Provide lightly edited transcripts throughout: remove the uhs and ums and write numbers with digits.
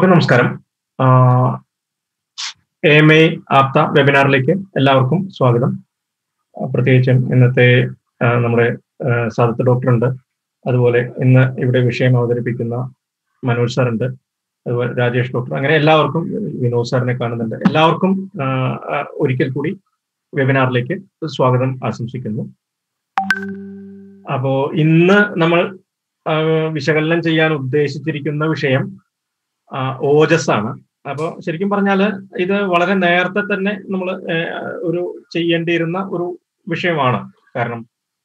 Okay, നമസ്കാരം. AMI Aapda വെബിനാറിലേക്ക് എല്ലാവർക്കും സ്വാഗതം. പ്രത്യേകിച്ചും ഇന്നത്തെ നമ്മുടെ സാദത്ത് ഡോക്ടറുണ്ട്, അതുപോലെ ഇന്ന് ഇവിടെ വിഷയം അവതരിപ്പിക്കുന്ന മനോജ് സാറുണ്ട്, അതുപോലെ രാജേഷ് ഡോക്ടർ, അങ്ങനെ എല്ലാവർക്കും, വിനോദ് സാറിനെ കാണുന്നുണ്ട്, എല്ലാവർക്കും ഒരിക്കൽ കൂടി വെബിനാറിലേക്ക് സ്വാഗതം ആശംസിക്കുന്നു. അപ്പോ ഇന്ന് നമ്മൾ വിശകലനം ചെയ്യാൻ ഉദ്ദേശിച്ചിരിക്കുന്ന വിഷയം ഓജസ് ആണ്. അപ്പോൾ ശരിക്കും പറഞ്ഞാൽ ഇത് വളരെ നേരത്തെ തന്നെ നമ്മൾ ഒരു ചെയ്യേണ്ടിയിരുന്ന ഒരു വിഷയമാണ്. കാരണം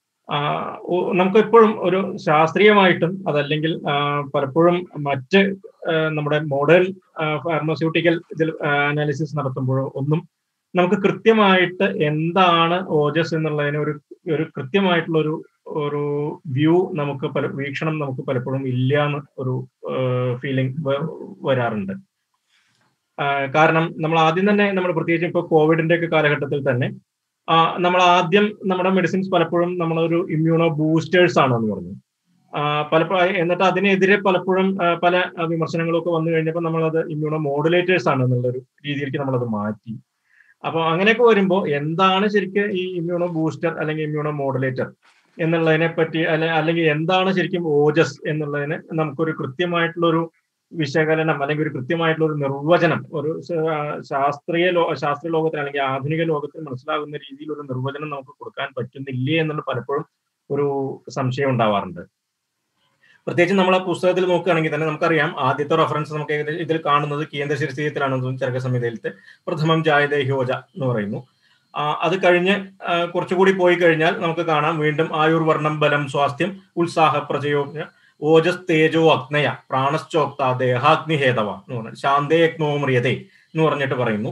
നമുക്ക് എപ്പോഴും ഒരു ശാസ്ത്രീയമായിട്ടും അതല്ലെങ്കിൽ പലപ്പോഴും മറ്റ് നമ്മുടെ മോഡേൺ ഫാർമസ്യൂട്ടിക്കൽ ഇതിൽ അനാലിസിസ് നടത്തുമ്പോഴോ ഒന്നും നമുക്ക് കൃത്യമായിട്ട് എന്താണ് ഓജസ് എന്നുള്ളതിന് ഒരു കൃത്യമായിട്ടുള്ള ഒരു വ്യൂ നമുക്ക് വീക്ഷണം നമുക്ക് പലപ്പോഴും ഇല്ല എന്ന് ഒരു ഫീലിംഗ് വരാറുണ്ട്. കാരണം നമ്മൾ ആദ്യം തന്നെ നമ്മൾ പ്രത്യേകിച്ച് ഇപ്പോൾ കോവിഡിന്റെ ഒക്കെ കാലഘട്ടത്തിൽ തന്നെ നമ്മൾ ആദ്യം നമ്മുടെ മെഡിസിൻസ് പലപ്പോഴും നമ്മളൊരു ഇമ്മ്യൂണോ ബൂസ്റ്റേഴ്സ് ആണെന്ന് പറഞ്ഞു. പലപ്പോഴും എന്നിട്ട് അതിനെതിരെ പലപ്പോഴും പല വിമർശനങ്ങളൊക്കെ വന്നു കഴിഞ്ഞപ്പോൾ നമ്മളത് ഇമ്മ്യൂണോ മോഡുലേറ്റേഴ്സ് ആണ് എന്നുള്ളൊരു രീതിയിലേക്ക് നമ്മളത് മാറ്റി. അപ്പോൾ അങ്ങനെയൊക്കെ വരുമ്പോൾ എന്താണ് ശരിക്കും ഈ ഇമ്മ്യൂണോ ബൂസ്റ്റർ അല്ലെങ്കിൽ ഇമ്മ്യൂണോ മോഡുലേറ്റർ എന്നുള്ളതിനെ പറ്റി അല്ലെങ്കിൽ എന്താണ് ശരിക്കും ഓജസ് എന്നുള്ളതിന് നമുക്കൊരു കൃത്യമായിട്ടുള്ളൊരു വിശകലനം അല്ലെങ്കിൽ ഒരു കൃത്യമായിട്ടുള്ള ഒരു നിർവചനം ഒരു ശാസ്ത്രീയ ലോകത്തിൽ അല്ലെങ്കിൽ ആധുനിക ലോകത്തിൽ മനസ്സിലാകുന്ന രീതിയിൽ ഒരു നിർവചനം നമുക്ക് കൊടുക്കാൻ പറ്റുന്നില്ലേ എന്നുള്ള പലപ്പോഴും ഒരു സംശയം ഉണ്ടാവാറുണ്ട്. പ്രത്യേകിച്ച് നമ്മൾ ആ പുസ്തകത്തിൽ നോക്കുകയാണെങ്കിൽ തന്നെ നമുക്കറിയാം, ആദ്യത്തെ റെഫറൻസ് നമുക്ക് ഇതിൽ കാണുന്നത് കേന്ദ്രശിരസ്ഥീയത്തിലാണ്, ചരക സംഹിതയിലത്തെ പ്രഥമം ജായതേ ഹ്യോജ എന്ന് പറയുന്നു. അത് കഴിഞ്ഞ് കുറച്ചുകൂടി പോയി കഴിഞ്ഞാൽ നമുക്ക് കാണാം വീണ്ടും ആയുർവർണം ബലം സ്വാസ്ഥ്യം ഉത്സാഹ പ്രചയോജ്ഞ ഓജസ് തേജോ അഗ്നയ പ്രാണശ്ചോക്ത ദേഹാഗ്നിഹേതവ എന്ന് പറഞ്ഞാൽ ശാന്തേ യജ്ഞോ മ്രിയതേ എന്ന് പറഞ്ഞിട്ട് പറയുന്നു.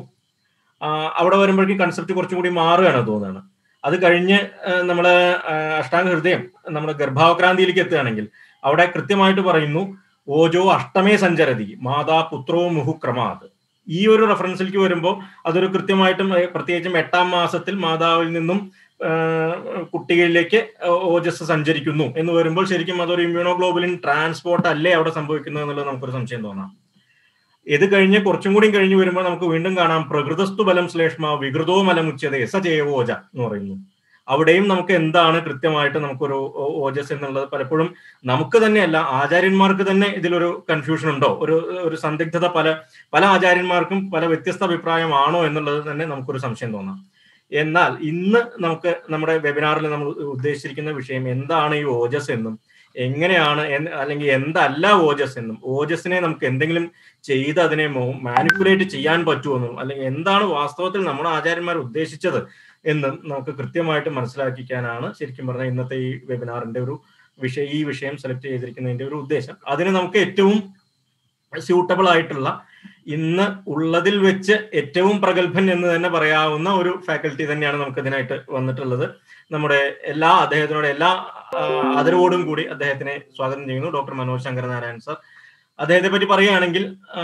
അവിടെ വരുമ്പോഴേക്കും കൺസെപ്റ്റ് കുറച്ചുകൂടി മാറുകയാണ് തോന്നുന്നത്. അത് കഴിഞ്ഞ് നമ്മള് അഷ്ടാംഗ ഹൃദയം നമ്മുടെ ഗർഭാക്രാന്തിയിലേക്ക് എത്തുകയാണെങ്കിൽ അവിടെ കൃത്യമായിട്ട് പറയുന്നു ഓജോ അഷ്ടമേ സഞ്ചരതി മാതാ പുത്രോ മുഹുക്രമാത്. ഈ ഒരു റെഫറൻസിലേക്ക് വരുമ്പോൾ അതൊരു കൃത്യമായിട്ടും പ്രത്യേകിച്ചും 8ാം മാസത്തിൽ മാതാവിൽ നിന്നും കുട്ടികളിലേക്ക് ഓജസ് സഞ്ചരിക്കുന്നു എന്ന് വരുമ്പോൾ ശരിക്കും അതൊരു ഇമ്മ്യൂണോഗ്ലോബുലിൻ ട്രാൻസ്പോർട്ട് അല്ലേ അവിടെ സംഭവിക്കുന്നത് എന്നുള്ളത് നമുക്കൊരു സംശയം തോന്നാം. ഇത് കഴിഞ്ഞ് കുറച്ചും കൂടി കഴിഞ്ഞ് വരുമ്പോൾ നമുക്ക് വീണ്ടും കാണാം പ്രകൃതസ്തു ബലം ശ്ലേഷ്മ വികൃതോ മലമുച്യതേ സ ജൈവോജ എന്ന് പറയുന്നു. അവിടെയും നമുക്ക് എന്താണ് കൃത്യമായിട്ട് നമുക്കൊരു ഓജസ് എന്നുള്ളത് പലപ്പോഴും നമുക്ക് തന്നെയല്ല ആചാര്യന്മാർക്ക് തന്നെ ഇതിലൊരു കൺഫ്യൂഷൻ ഉണ്ടോ, ഒരു സന്ദിഗ്ധത പല ആചാര്യന്മാർക്കും പല വ്യത്യസ്ത അഭിപ്രായമാണോ എന്നുള്ളത് തന്നെ നമുക്കൊരു സംശയം തോന്നാം. എന്നാൽ ഇന്ന് നമുക്ക് നമ്മുടെ വെബിനാറിൽ നമ്മൾ ഉദ്ദേശിച്ചിരിക്കുന്ന വിഷയം എന്താണ് ഈ ഓജസ് എന്നും എങ്ങനെയാണ് അല്ലെങ്കിൽ എന്തല്ല ഓജസ് എന്നും ഓജസിനെ നമുക്ക് എന്തെങ്കിലും ചെയ്ത് അതിനെ മാനിപ്പുലേറ്റ് ചെയ്യാൻ പറ്റുമെന്നും അല്ലെങ്കിൽ എന്താണ് വാസ്തവത്തിൽ നമ്മുടെ ആചാര്യന്മാർ ഉദ്ദേശിച്ചത് എന്ന് നമുക്ക് കൃത്യമായിട്ട് മനസ്സിലാക്കിക്കാനാണ് ശരിക്കും പറഞ്ഞാൽ ഇന്നത്തെ ഈ വെബിനാറിന്റെ ഈ വിഷയം സെലക്ട് ചെയ്തിരിക്കുന്നതിന്റെ ഒരു ഉദ്ദേശം. അതിന് നമുക്ക് ഏറ്റവും സ്യൂട്ടബിൾ ആയിട്ടുള്ള ഇന്ന് ഉള്ളതിൽ വെച്ച് ഏറ്റവും പ്രഗത്ഭൻ എന്ന് തന്നെ പറയാവുന്ന ഒരു ഫാക്കൽറ്റി തന്നെയാണ് നമുക്ക് ഇതിനായിട്ട് വന്നിട്ടുള്ളത്. നമ്മുടെ അദ്ദേഹത്തിനോട് എല്ലാ ആദരവോടും കൂടി അദ്ദേഹത്തിനെ സ്വാഗതം ചെയ്യുന്നു. Doctor Manoj Shankar Narayan sir. അദ്ദേഹത്തെ പറ്റി പറയുകയാണെങ്കിൽ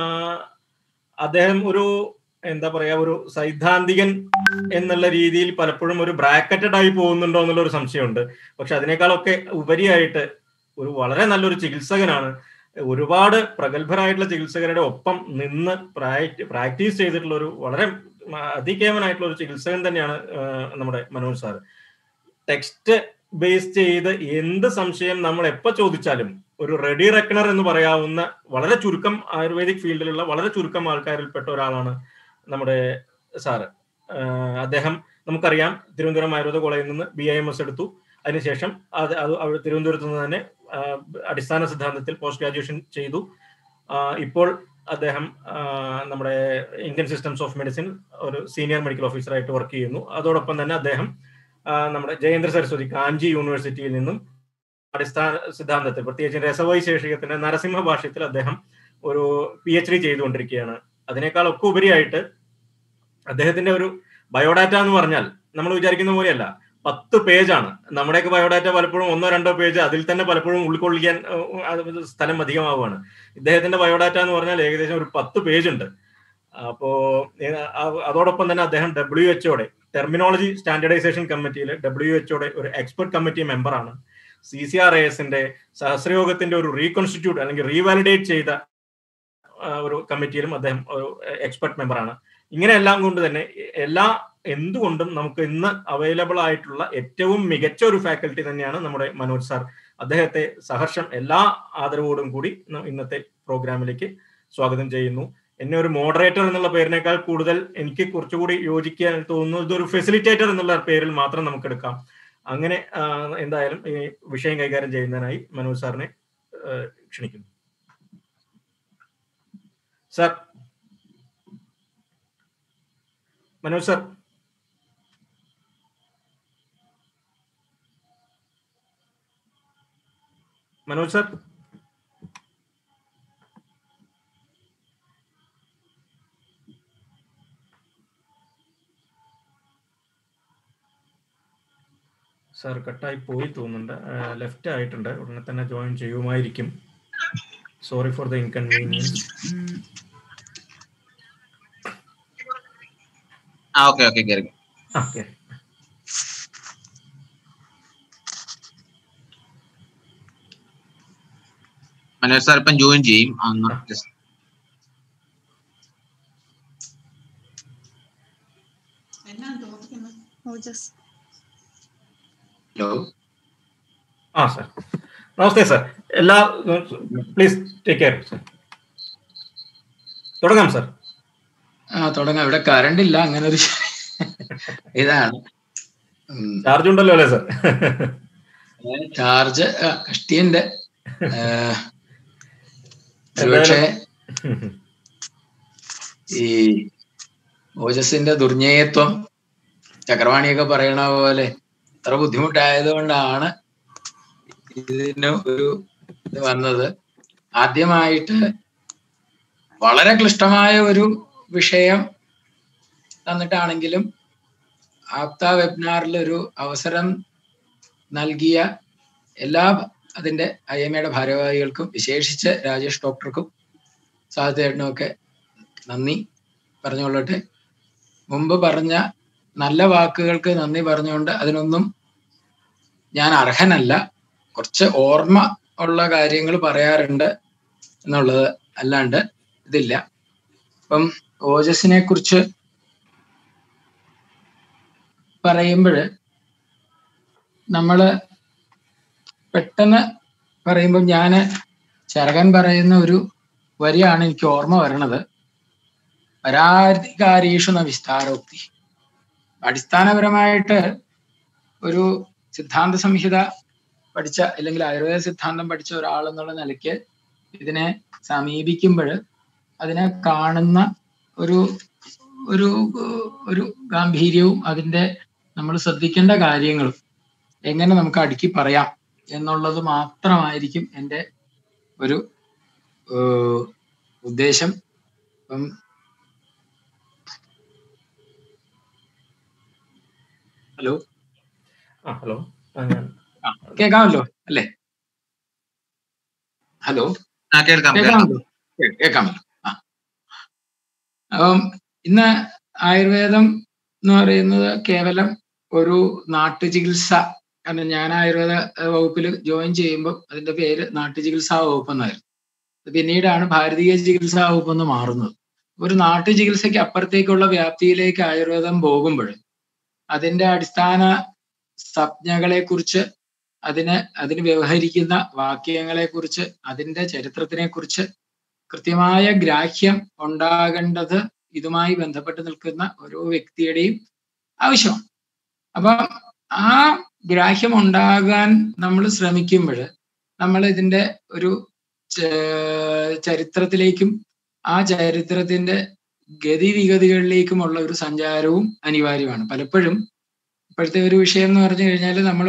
അദ്ദേഹം ഒരു ഒരു സൈദ്ധാന്തികൻ എന്നുള്ള രീതിയിൽ പലപ്പോഴും ഒരു ബ്രാക്കറ്റഡ് ആയി പോകുന്നുണ്ടോ എന്നുള്ള ഒരു സംശയമുണ്ട്. പക്ഷെ അതിനേക്കാളൊക്കെ ഉപരിയായിട്ട് ഒരു വളരെ നല്ലൊരു ചികിത്സകനാണ്. ഒരുപാട് പ്രഗത്ഭരായിട്ടുള്ള ചികിത്സകരുടെ ഒപ്പം നിന്ന് പ്രാക്ടീസ് ചെയ്തിട്ടുള്ള ഒരു വളരെ അതികേമനായിട്ടുള്ള ഒരു ചികിത്സകൻ തന്നെയാണ് നമ്മുടെ മനോജ് സാർ. ടെക്സ്റ്റ് ബേസ് ചെയ്ത് എന്ത് സംശയം നമ്മൾ എപ്പോൾ ചോദിച്ചാലും ഒരു റെഡി റെക്കണർ എന്ന് പറയാവുന്ന വളരെ ചുരുക്കം ആയുർവേദിക് ഫീൽഡിലുള്ള വളരെ ചുരുക്കം ആൾക്കാരിൽപ്പെട്ട ഒരാളാണ് നമ്മുടെ സാറ്. അദ്ദേഹം നമുക്കറിയാം തിരുവനന്തപുരം ആയുർവേദ കോളേജിൽ നിന്ന് BIMS എടുത്തു. അതിനുശേഷം അത് തിരുവനന്തപുരത്ത് നിന്ന് തന്നെ അടിസ്ഥാന സിദ്ധാന്തത്തിൽ പോസ്റ്റ് ഗ്രാജുവേഷൻ ചെയ്തു. ഇപ്പോൾ അദ്ദേഹം നമ്മുടെ ഇന്ത്യൻ സിസ്റ്റംസ് ഓഫ് മെഡിസിൻ ഒരു സീനിയർ മെഡിക്കൽ ഓഫീസറായിട്ട് വർക്ക് ചെയ്യുന്നു. അതോടൊപ്പം തന്നെ അദ്ദേഹം നമ്മുടെ ജയേന്ദ്ര സരസ്വതി കാഞ്ചി യൂണിവേഴ്സിറ്റിയിൽ നിന്നും അടിസ്ഥാന സിദ്ധാന്തത്തിൽ പ്രത്യേകിച്ച് രസവൈശേഷികത്തിന്റെ നരസിംഹ ഭാഷ്യത്തിൽ അദ്ദേഹം ഒരു PhD ചെയ്തുകൊണ്ടിരിക്കുകയാണ്. അതിനേക്കാളൊക്കെ ഉപരിയായിട്ട് അദ്ദേഹത്തിന്റെ ഒരു ബയോഡാറ്റ എന്ന് പറഞ്ഞാൽ നമ്മൾ വിചാരിക്കുന്ന പോലെയല്ല, 10 പേജാണ്. നമ്മുടെയൊക്കെ ബയോഡാറ്റ പലപ്പോഴും 1-2 പേജ്, അതിൽ തന്നെ പലപ്പോഴും ഉൾക്കൊള്ളിക്കാൻ സ്ഥലം അധികമാവുകയാണ്. ഇദ്ദേഹത്തിന്റെ ബയോഡാറ്റ എന്ന് പറഞ്ഞാൽ ഏകദേശം ഒരു 10 പേജ് ഉണ്ട്. അപ്പോ അതോടൊപ്പം തന്നെ അദ്ദേഹം WHO ടെർമിനോളജി സ്റ്റാൻഡർഡൈസേഷൻ കമ്മിറ്റിയിൽ WHO ഒരു എക്സ്പെർട്ട് കമ്മിറ്റി മെമ്പറാണ്. CCRAS സഹസ്രയോഗത്തിന്റെ ഒരു റീകോൺസ്റ്റിറ്റ്യൂട്ട് അല്ലെങ്കിൽ റീവാലിഡേറ്റ് ചെയ്ത ഒരു കമ്മിറ്റിയിലും അദ്ദേഹം ഒരു എക്സ്പെർട്ട് മെമ്പറാണ്. ഇങ്ങനെയെല്ലാം കൊണ്ട് തന്നെ എന്തുകൊണ്ടും നമുക്ക് ഇന്ന് അവൈലബിൾ ആയിട്ടുള്ള ഏറ്റവും മികച്ച ഒരു ഫാക്കൽറ്റി തന്നെയാണ് നമ്മുടെ മനോജ് സാർ. അദ്ദേഹത്തെ സഹർഷം എല്ലാ ആദരവോടും കൂടി ഇന്നത്തെ പ്രോഗ്രാമിലേക്ക് സ്വാഗതം ചെയ്യുന്നു. എന്നെ ഒരു മോഡറേറ്റർ എന്നുള്ള പേരിനേക്കാൾ കൂടുതൽ എനിക്ക് കുറച്ചുകൂടി യോജിക്കാൻ തോന്നുന്നു ഇതൊരു ഫെസിലിറ്റേറ്റർ എന്നുള്ള പേരിൽ മാത്രം നമുക്ക് എടുക്കാം. അങ്ങനെ എന്തായാലും ഈ വിഷയം കൈകാര്യം ചെയ്യുന്നതിനായി മനോജ് സാറിനെ ക്ഷണിക്കുന്നു. Sir, Manoj sir. Manoj sir. Sir കട്ടായി പോയി തോന്നുന്നുണ്ട്. ലെഫ്റ്റ് ആയിട്ടുണ്ട്. ഉടനെ തന്നെ ജോയിൻ ചെയ്യുമായിരിക്കും. Sorry for the inconvenience. Manoj sir ഇപ്പം ജോയിൻ ചെയ്യും. ഹലോ. സാർ നമസ്തേ sir. Please take care sir. തുടങ്ങാം സാർ. തുടങ്ങാം. ഇവിടെ കറണ്ട് ഇല്ല, അങ്ങനെ ഒരു ഇതാണ്. ചാർജ് ഉണ്ടല്ലോ അല്ലേ സാർ? ചാർജ് കഷ്ടിയുണ്ട്. പക്ഷേ ഈ ഓജസിന്റെ ദുർജ്ഞേയത്വം ചക്രവാണിയൊക്കെ പറയണ പോലെ ഇത്ര ബുദ്ധിമുട്ടായത് കൊണ്ടാണ് ഇതിന് ഒരു ഇത് വന്നത്. ആദ്യമായിട്ട് വളരെ ക്ലിഷ്ടമായ ഒരു വിഷയം തന്നിട്ടാണെങ്കിലും ആപ്ത വെബിനാറിൽ ഒരു അവസരം നൽകിയ എല്ലാ അതിന്റെ IMA ഭാരവാഹികൾക്കും, വിശേഷിച്ച് രാജേഷ് ഡോക്ടർക്കും സാഹിത്യേട്ടനും ഒക്കെ നന്ദി പറഞ്ഞുകൊള്ളട്ടെ. മുമ്പ് പറഞ്ഞ നല്ല വാക്കുകൾക്ക് നന്ദി പറഞ്ഞുകൊണ്ട് അതിനൊന്നും ഞാൻ അർഹനല്ല. കുറച്ച് ഓർമ്മ ഉള്ള കാര്യങ്ങൾ പറയാറുണ്ട് എന്നുള്ളത് അല്ലാണ്ട് ഇതില്ല. ഇപ്പം ഓജസ്സിനെ കുറിച്ച് പറയുമ്പോൾ നമ്മള് പെട്ടെന്ന് പറയുമ്പോൾ ഞാൻ ചരകൻ പറയുന്ന ഒരു വരിയാണ് എനിക്ക് ഓർമ്മ വരണത്. പരാധികാരീഷു ന വിസ്താരോക്തി. അടിസ്ഥാനപരമായിട്ട് ഒരു സിദ്ധാന്ത സംഹിത പഠിച്ച അല്ലെങ്കിൽ ആയുർവേദ സിദ്ധാന്തം പഠിച്ച ഒരാൾ എന്നുള്ള നിലയ്ക്ക് ഇതിനെ സമീപിക്കുമ്പോൾ അതിനെ കാണുന്ന ഒരു ഒരു ഒരു ഗാംഭീര്യവും അതിൻ്റെ നമ്മൾ ശ്രദ്ധിക്കേണ്ട കാര്യങ്ങളും എങ്ങനെ നമുക്ക് അടുക്കി പറയാം എന്നുള്ളത് മാത്രമായിരിക്കും എൻ്റെ ഒരു ഉദ്ദേശം. അപ്പം ഹലോ ഹലോ കേൾക്കാമല്ലോ അല്ലേ? ഹലോ കേൾക്കാമല്ലോ. അപ്പം ഇന്ന് ആയുർവേദം എന്ന് പറയുന്നത് കേവലം ഒരു നാട്ടുചികിത്സ. കാരണം ഞാൻ ആയുർവേദ വകുപ്പിൽ ജോയിൻ ചെയ്യുമ്പോൾ അതിന്റെ പേര് നാട്ടുചികിത്സാ വകുപ്പ് എന്നായിരുന്നു. പിന്നീടാണ് ഭാരതീയ ചികിത്സാ വകുപ്പ് എന്ന് മാറുന്നത്. ഒരു നാട്ടുചികിത്സയ്ക്ക് അപ്പുറത്തേക്കുള്ള വ്യാപ്തിയിലേക്ക് ആയുർവേദം പോകുമ്പോൾ അതിന്റെ അടിസ്ഥാന സംജ്ഞകളെ കുറിച്ച്, അതിന് വ്യവഹരിക്കുന്ന വാക്യങ്ങളെ കുറിച്ച്, അതിന്റെ ചരിത്രത്തിനെ കുറിച്ച് കൃത്യമായ ഗ്രാഹ്യം ഉണ്ടാകേണ്ടത് ഇതുമായി ബന്ധപ്പെട്ട് നിൽക്കുന്ന ഓരോ വ്യക്തിയുടെയും ആവശ്യമാണ്. അപ്പം ആ ഗ്രാഹ്യം ഉണ്ടാകാൻ നമ്മൾ ശ്രമിക്കുമ്പോൾ നമ്മൾ ഇതിന്റെ ഒരു ചരിത്രത്തിലേക്കും ആ ചരിത്രത്തിന്റെ ഗതിവിഗതികളിലേക്കുമുള്ള ഒരു സഞ്ചാരവും അനിവാര്യമാണ്. പലപ്പോഴും ഇപ്പോഴത്തെ ഒരു വിഷയം എന്ന് പറഞ്ഞു കഴിഞ്ഞാൽ നമ്മൾ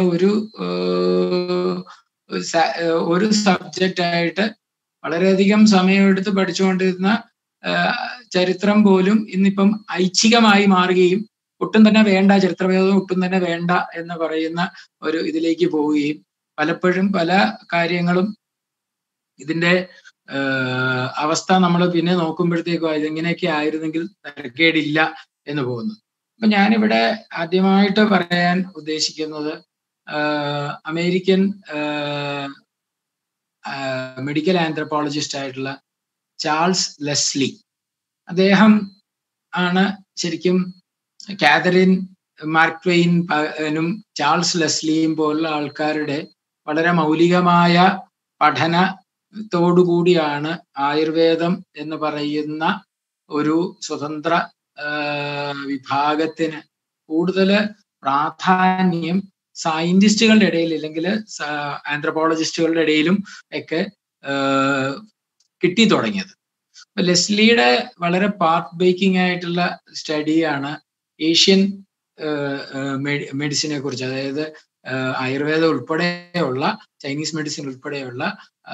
ഒരു സബ്ജക്റ്റായിട്ട് വളരെയധികം സമയമെടുത്ത് പഠിച്ചുകൊണ്ടിരുന്ന ചരിത്രം പോലും ഇന്നിപ്പം ഐച്ഛികമായി മാറുകയും ഒട്ടും തന്നെ വേണ്ട, ചരിത്രവേദം ഒട്ടും തന്നെ വേണ്ട എന്ന് പറയുന്ന ഒരു ഇതിലേക്ക് പോവുകയും പലപ്പോഴും പല കാര്യങ്ങളും ഇതിന്റെ അവസ്ഥ നമ്മൾ പിന്നെ നോക്കുമ്പോഴത്തേക്കും ഇതെങ്ങനെയൊക്കെ ആയിരുന്നെങ്കിൽ തരക്കേടില്ല എന്ന് പോകുന്നു. അപ്പൊ ഞാനിവിടെ ആദ്യമായിട്ട് പറയാൻ ഉദ്ദേശിക്കുന്നത് അമേരിക്കൻ മെഡിക്കൽ ആന്ത്രപ്പോളജിസ്റ്റ് ആയിട്ടുള്ള ചാൾസ് ലെസ്ലി. അദ്ദേഹം ആണ് ശരിക്കും കാതറിൻ മാർക്ക് ട്വെയിനും ചാൾസ് ലെസ്ലിയും പോലുള്ള ആൾക്കാരുടെ വളരെ മൗലികമായ പഠനത്തോടുകൂടിയാണ് ആയുർവേദം എന്ന് പറയുന്ന ഒരു സ്വതന്ത്ര വിഭാഗത്തിന് കൂടുതൽ പ്രാധാന്യം സയന്റിസ്റ്റുകളുടെ ഇടയിൽ അല്ലെങ്കിൽ ആന്ത്രപ്പോളജിസ്റ്റുകളുടെ ഇടയിലും ഒക്കെ കിട്ടി തുടങ്ങിയത്. ലെസ്ലിയുടെ വളരെ പാത്ത് ബ്രേക്കിംഗ് ആയിട്ടുള്ള സ്റ്റഡിയാണ് ഏഷ്യൻ മെഡിസിനെ കുറിച്ച്, അതായത് ആയുർവേദം ഉൾപ്പെടെയുള്ള ചൈനീസ് മെഡിസിൻ ഉൾപ്പെടെയുള്ള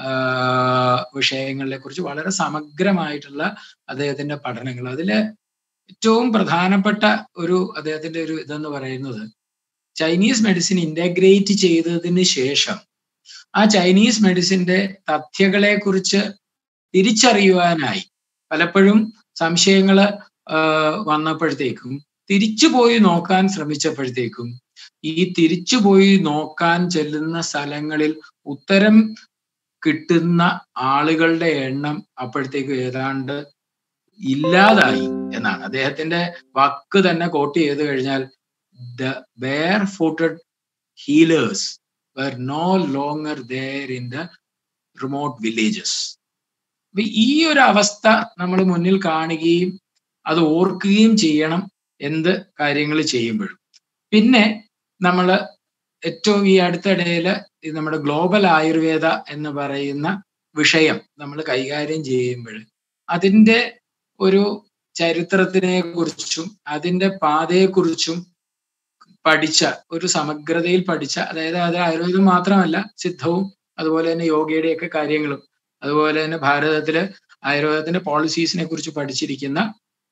വിഷയങ്ങളെ കുറിച്ച് വളരെ സമഗ്രമായിട്ടുള്ള അദ്ദേഹത്തിന്റെ പഠനങ്ങൾ. അതില് ഏറ്റവും പ്രധാനപ്പെട്ട അദ്ദേഹത്തിന്റെ ഒരു ഇതെന്ന് പറയുന്നത് ചൈനീസ് മെഡിസിൻ ഇന്റഗ്രേറ്റ് ചെയ്തതിന് ശേഷം ആ ചൈനീസ് മെഡിസിന്റെ തഥ്യങ്ങളെ കുറിച്ച് തിരിച്ചറിയുവാനായി പലപ്പോഴും സംശയങ്ങൾ വന്നപ്പോഴത്തേക്കും തിരിച്ചുപോയി നോക്കാൻ ശ്രമിച്ചപ്പോഴത്തേക്കും ഈ തിരിച്ചുപോയി നോക്കാൻ ചെല്ലുന്ന സ്ഥലങ്ങളിൽ ഉത്തരം കിട്ടുന്ന ആളുകളുടെ എണ്ണം അപ്പോഴത്തേക്കും ഏതാണ്ട് ഇല്ലാതായി എന്നാണ്. അദ്ദേഹത്തിന്റെ വാക്ക് തന്നെ കോട്ട് ചെയ്ത് കഴിഞ്ഞാൽ the barefooted healers were no longer there in the remote villages. ഈ ഒരു അവസ്ഥ നമ്മൾ മുന്നിൽ കാണുകയും അത് ഓർക്കുകയും ചെയ്യണം എന്ത് കാര്യങ്ങൾ ചെയ്യുമ്പോഴും. പിന്നെ നമ്മൾ ഏറ്റവും ഈ അടുത്തിടയിൽ നമ്മുടെ ഗ്ലോബൽ ആയുർവേദ എന്ന് പറയുന്ന വിഷയം നമ്മൾ കൈകാര്യം ചെയ്യുമ്പോൾ അതിൻ്റെ ഒരു ചരിത്രത്തിനെ കുറിച്ചും അതിൻ്റെ പാതയെക്കുറിച്ചും പഠിച്ച ഒരു സമഗ്രതയിൽ പഠിച്ച, അതായത് അത് ആയുർവേദം മാത്രമല്ല സിദ്ധവും അതുപോലെ തന്നെ യോഗയുടെയൊക്കെ കാര്യങ്ങളും അതുപോലെ തന്നെ ഭാരതത്തില് ആയുർവേദത്തിന്റെ പോളിസീസിനെ കുറിച്ച് പഠിച്ചിരിക്കുന്ന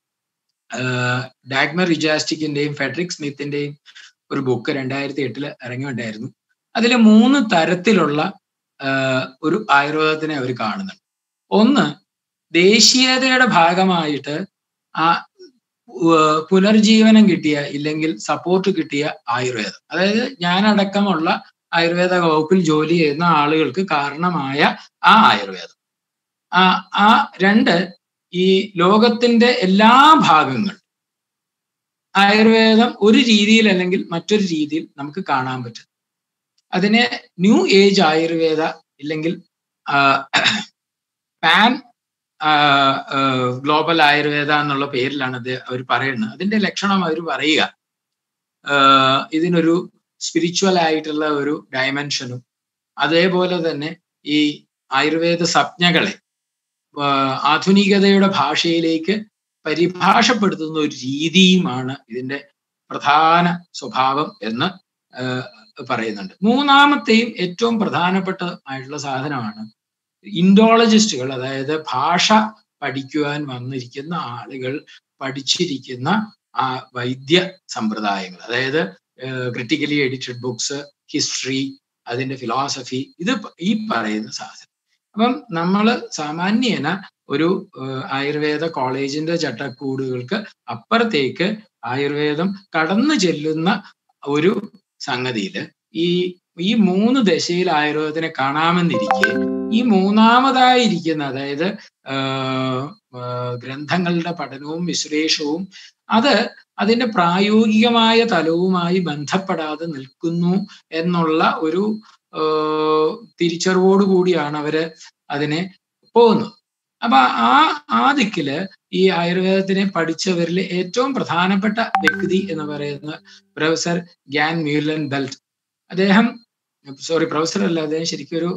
ഡാഗ്മർ റിജാസ്റ്റിക്കിന്റെയും ഫെഡറിക് സ്മിത്തിന്റെയും ഒരു ബുക്ക് 2008 ഇറങ്ങിയിട്ടുണ്ടായിരുന്നു. അതിൽ 3 തരത്തിലുള്ള ഒരു ആയുർവേദത്തിനെ അവർ കാണുന്നുണ്ട്. ഒന്ന്, ദേശീയതയുടെ ഭാഗമായിട്ട് ആ പുനർജീവനം കിട്ടിയ ഇല്ലെങ്കിൽ സപ്പോർട്ട് കിട്ടിയ ആയുർവേദം, അതായത് ഞാനടക്കമുള്ള ആയുർവേദ വകുപ്പിൽ ജോലി ചെയ്യുന്ന ആളുകൾക്ക് കാരണമായ ആ ആയുർവേദം. ആ 2, ഈ ലോകത്തിന്റെ എല്ലാ ഭാഗങ്ങളും ആയുർവേദം ഒരു രീതിയിൽ അല്ലെങ്കിൽ മറ്റൊരു രീതിയിൽ നമുക്ക് കാണാൻ പറ്റും. അതിനെ ന്യൂ ഏജ് ആയുർവേദ ഇല്ലെങ്കിൽ പാൻ ഗ്ലോബൽ ആയുർവേദ എന്നുള്ള പേരിലാണ് അവർ പറയുന്നത്. അതിന്റെ ലക്ഷണം അവർ പറയുക ഇതിനൊരു സ്പിരിച്വൽ ആയിട്ടുള്ള ഒരു ഡയമെൻഷനും അതേപോലെ തന്നെ ഈ ആയുർവേദ സംജ്ഞകളെ ആധുനികതയുടെ ഭാഷയിലേക്ക് പരിഭാഷപ്പെടുത്തുന്ന ഒരു രീതിയുമാണ് ഇതിന്റെ പ്രധാന സ്വഭാവം എന്ന് പറയുന്നുണ്ട്. മൂന്നാമത്തെയും ഏറ്റവും പ്രധാനപ്പെട്ട ആയിട്ടുള്ള സാധനമാണ് ഇൻഡോളജിസ്റ്റുകൾ, അതായത് ഭാഷ പഠിക്കുവാൻ വന്നിരിക്കുന്ന ആളുകൾ പഠിച്ചിരിക്കുന്ന ആ വൈദ്യ സമ്പ്രദായങ്ങൾ, അതായത് ക്രിട്ടിക്കലി എഡിറ്റഡ് ബുക്സ്, ഹിസ്റ്ററി, അതിന്റെ ഫിലോസഫി, ഇത് ഈ പറയുന്ന സാധനം. അപ്പം നമ്മൾ സാമാന്യേന ഒരു ആയുർവേദ കോളേജിന്റെ ചട്ടക്കൂടുകൾക്ക് അപ്പുറത്തേക്ക് ആയുർവേദം കടന്നു ചെല്ലുന്ന ഒരു സംഗതിയില് ഈ 3 ദശയിൽ ആയുർവേദത്തിനെ കാണാമെന്നിരിക്കെ ഈ മൂന്നാമതായിരിക്കുന്ന, അതായത് ഗ്രന്ഥങ്ങളുടെ പഠനവും വിശ്ലേഷവും അത് അതിന്റെ പ്രായോഗികമായ തലവുമായി ബന്ധപ്പെടാതെ നിൽക്കുന്നു എന്നുള്ള ഒരു തിരിച്ചറിവോടുകൂടിയാണ് അവര് അതിനെ പോകുന്നത്. അപ്പൊ ആ ദിക്കില് ഈ ആയുർവേദത്തിനെ പഠിച്ചവരിൽ ഏറ്റവും പ്രധാനപ്പെട്ട വ്യക്തി എന്ന് പറയുന്നത് പ്രൊഫസർ ഗ്യാൻ മ്യൂലൻ ബെൽറ്റ്. അദ്ദേഹം പ്രൊഫസർ അല്ല, അദ്ദേഹം ശരിക്കും ഒരു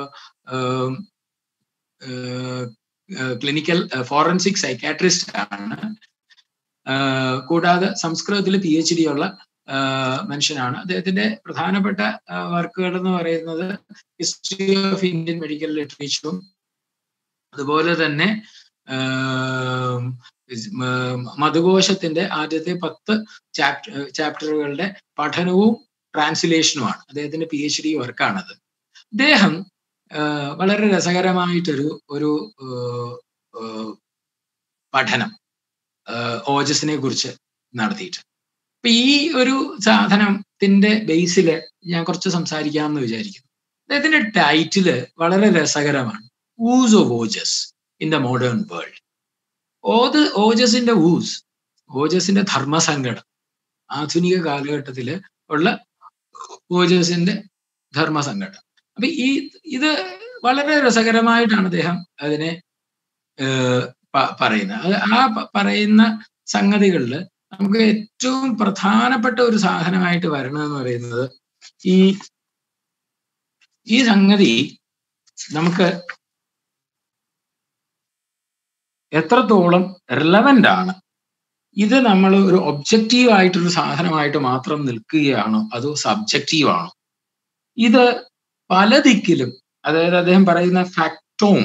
ക്ലിനിക്കൽ ഫോറൻസിക് സൈക്കാട്രിസ്റ്റ് ആണ്. കൂടാതെ സംസ്കൃതത്തിൽ PhD ഉള്ള മനുഷ്യനാണ്. അദ്ദേഹത്തിന്റെ പ്രധാനപ്പെട്ട വർക്കുകൾ എന്ന് പറയുന്നത് ഹിസ്റ്ററി ഓഫ് ഇന്ത്യൻ മെഡിക്കൽ ലിറ്ററേച്ചറും അതുപോലെ തന്നെ മധുകോശത്തിന്റെ ആദ്യത്തെ 10 ചാപ്റ്ററുകളുടെ പഠനവും ട്രാൻസ്ലേഷനുമാണ് അദ്ദേഹത്തിന്റെ PhD വർക്കാണത്. അദ്ദേഹം വളരെ രസകരമായിട്ടൊരു പഠനം ഓജസ്സിനെ കുറിച്ച് നടത്തിയിട്ട്, അപ്പൊ ഈ ഒരു സാധനത്തിന്റെ ബേസില് ഞാൻ കുറച്ച് സംസാരിക്കാമെന്ന് വിചാരിക്കുന്നു. അദ്ദേഹത്തിന്റെ ടൈറ്റില് വളരെ രസകരമാണ്, ooze of ojas. In the modern world. ഓജസിന്റെ ഊസ്, ഓജസിന്റെ ധർമ്മസങ്കടം, ആധുനിക കാലഘട്ടത്തില് ഉള്ള ഓജസിന്റെ ധർമ്മസങ്കടം. അപ്പൊ ഇത് വളരെ രസകരമായിട്ടാണ് അദ്ദേഹം അതിനെ പറയുന്നത്. ആ പറയുന്ന സംഗതികളിൽ നമുക്ക് ഏറ്റവും പ്രധാനപ്പെട്ട ഒരു സാധനമായിട്ട് വരണമെന്ന് പറയുന്നത് ഈ സംഗതി നമുക്ക് എത്രത്തോളം റിലവൻ്റ് ആണ്, ഇത് നമ്മൾ ഒരു ഒബ്ജക്റ്റീവ് ആയിട്ടൊരു സാധനമായിട്ട് മാത്രം നിൽക്കുകയാണോ അതോ സബ്ജക്റ്റീവ് ആണോ? ഇത് പല ദിക്കിലും, അതായത് അദ്ദേഹം പറയുന്ന ഫാക്ടോം,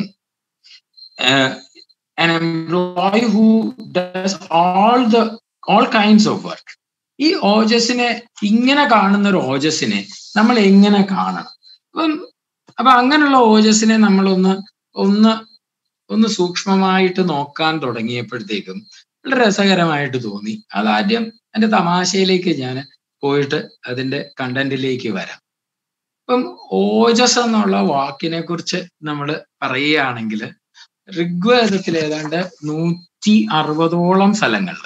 an employee who does all kinds of work. ഈ ഓജസിനെ, ഇങ്ങനെ കാണുന്ന ഒരു ഓജസിനെ നമ്മൾ എങ്ങനെ കാണണം? അപ്പൊ അങ്ങനെയുള്ള ഓജസിനെ നമ്മളൊന്ന് സൂക്ഷ്മമായിട്ട് നോക്കാൻ തുടങ്ങിയപ്പോഴത്തേക്കും വളരെ രസകരമായിട്ട് തോന്നി. അതാദ്യം എൻ്റെ തമാശയിലേക്ക് ഞാൻ പോയിട്ട് അതിൻ്റെ കണ്ടന്റിലേക്ക് വരാം. ഇപ്പം ഓജസ് എന്നുള്ള വാക്കിനെ കുറിച്ച് നമ്മൾ പറയുകയാണെങ്കിൽ ഋഗ്വേദത്തിൽ ഏതാണ്ട് 160ഓളം സ്ഥലങ്ങളിൽ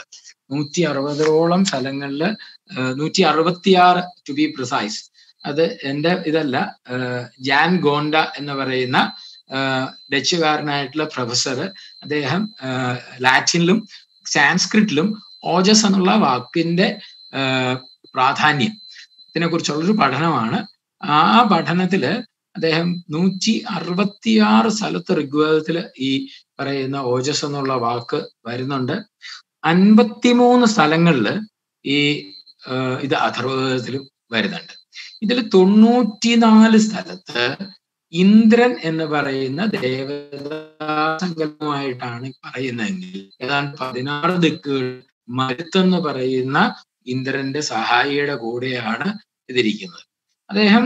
166 ടു ബി പ്രിസൈസ്, അത് എൻ്റെ ഇതല്ല, ജാൻ ഗോണ്ട എന്ന് പറയുന്ന ഡച്ചുകാരനായിട്ടുള്ള പ്രൊഫസർ, അദ്ദേഹം ലാറ്റിനിലും സാൻസ്ക്രിറ്റിലും ഓജസ് എന്നുള്ള വാക്കിന്റെ പ്രാധാന്യത്തിനെ കുറിച്ചുള്ളൊരു പഠനമാണ്. ആ പഠനത്തില് അദ്ദേഹം 166 സ്ഥലത്ത് ഋഗ്വേദത്തില് ഈ പറയുന്ന ഓജസ് എന്നുള്ള വാക്ക് വരുന്നുണ്ട്. 53 സ്ഥലങ്ങളിൽ ഇത് അഥർവവേദത്തിലും വരുന്നുണ്ട്. ഇതിൽ 94 സ്ഥലത്ത് ഇന്ദ്രൻ എന്ന് പറയുന്ന ദേവതാസങ്കല്പമായിട്ടാണ് പറയുന്നതെങ്കിൽ ഏതാണ്ട് 16 ദിക്കുകൾ മരുത്തെന്ന് പറയുന്ന ഇന്ദ്രന്റെ സഹായിയുടെ കൂടെയാണ് ഇതിരിക്കുന്നത്. അദ്ദേഹം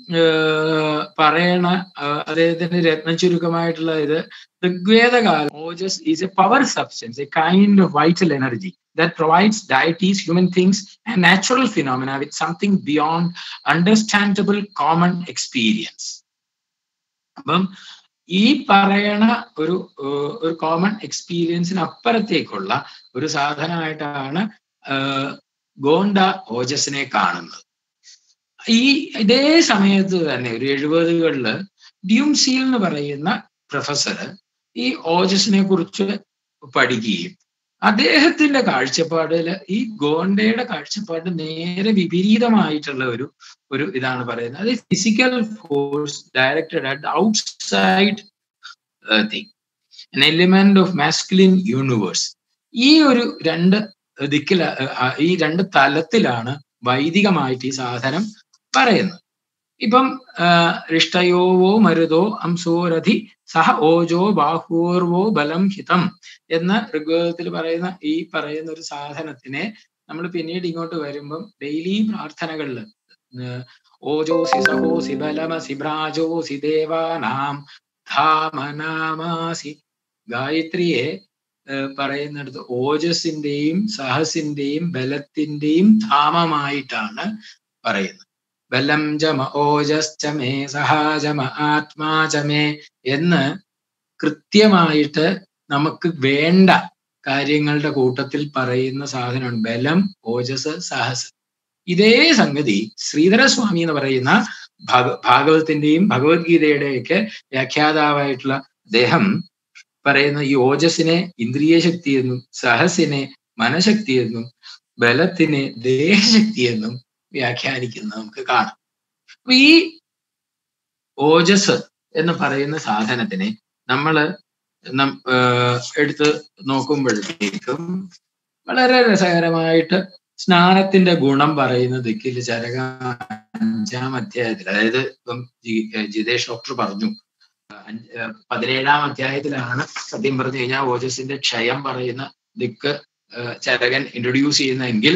പറയണ അദ്ദേഹത്തിന്റെ രത്ന ചുരുക്കമായിട്ടുള്ള ഇത് ഋഗ്വേദകാല ojas is a power substance, a kind of vital energy that provides deities, human things and natural phenomena with something beyond understandable common experience. അപ്പം ഈ പറയണ ഒരു കോമൺ എക്സ്പീരിയൻസിന് അപ്പുറത്തേക്കുള്ള ഒരു സാധനമായിട്ടാണ് ഗോണ്ട ഓജസിനെ കാണുന്നത്. ഇതേ സമയത്ത് തന്നെ ഒരു 70കളില് ഡ്യൂംസീൽ എന്ന് പറയുന്ന പ്രൊഫസർ ഈ ഓജസിനെ കുറിച്ച് പഠിക്കുകയും അദ്ദേഹത്തിന്റെ കാഴ്ചപ്പാടില് ഈ ഗോണ്ടയുടെ കാഴ്ചപ്പാട് നേരെ വിപരീതമായിട്ടുള്ള ഒരു ഇതാണ് പറയുന്നത്. അത് physical force directed at outside thing, an element of masculine universe. ഈ ഒരു രണ്ട് ദിക്കില, ഈ രണ്ട് തലത്തിലാണ് വൈദികമായിട്ട് ഈ സാധനം പറയുന്നത്. ഇപ്പം ഋഷ്ടയോവോ മരുതോ അംസോരഥി സഹ ഓജോ ബാഹൂർവോ ബലം ഹിതം എന്ന ഋഗ്വേദത്തിൽ പറയുന്ന ഒരു സാധനത്തിനെ നമ്മൾ പിന്നീട് ഇങ്ങോട്ട് വരുമ്പം ഡെയിലി പ്രാർത്ഥനകളിൽ ഓജോസി സഹോസി ബലമസി ഭ്രാജോസി ദേവാനാം ധാമനാമാസി ഗായത്രിയെ പറയുന്നിടത്ത് ഓജസിന്റെയും സഹസിന്റെയും ബലത്തിന്റെയും ധാമമായിട്ടാണ് പറയുന്നത്. ബലം ജമ ഓജസ്ചമേ സഹാജമ ആത്മാചമേ എന്ന് കൃത്യമായിട്ട് നമുക്ക് വേണ്ട കാര്യങ്ങളുടെ കൂട്ടത്തിൽ പറയുന്ന സാധനമാണ് ബലം, ഓജസ്, സഹസ്. ഇതേ സംഗതി ശ്രീധരസ്വാമി എന്ന് പറയുന്ന ഭാഗവതത്തിന്റെയും ഭഗവത്ഗീതയുടെയൊക്കെ വ്യാഖ്യാതാവായിട്ടുള്ള അദ്ദേഹം പറയുന്ന ഈ ഓജസ്സിനെ ഇന്ദ്രിയ ശക്തി എന്നും സഹസിനെ മനഃശക്തി എന്നും ബലത്തിനെ ദേഹശക്തി എന്നും വ്യാഖ്യാനിക്കുന്നത് നമുക്ക് കാണാം. അപ്പൊ ഈ ഓജസ് എന്ന് പറയുന്ന സാധനത്തിനെ നമ്മള് എടുത്ത് നോക്കുമ്പോഴത്തേക്കും വളരെ രസകരമായിട്ട് സ്നാനത്തിന്റെ ഗുണം പറയുന്ന ദിക്കിൽ ചരക 5-ാം അധ്യായത്തിൽ, അതായത് ഇപ്പം ജിതേഷ് ഡോക്ടർ പറഞ്ഞു 17-ാം അധ്യായത്തിലാണ് സത്യം പറഞ്ഞു കഴിഞ്ഞാൽ ഓജസിന്റെ ക്ഷയം പറയുന്ന ദിക്ക് ചരകൻ ഇൻട്രൊഡ്യൂസ് ചെയ്യുന്നതെങ്കിൽ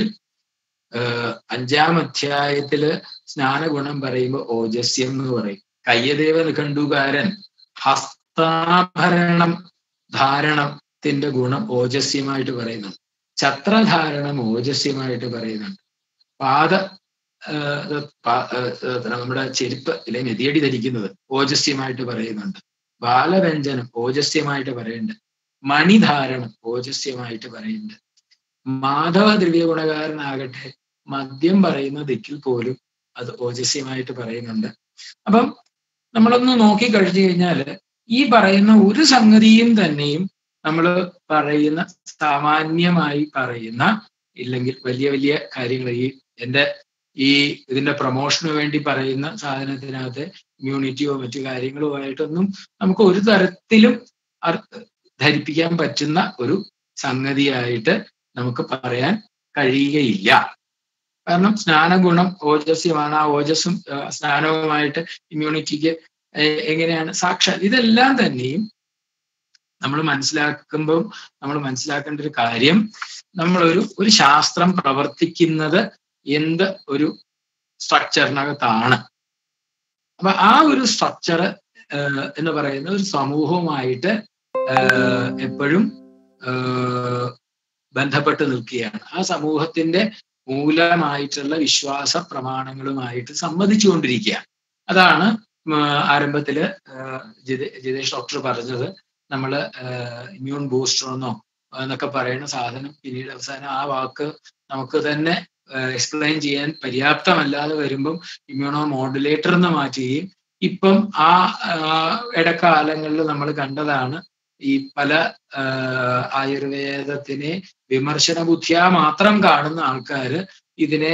5-ാം അധ്യായത്തില് സ്നാനഗുണം പറയുമ്പോൾ ഓജസ്യം എന്ന് പറയും. കയ്യദേവ നിഘണ്ടുകാരൻ ഹസ്താഭരണം ധാരണത്തിന്റെ ഗുണം ഓജസ്യമായിട്ട് പറയുന്നുണ്ട്. ഛത്രധാരണം ഓജസ്യമായിട്ട് പറയുന്നുണ്ട്. നമ്മുടെ ചെരുപ്പ് അല്ലെങ്കിൽ മെതിയടി ധരിക്കുന്നത് ഓജസ്യമായിട്ട് പറയുന്നുണ്ട്. ബാലവ്യഞ്ജനം ഓജസ്യമായിട്ട് പറയുന്നുണ്ട്, മണിധാരണം ഓജസ്യമായിട്ട് പറയുന്നുണ്ട്, മാധവ ദ്രവ്യഗുണകാരനാകട്ടെ മദ്യം പറയുന്ന ദിക്കിൽ പോലും അത് ഓജസ്യമായിട്ട് പറയുന്നുണ്ട്. അപ്പം നമ്മളൊന്ന് നോക്കി കഴിഞ്ഞു കഴിഞ്ഞാല് ഈ പറയുന്ന ഒരു സംഗതിയും തന്നെയും നമ്മൾ പറയുന്ന സാമാന്യമായി പറയുന്ന, ഇല്ലെങ്കിൽ വലിയ വലിയ കാര്യങ്ങൾ ഇതിന്റെ പ്രൊമോഷന് വേണ്ടി പറയുന്ന സാധനത്തിനകത്ത് ഇമ്മ്യൂണിറ്റിയോ മറ്റു കാര്യങ്ങളോ ആയിട്ടൊന്നും നമുക്ക് ഒരു തരത്തിലും ധരിപ്പിക്കാൻ പറ്റുന്ന ഒരു സംഗതിയായിട്ട് നമുക്ക് പറയാൻ കഴിയുകയില്ല. കാരണം സ്നാനഗുണം ഓജസ്യമാണ്. ആ ഓജസ്സും സ്നാനവുമായിട്ട് ഇമ്മ്യൂണിറ്റിക്ക് എങ്ങനെയാണ് സാക്ഷാൽ, ഇതെല്ലാം തന്നെയും നമ്മൾ മനസ്സിലാക്കേണ്ട ഒരു കാര്യം, ഒരു ശാസ്ത്രം പ്രവർത്തിക്കുന്നത് എന്ത് ഒരു സ്ട്രക്ചറിനകത്താണ്. അപ്പൊ ആ ഒരു സ്ട്രക്ചർ എന്ന് പറയുന്ന ഒരു സമൂഹവുമായിട്ട് എപ്പോഴും ബന്ധപ്പെട്ട് നിൽക്കുകയാണ്. ആ സമൂഹത്തിന്റെ മൂലമായിട്ടുള്ള വിശ്വാസ പ്രമാണങ്ങളുമായിട്ട് സംവദിച്ചുകൊണ്ടിരിക്കുകയാണ്. അതാണ് ആരംഭത്തില് ജിതേഷ് ഡോക്ടർ പറഞ്ഞത്. നമ്മള് ഇമ്മ്യൂൺ ബൂസ്റ്റർ എന്നൊക്കെ പറയുന്ന സാധനം പിന്നീട് അവസാനം ആ വാക്ക് നമുക്ക് തന്നെ എക്സ്പ്ലെയിൻ ചെയ്യാൻ പര്യാപ്തമല്ലാതെ വരുമ്പം ഇമ്മ്യൂണോ മോഡുലേറ്റർ എന്ന് മാറ്റുകയും, ഇപ്പം ആ ഇടക്കാലങ്ങളിൽ നമ്മൾ കണ്ടതാണ് ഈ പല ആയുർവേദത്തിനെ വിമർശന ബുദ്ധിയാ മാത്രം കാണുന്ന ആൾക്കാര് ഇതിനെ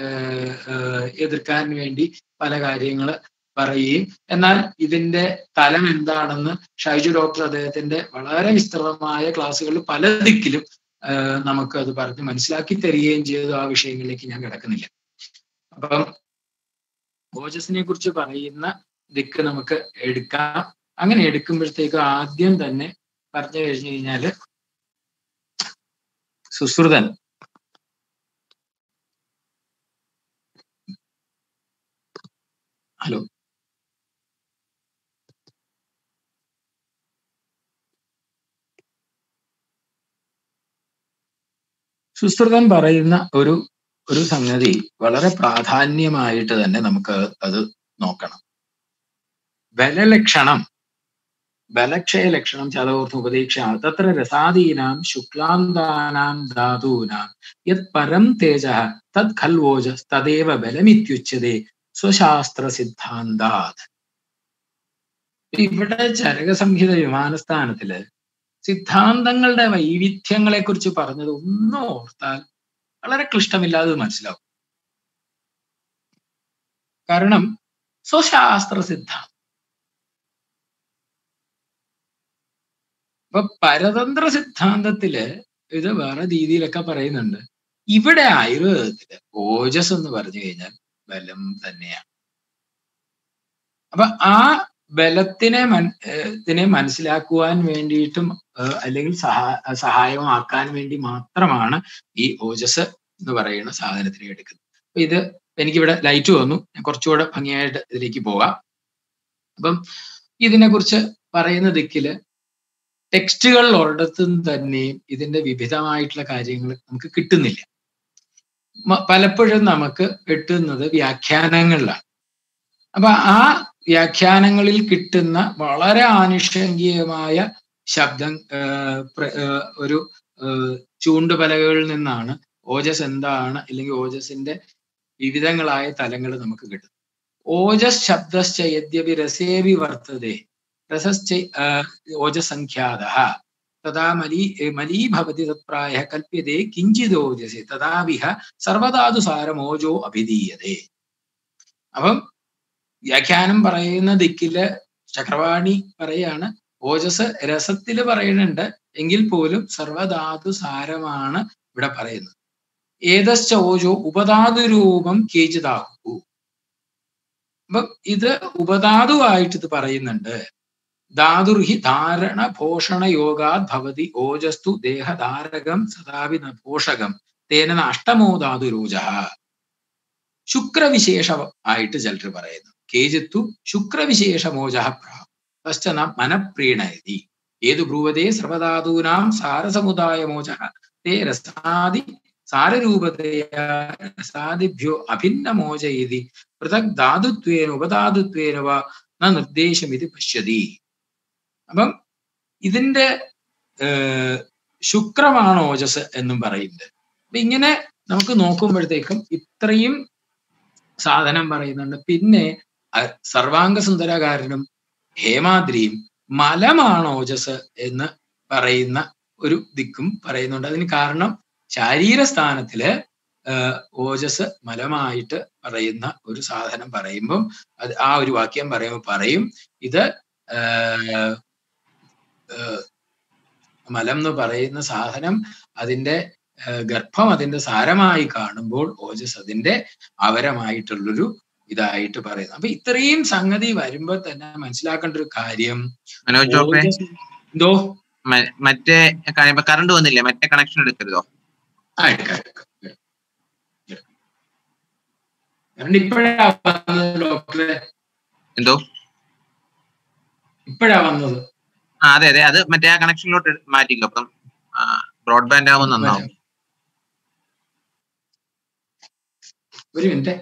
എതിർക്കാൻ വേണ്ടി പല കാര്യങ്ങൾ പറയുകയും, എന്നാൽ ഇതിന്റെ തലം എന്താണെന്ന് ഷൈജു ഡോക്ടർ അദ്ദേഹത്തിന്റെ വളരെ വിസ്തൃതമായ ക്ലാസ്സുകളിൽ പല ദിക്കിലും നമുക്ക് അത് പറഞ്ഞ് മനസ്സിലാക്കി തരികയും ചെയ്തു. ആ വിഷയങ്ങളിലേക്ക് ഞാൻ കിടക്കുന്നില്ല. അപ്പം ഓജസ്സിനെ കുറിച്ച് പറയുന്ന ദിക്ക് നമുക്ക് എടുക്കാം. അങ്ങനെ എടുക്കുമ്പോഴത്തേക്ക് ആദ്യം തന്നെ പറഞ്ഞു കഴിഞ്ഞു കഴിഞ്ഞാല് സുശ്രുതൻ ഹലോ സുശ്രുതൻ പറയുന്ന ഒരു സംഗതി വളരെ പ്രാധാന്യമായിട്ട് തന്നെ നമുക്ക് അത് നോക്കണം. ബലലക്ഷണം ബലക്ഷയലക്ഷണം ചതോർത്ഥ ഉപദേക്ഷ തത്ര രസാദീനാം ശുക്ലാന്താനാം ധാതൂനാം യത് പരം തേജ തത് ഖൽവോജസ് തദേവ ബലമിത്യുച്യതേ സ്വശാസ്ത്ര സിദ്ധാന്താത്. ഇവിടെ ചരകസംഹിത വിമാനസ്ഥാനത്തില് സിദ്ധാന്തങ്ങളുടെ വൈവിധ്യങ്ങളെ കുറിച്ച് പറഞ്ഞത് ഒന്ന് ഓർത്താൽ വളരെ ക്ലിഷ്ടമില്ലാതെ മനസ്സിലാവും. കാരണം സ്വശാസ്ത്ര സിദ്ധാന്തം, ഇപ്പൊ പരതന്ത്ര സിദ്ധാന്തത്തില് ഇത് വേറെ രീതിയിലൊക്കെ പറയുന്നുണ്ട്. ഇവിടെ ആയുർവേദത്തില് ഓജസ് എന്ന് പറഞ്ഞു കഴിഞ്ഞാൽ ബലം തന്നെയാണ്. അപ്പൊ ആ ബലത്തിനെ മനസ്സിലാക്കുവാൻ വേണ്ടിയിട്ടും അല്ലെങ്കിൽ സഹായമാക്കാൻ വേണ്ടി മാത്രമാണ് ഈ ഓജസ് എന്ന് പറയുന്ന സാധനത്തിനെ എടുക്കുന്നത്. അപ്പൊ ഇത് എനിക്കിവിടെ ലൈറ്റ് വന്നു, ഞാൻ കുറച്ചുകൂടെ ഭംഗിയായിട്ട് ഇതിലേക്ക് പോകാം. അപ്പം ഇതിനെ കുറിച്ച് പറയുന്ന ദിക്കില് ടെക്സ്റ്റുകളിൽ ഒരിടത്തും തന്നെയും ഇതിന്റെ വിവിധമായിട്ടുള്ള കാര്യങ്ങൾ നമുക്ക് കിട്ടുന്നില്ല. പലപ്പോഴും നമുക്ക് കിട്ടുന്നത് വ്യാഖ്യാനങ്ങളിലാണ്. അപ്പൊ ആ വ്യാഖ്യാനങ്ങളിൽ കിട്ടുന്ന വളരെ ആനുഷംഗികമായ ശബ്ദം ഒരു ചൂണ്ടുപലകകളിൽ നിന്നാണ് ഓജസ് എന്താണ് അല്ലെങ്കിൽ ഓജസിന്റെ വിവിധങ്ങളായ തലങ്ങൾ നമുക്ക് കിട്ടും. ഓജസ് ശബ്ദശ്ച യദ്യപി രസേവി വർത്തതേ രസശ്ച ഓജസംഖ്യാതഃ തഥാ മലീ ഭവതി തത്പ്രായഃ കൽപ്യതേ കിഞ്ചിദോജസി തഥാവിഹ സർവധാതുസാരമോജോ അഭിധീയതേ. അപ്പം വ്യാഖ്യാനം പറയുന്ന ദിക്കില് ചക്രവാണി പറയാണ് ഓജസ് രസത്തില് പറയുന്നുണ്ട്, എങ്കിൽ പോലും സർവധാതു സാരമാണ് ഇവിടെ പറയുന്നത്. ഏതശ്ച ഓജോ ഉപധാതു രൂപം കേചിതാഹു. അപ്പം ഇത് ഉപധാതുവായിട്ട് ഇത് പറയുന്നുണ്ട്. ധാതുർഹി ധാരണ പോഷണ യോഗാത് ഭവതി ഓജസ്തു ദേഹധാരകം സദാവി പോഷകം തേന അഷ്ടമോ ധാതുരോജ. ശുക്രവിശേഷ ആയിട്ട് ചിലർ പറയുന്നു. കേജിത്തു ശുക്രവിശേഷമോജ പ്രാശ്ചന മനപ്രീണയതി ഏതു ബ്രൂവതേ സർവധാതൂനാം സാരസമുദായമോജ തേ രസാദി സാരരൂപതയാ രസാദിഭ്യോ അഭിന്നമോജയതി പൃഥക് ധാതുത്വേന ഉപധാതുത്വേന വാ ന നിർദ്ദേശമിതി പശ്യതി. അപ്പം ഇതിന്റെ ശുക്രമാണ് ഓജസ് എന്നും പറയുന്നത്. അപ്പൊ ഇങ്ങനെ നമുക്ക് നോക്കുമ്പോഴത്തേക്കും ഇത്രയും സാധനം പറയുന്നുണ്ട്. പിന്നെ സർവാംഗ സുന്ദരകാരനും ഹേമാദ്രിയും മലമാണ് ഓജസ് എന്ന് പറയുന്ന ഒരു ദിക്കും പറയുന്നുണ്ട്. അതിന് കാരണം ശാരീരസ്ഥാനത്തില് ഓജസ് മലമായിട്ട് പറയുന്ന ഒരു സാധനം പറയുമ്പം അത് ആ ഒരു വാക്യം പറയുമ്പോൾ പറയും ഇത് മലം എന്ന് പറയുന്ന സാധനം അതിന്റെ ഗർഭം അതിന്റെ സാരമായി കാണുമ്പോൾ ഓജസ് അതിന്റെ അവരമായിട്ടുള്ളൊരു ഇതായിട്ട് പറയുന്നു. അപ്പൊ ഇത്രയും സംഗതി വരുമ്പോൾ തന്നെ മനസ്സിലാക്കേണ്ട ഒരു കാര്യം, എന്തോ മറ്റേ കറണ്ട് വന്നില്ലേ, മറ്റേ കണക്ഷൻ എടുക്കരുതോ? ഇപ്പോഴാ വന്നത് ഡോക്ടറെ, എന്തോ ഇപ്പോഴാ വന്നത്. അതെ അതെ, അത് മറ്റേ ആ കണക്ഷനിലോട്ട് മാറ്റിക്കോ, അപ്പം ബ്രോഡ്ബാൻഡ് ആവുമ്പോൾ നന്നാവും. ഒരു മിനിറ്റ്.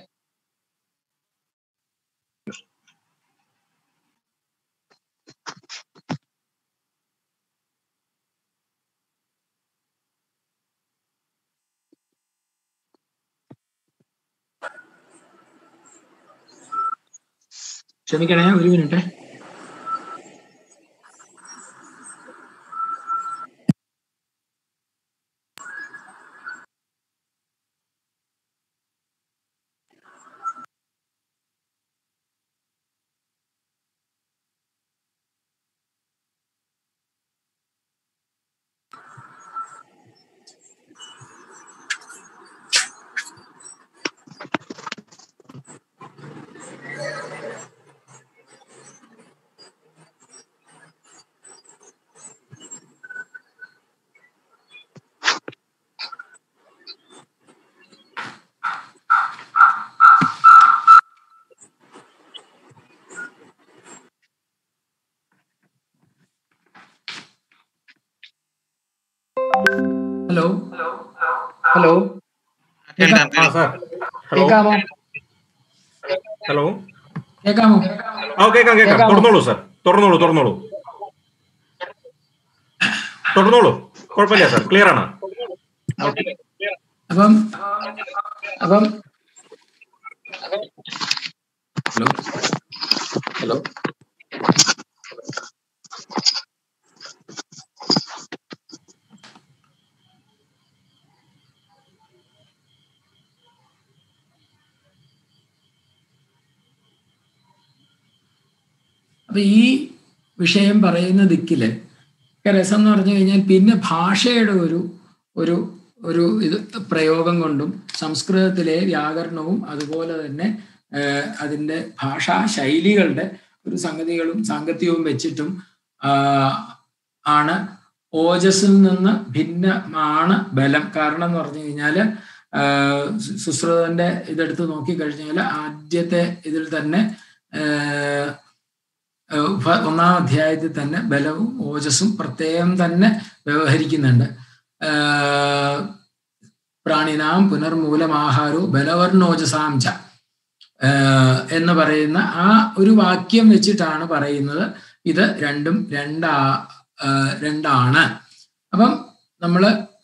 ക്ഷമിക്കണേ, ഒരു മിനിറ്റ്. ഹലോ ഹലോ, കേൾക്കാമോ? ഹലോ, കേൾക്കാമോ? കേൾക്കാം. തുറന്നോളൂ സാർ, തുറന്നോളൂ, കുഴപ്പമില്ല സാർ, ക്ലിയർ ആണ്. അപ്പം ഹലോ അപ്പൊ ഈ വിഷയം പറയുന്ന ദിക്കില് രസം എന്ന് പറഞ്ഞു കഴിഞ്ഞാൽ പിന്നെ ഭാഷയുടെ ഒരു ഇത് പ്രയോഗം കൊണ്ടും സംസ്കൃതത്തിലെ വ്യാകരണവും അതുപോലെ തന്നെ അതിൻ്റെ ഭാഷാ ശൈലികളുടെ ഒരു സംഗതികളും സാങ്കത്യവും വെച്ചിട്ടും ആണ് ഓജസ്സിൽ നിന്ന് ഭിന്നമാണ് ബലം. കാരണം എന്ന് പറഞ്ഞു കഴിഞ്ഞാൽ സുശ്രുതന്റെ ഇതെടുത്ത് നോക്കിക്കഴിഞ്ഞാൽ ആദ്യത്തെ ഇതിൽ തന്നെ 1-ാം അധ്യായത്തിൽ തന്നെ ബലവും ഓജസ്സും പ്രത്യേകം തന്നെ വ്യവഹരിക്കുന്നുണ്ട്. പ്രാണിനാം പുനർമൂലമാഹാരോ ബലവർണോജസാം ച എന്ന് പറയുന്ന ആ ഒരു വാക്യം വെച്ചിട്ടാണ് പറയുന്നത്. ഇത് രണ്ടും രണ്ടാണ്. അപ്പം നമ്മൾ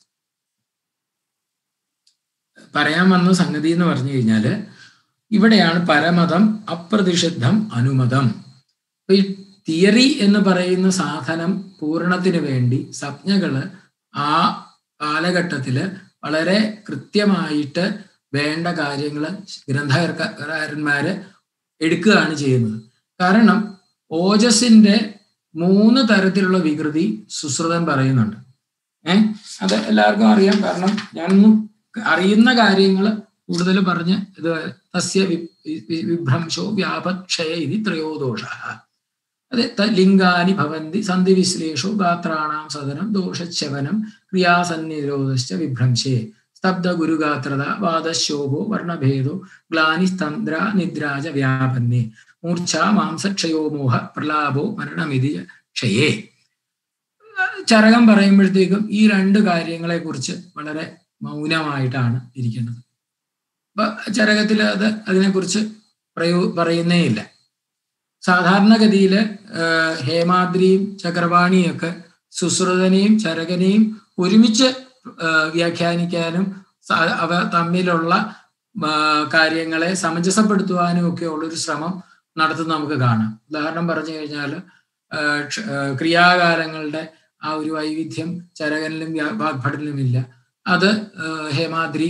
പറയാൻ വന്ന സംഗതി എന്ന് പറഞ്ഞു കഴിഞ്ഞാൽ ഇവിടെയാണ് പരമതം അപ്രതിഷിദ്ധം അനുമതം. ഈ തിയറി എന്ന് പറയുന്ന സാധനം പൂരണത്തിന് വേണ്ടി സംജ്ഞകള് ആ കാലഘട്ടത്തിൽ വളരെ കൃത്യമായിട്ട് വേണ്ട കാര്യങ്ങൾ ഗ്രന്ഥകാരന്മാര് എടുക്കുകയാണ് ചെയ്യുന്നത്. കാരണം ഓജസ്സിന്റെ 3 തരത്തിലുള്ള വികൃതി സുശ്രുതൻ പറയുന്നുണ്ട്. അത് എല്ലാവർക്കും അറിയാം. കാരണം ഞാനൊന്നും അറിയുന്ന കാര്യങ്ങൾ കൂടുതൽ പറഞ്ഞ് ഇത് തസ്യ വിഭ്രംശോ വ്യാപക്ഷയ ഇതി ത്രയോദോഷ. അതെ, ലിംഗാനി ഭവന്തി സന്ധി വിശ്ലേഷോ ഗാത്രാണാം സദനം ദോഷശവനം ക്രിയാസന്നിരോധശ്ച വിഭ്രംശേ സ്തബ്ധ ഗുരുഗാത്രത വാദശോഭോ വർണ്ണഭേദോ ഗ്ലാനിസ്തന്ദ്ര നിദ്രാജ വ്യാപന്യേ മൂർച്ഛ മാംസക്ഷയോ മോഹ പ്രലാപോ മരണമിതി ക്ഷയേ. ചരകം പറയുമ്പോഴത്തേക്കും ഈ 2 കാര്യങ്ങളെ കുറിച്ച് വളരെ മൗനമായിട്ടാണ് ഇരിക്കുന്നത്. അപ്പൊ ചരകത്തിൽ അതിനെക്കുറിച്ച് പറയുന്നേ ഇല്ല. സാധാരണഗതിയിൽ ഹേമാദ്രിയും ചക്രപാണിയും ഒക്കെ സുശ്രുതനെയും ചരകനെയും ഒരുമിച്ച് വ്യാഖ്യാനിക്കാനും അവ തമ്മിലുള്ള കാര്യങ്ങളെ സമഞ്ജസപ്പെടുത്തുവാനും ഒക്കെ ഉള്ളൊരു ശ്രമം നടത്തുന്ന നമുക്ക് കാണാം. ഉദാഹരണം പറഞ്ഞു കഴിഞ്ഞാൽ ക്രിയാകാലങ്ങളുടെ ആ ഒരു വൈവിധ്യം ചരകനിലും വാഗ്ഭടനിലും ഇല്ല. അത് ഹേമാദ്രി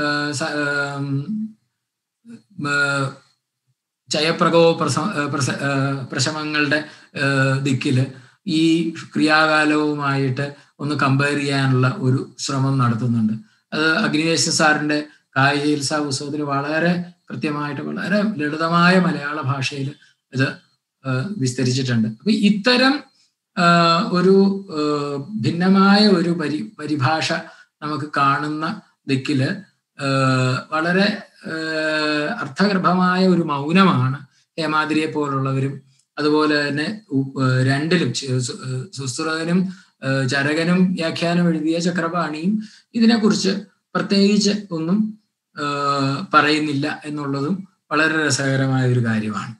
ചയപ്രകോപ പ്രശമങ്ങളുടെ ദിക്കില് ഈ ക്രിയാകാലവുമായിട്ട് ഒന്ന് കമ്പയർ ചെയ്യാനുള്ള ഒരു ശ്രമം നടത്തുന്നുണ്ട്. അത് അഗ്നിവേശ സാറിന്റെ കായികചികിത്സാ പുസ്തകത്തിൽ വളരെ കൃത്യമായിട്ട് വളരെ ലളിതമായ മലയാള ഭാഷയിൽ ഇത് വിസ്തരിച്ചിട്ടുണ്ട്. അപ്പൊ ഇത്തരം ഒരു ഭിന്നമായ ഒരു പരിഭാഷ നമുക്ക് കാണുന്ന ദിക്കില് വളരെ അർത്ഥഗർഭമായ ഒരു മൗനമാണ് ഹേമാദ്രിയെ പോലുള്ളവരും അതുപോലെ തന്നെ രണ്ടിലും സുശ്രുതനും ചരകനും വ്യാഖ്യാനം എഴുതിയ ചക്രപാണിയും ഇതിനെക്കുറിച്ച് പ്രത്യേകിച്ച് ഒന്നും പറയുന്നില്ല എന്നുള്ളതും വളരെ രസകരമായ ഒരു കാര്യമാണ്.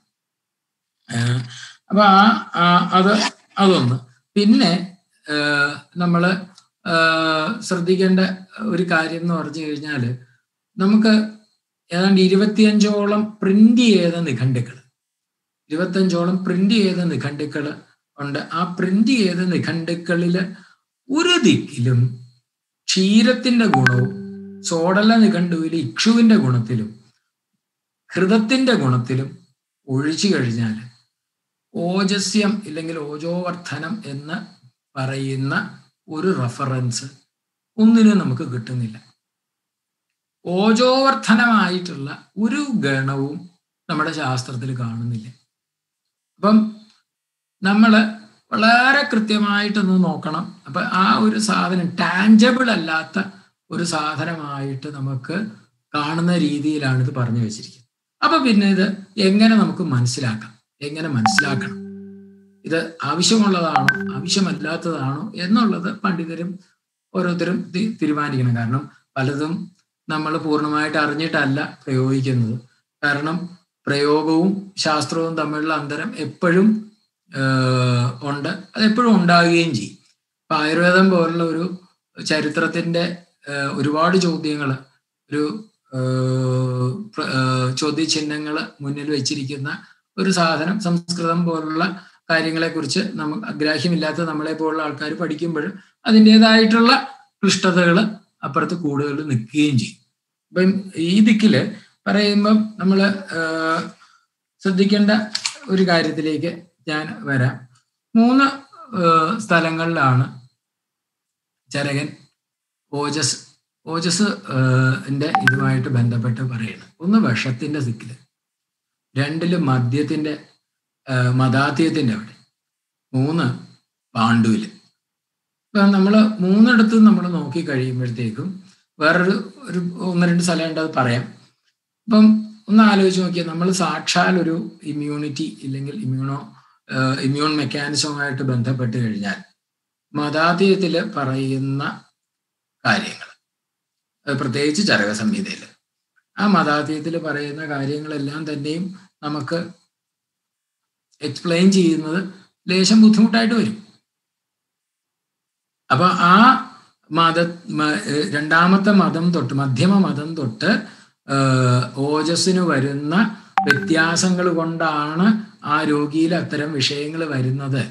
അപ്പൊ അതൊന്ന്. പിന്നെ നമ്മൾ ശ്രദ്ധിക്കേണ്ട ഒരു കാര്യം എന്ന് പറഞ്ഞു കഴിഞ്ഞാൽ നമുക്ക് ഏതാണ്ട് 25ഓളം പ്രിന്റ് ചെയ്ത നിഘണ്ടുക്കൾ 25ഓളം പ്രിന്റ് ചെയ്ത നിഘണ്ടുക്കൾ ഉണ്ട്. ആ പ്രിന്റ് ചെയ്ത നിഘണ്ടുക്കളില് ഒരു ദിക്കിലും ക്ഷീരത്തിന്റെ ഗുണവും സോഡല നിഘണ്ടുവിൽ ഇക്ഷുവിന്റെ ഗുണത്തിലും ഹൃദത്തിന്റെ ഗുണത്തിലും ഒഴിച്ചു കഴിഞ്ഞാൽ ഓജസ്യം ഇല്ലെങ്കിൽ ഓജോവർദ്ധനം എന്ന് പറയുന്ന ഒരു റഫറൻസ് ഒന്നിനും നമുക്ക് കിട്ടുന്നില്ല. ഓജോവർദ്ധനമായിട്ടുള്ള ഒരു ഗണവും നമ്മുടെ ശാസ്ത്രത്തിൽ കാണുന്നില്ല. അപ്പം നമ്മൾ വളരെ കൃത്യമായിട്ടൊന്ന് നോക്കണം. അപ്പൊ ആ ഒരു സാധനം ടാഞ്ചബിൾ അല്ലാത്ത ഒരു സാധനമായിട്ട് നമുക്ക് കാണുന്ന രീതിയിലാണ് ഇത് പറഞ്ഞു വെച്ചിരിക്കുന്നത്. അപ്പൊ പിന്നെ ഇത് എങ്ങനെ നമുക്ക് മനസ്സിലാക്കണം, ഇത് ആവശ്യമുള്ളതാണോ ആവശ്യമല്ലാത്തതാണോ എന്നുള്ളത് പണ്ഡിതരും ഓരോരുത്തരും തീരുമാനിക്കണം. കാരണം പലതും നമ്മൾ പൂർണ്ണമായിട്ട് അറിഞ്ഞിട്ടല്ല പ്രയോഗിക്കുന്നത്. കാരണം പ്രയോഗവും ശാസ്ത്രവും തമ്മിലുള്ള അന്തരം എപ്പോഴും ഉണ്ട്, അതെപ്പോഴും ഉണ്ടാകുകയും ചെയ്യും. ഇപ്പൊ ആയുർവേദം പോലുള്ള ഒരു ചരിത്രത്തിന്റെ ഒരുപാട് ചോദ്യങ്ങൾ, ഒരു ചോദ്യചിഹ്നങ്ങൾ മുന്നിൽ വെച്ചിരിക്കുന്ന ഒരു സാധനം സംസ്കൃതം പോലുള്ള കാര്യങ്ങളെക്കുറിച്ച് നമുക്ക് അഗ്രാഹ്യമില്ലാത്ത നമ്മളെ പോലുള്ള ആൾക്കാർ പഠിക്കുമ്പോൾ അതിൻ്റെതായിട്ടുള്ള ക്ലിഷ്ടതകൾ അപ്പുറത്ത് കൂടുതൽ നിൽക്കുകയും ചെയ്യും. അപ്പം ഈ ദിക്കില് പറയുമ്പം നമ്മൾ ശ്രദ്ധിക്കേണ്ട ഒരു കാര്യത്തിലേക്ക് ഞാൻ വരാം. 3 സ്ഥലങ്ങളിലാണ് ചരകൻ ഓജസ് ഇതുമായിട്ട് ബന്ധപ്പെട്ട് പറയുന്നത്. 1 വിഷത്തിന്റെ ദിക്കില്, 2 മദ്യത്തിന്റെ മദാത്യത്തിന്റെ അവിടെ, 3 പാണ്ഡുവില്. ഇപ്പൊ നമ്മൾ 3 നമ്മൾ നോക്കി കഴിയുമ്പോഴത്തേക്കും വേറൊരു 1-2 സ്ഥലം ഉണ്ട്, അത് പറയാം. അപ്പം ഒന്ന് ആലോചിച്ച് നോക്കിയാൽ നമ്മൾ സാക്ഷാൽ ഒരു ഇമ്മ്യൂണിറ്റി ഇല്ലെങ്കിൽ ഇമ്മ്യൂൺ മെക്കാനിസവുമായിട്ട് ബന്ധപ്പെട്ട് കഴിഞ്ഞാൽ മദാത്യത്തിൽ പറയുന്ന കാര്യങ്ങൾ, പ്രത്യേകിച്ച് ചരക സംഹിതയിൽ ആ മദാത്യത്തിൽ പറയുന്ന കാര്യങ്ങളെല്ലാം തന്നെയും നമുക്ക് എക്സ്പ്ലെയിൻ ചെയ്യുന്നത് ലേശം ബുദ്ധിമുട്ടായിട്ട് വരും. അപ്പൊ ആ രണ്ടാമത്തെ മതം തൊട്ട്, മധ്യമ മതം തൊട്ട് ഓജസ്സിന് വരുന്ന വ്യത്യാസങ്ങൾ കൊണ്ടാണ് ആ രോഗിയിൽ അത്തരം വിഷയങ്ങൾ വരുന്നത്.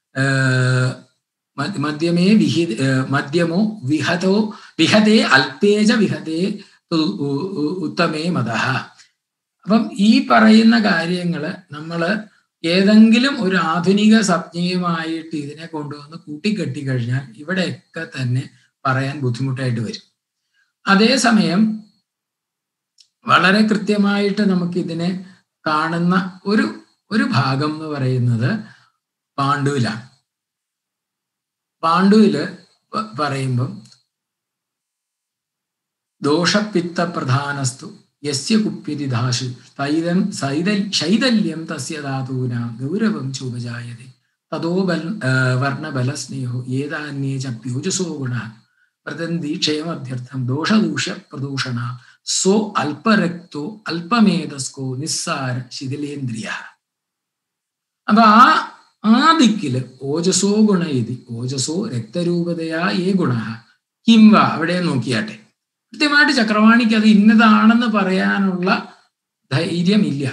മദ്യമോ വിഹതേ അല്പേജ വിഹതേ ഉത്തമേ മതഃ. അപ്പം ഈ പറയുന്ന കാര്യങ്ങള് നമ്മൾ ഏതെങ്കിലും ഒരു ആധുനിക സംജ്ഞയുമായിട്ട് ഇതിനെ കൊണ്ടുവന്ന് കൂട്ടിക്കെട്ടി കഴിഞ്ഞാൽ ഇവിടെയൊക്കെ തന്നെ പറയാൻ ബുദ്ധിമുട്ടായിട്ട് വരും. അതേസമയം വളരെ കൃത്യമായിട്ട് നമുക്ക് ഇതിനെ കാണുന്ന ഒരു ഭാഗം എന്ന് പറയുന്നത് പാണ്ഡുവിലാണ്. പാണ്ഡുവില് പറയുമ്പം ദോഷപിത്ത പ്രധാനസ്തു യസ്യ കുപ്യതി ദാശു ശൈതല്യം തസ്യ ധാതൂനാം ഗൗരവം ചോപജായതേ തതോ വർണ്ണബലസ്നേഹോ ഏതാന്യേ ചപ്യോജസോ ഗുണ പ്രതന്തി ക്ഷയമഭ്യർത്ഥം ദോഷദൂഷ്യ പ്രദൂഷണ സോ അല്പരക്തോ അല്പമേധസ്കോ നിസ്സാര ശിഥിലേന്ദ്രിയ. അപ്പൊ ആ ദിക്കില് ഓജസോ ഗുണ ഇതി ഓജസോ രക്തരൂപതയാ ഏ ഗുണ കിംവ അവിടെ നോക്കിയാട്ടെ. കൃത്യമായിട്ട് ചക്രവാണിക്ക് അത് ഇന്നതാണെന്ന് പറയാനുള്ള ധൈര്യമില്ല.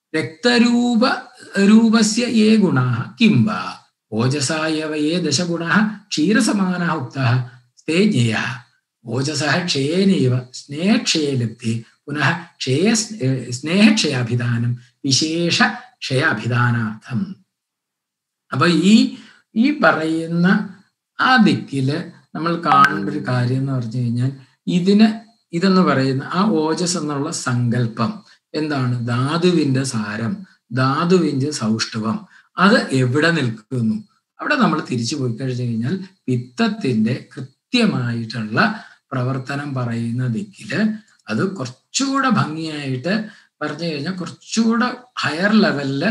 രക്തരൂപസ്യ ഏ ഗുണ കിംവ ഓജസായവ ഏ ദശഗുണ ക്ഷീരസമാന ഉക്ത തേ ജ്ഞേയ ഓജസ ക്ഷയേനൈവ സ്നേഹക്ഷയെ ലബ്ധേ പുനഃ സ്നേഹക്ഷയാഭിധാനം വിശേഷ ക്ഷയാഭിധാനാർത്ഥം. അപ്പൊ ഈ പറയുന്ന ആ ദിക്കില് നമ്മൾ കാണേണ്ട ഒരു കാര്യം എന്ന് പറഞ്ഞു കഴിഞ്ഞാൽ ഇതെന്ന് പറയുന്ന ആ ഓജസ് എന്നുള്ള സങ്കല്പം എന്താണ്? ധാതുവിന്റെ സാരം, ധാതുവിന്റെ സൗഷ്ഠവം. അത് എവിടെ നിൽക്കുന്നു? അവിടെ നമ്മൾ തിരിച്ചു പോയി കഴിഞ്ഞു കഴിഞ്ഞാൽ പിത്തത്തിന്റെ കൃത്യമായിട്ടുള്ള പ്രവർത്തനം പറയുന്ന ദിക്കില് അത് കുറച്ചുകൂടെ ഭംഗിയായിട്ട് പറഞ്ഞു കഴിഞ്ഞാൽ കുറച്ചുകൂടെ ഹയർ ലെവലില്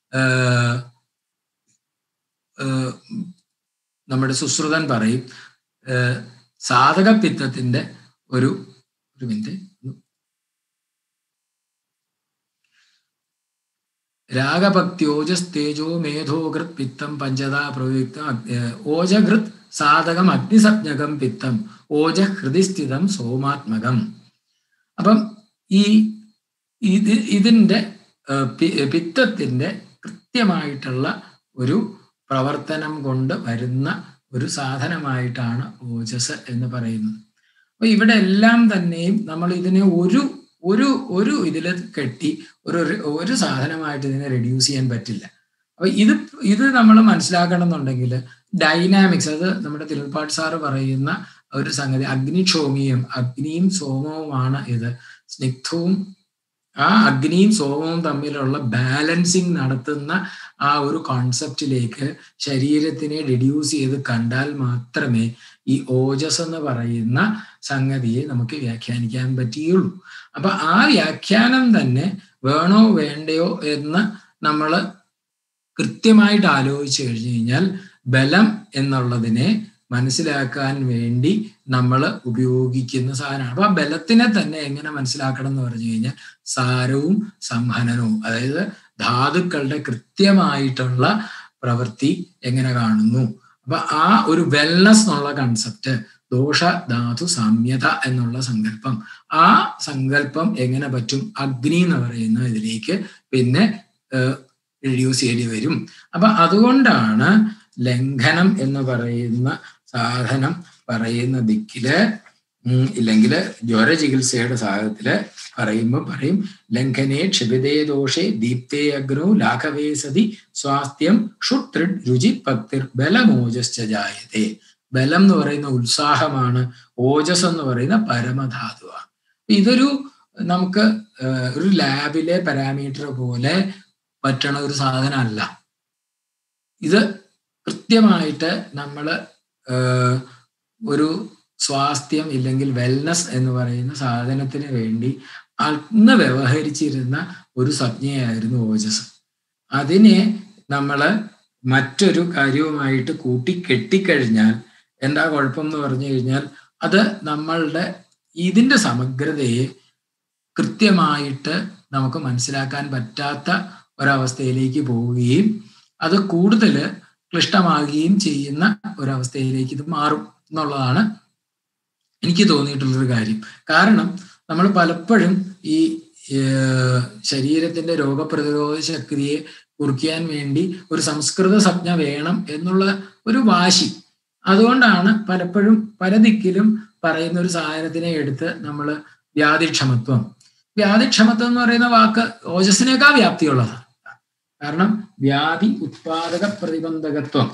നമ്മുടെ സുശ്രുതൻ പറയും സാധക പിത്തത്തിന്റെ ഒരു മിനിറ്റ്, രാഗഭക്തിയോജസ് തേജോ മേധോകൃത് പിത്തം പഞ്ചതാ പ്രയുക്ത ഓജഘൃത് സാധകം അഗ്നിസജ്ഞകം പിത്തം ഓജ ഹൃദിസ്ഥിതം സോമാത്മകം. അപ്പം ഇതിന്റെ പിത്തത്തിന്റെ കൃത്യമായിട്ടുള്ള ഒരു പ്രവർത്തനം കൊണ്ട് വരുന്ന ഒരു സാധനമായിട്ടാണ് ഓജസ് എന്ന് പറയുന്നത്. അപ്പൊ ഇവിടെ എല്ലാം തന്നെയും നമ്മൾ ഇതിനെ ഒരു ഇതിൽ കെട്ടി ഒരു സാധനമായിട്ട് ഇതിനെ റെഡ്യൂസ് ചെയ്യാൻ പറ്റില്ല. അപ്പൊ ഇത് നമ്മൾ മനസ്സിലാക്കണം എന്നുണ്ടെങ്കിൽ ഡൈനാമിക്സ്, അത് നമ്മുടെ തിരുപ്പാട് സാറ് പറയുന്ന ഒരു സംഗതി, അഗ്നിക്ഷോമിയും അഗ്നിയും സോമവുമാണ് ഇത്. സ്നിഗ്ധവും ആ അഗ്നിയും സോമവും തമ്മിലുള്ള ബാലൻസിങ് നടത്തുന്ന ആ ഒരു കോൺസെപ്റ്റിലേക്ക് ശരീരത്തിനെ റെഡ്യൂസ് ചെയ്ത് കണ്ടാൽ മാത്രമേ ഈ ഓജസ് എന്ന് പറയുന്ന സംഗതിയെ നമുക്ക് വ്യാഖ്യാനിക്കാൻ പറ്റുകയുള്ളൂ. അപ്പൊ ആ വ്യാഖ്യാനം തന്നെ വേണോ വേണ്ടയോ എന്ന് നമ്മൾ കൃത്യമായിട്ട് ആലോചിച്ച് കഴിഞ്ഞു കഴിഞ്ഞാൽ ബലം എന്നുള്ളതിനെ മനസ്സിലാക്കാൻ വേണ്ടി നമ്മൾ ഉപയോഗിക്കുന്ന സാധനമാണ്. അപ്പൊ ആ ബലത്തിനെ തന്നെ എങ്ങനെ മനസ്സിലാക്കണം എന്ന് പറഞ്ഞു കഴിഞ്ഞാൽ സാരവും സംഹനനവും, അതായത് ധാതുക്കളുടെ കൃത്യമായിട്ടുള്ള പ്രവൃത്തി എങ്ങനെ കാണുന്നു. അപ്പൊ ആ ഒരു വെൽനസ് എന്നുള്ള കൺസെപ്റ്റ്, ദോഷ ധാതു സാമ്യത എന്നുള്ള സങ്കല്പം, ആ സങ്കല്പം എങ്ങനെ പറ്റും അഗ്നി എന്ന് പറയുന്ന ഇതിലേക്ക് പിന്നെ റെഡ്യൂസ് ചെയ്യേണ്ടി വരും. അപ്പൊ അതുകൊണ്ടാണ് ലംഘനം എന്ന് പറയുന്ന സാധനം പറയുന്ന ദിക്കില്, ഇല്ലെങ്കിൽ ജ്വര ചികിത്സയുടെ സാധനത്തില് പറയുമ്പോൾ പറയും ലംഘനേ ക്ഷപിതേ ദോഷേ ദീപ്തേ അഗ്നോ ലാഘവേ സതി സ്വാസ്ഥ്യം ക്ഷുത്രിഡ് രുചി പക്തിർ ബലമോജശ്ച ജായതേ. ബലം എന്ന് പറയുന്ന ഉത്സാഹമാണ്, ഓജസ് എന്ന് പറയുന്ന പരമധാതുവാണ്. ഇതൊരു നമുക്ക് ഒരു ലാബിലെ പാരാമീറ്റർ പോലെ പറ്റണ ഒരു സാധനമല്ല. ഇത് കൃത്യമായിട്ട് നമ്മൾ ഒരു സ്വാസ്ഥ്യം ഇല്ലെങ്കിൽ വെൽനസ് എന്ന് പറയുന്ന സാധനത്തിന് വേണ്ടി അന്ന് വ്യവഹരിച്ചിരുന്ന ഒരു സംജ്ഞയായിരുന്നു ഓജസ്. അതിനെ നമ്മൾ മറ്റൊരു കാര്യവുമായിട്ട് കെട്ടിക്കഴിഞ്ഞാൽ എന്താ കുഴപ്പം എന്ന് പറഞ്ഞു കഴിഞ്ഞാൽ അത് നമ്മളുടെ ഇതിന്റെ സമഗ്രതയെ കൃത്യമായിട്ട് നമുക്ക് മനസ്സിലാക്കാൻ പറ്റാത്ത ഒരവസ്ഥയിലേക്ക് പോവുകയും അത് കൂടുതൽ ക്ലിഷ്ടമാകുകയും ചെയ്യുന്ന ഒരവസ്ഥയിലേക്ക് ഇത് മാറും എന്നുള്ളതാണ് എനിക്ക് തോന്നിയിട്ടുള്ളൊരു കാര്യം. കാരണം നമ്മൾ പലപ്പോഴും ഈ ശരീരത്തിന്റെ രോഗപ്രതിരോധ ശക്തിയെ കുറിക്കാൻ വേണ്ടി ഒരു സംസ്കൃത സംജ്ഞ വേണം എന്നുള്ള ഒരു വാശി, അതുകൊണ്ടാണ് പലപ്പോഴും പല ദിക്കിലും പറയുന്ന ഒരു സാധനത്തിനെ എടുത്ത് നമ്മൾ വ്യാധിക്ഷമത്വം എന്ന് പറയുന്ന വാക്ക് ഓജസ്സിനേക്കാൾ വ്യാപ്തിയുള്ളതാണ്. കാരണം വ്യാധി ഉത്പാദക പ്രതിബന്ധകത്വം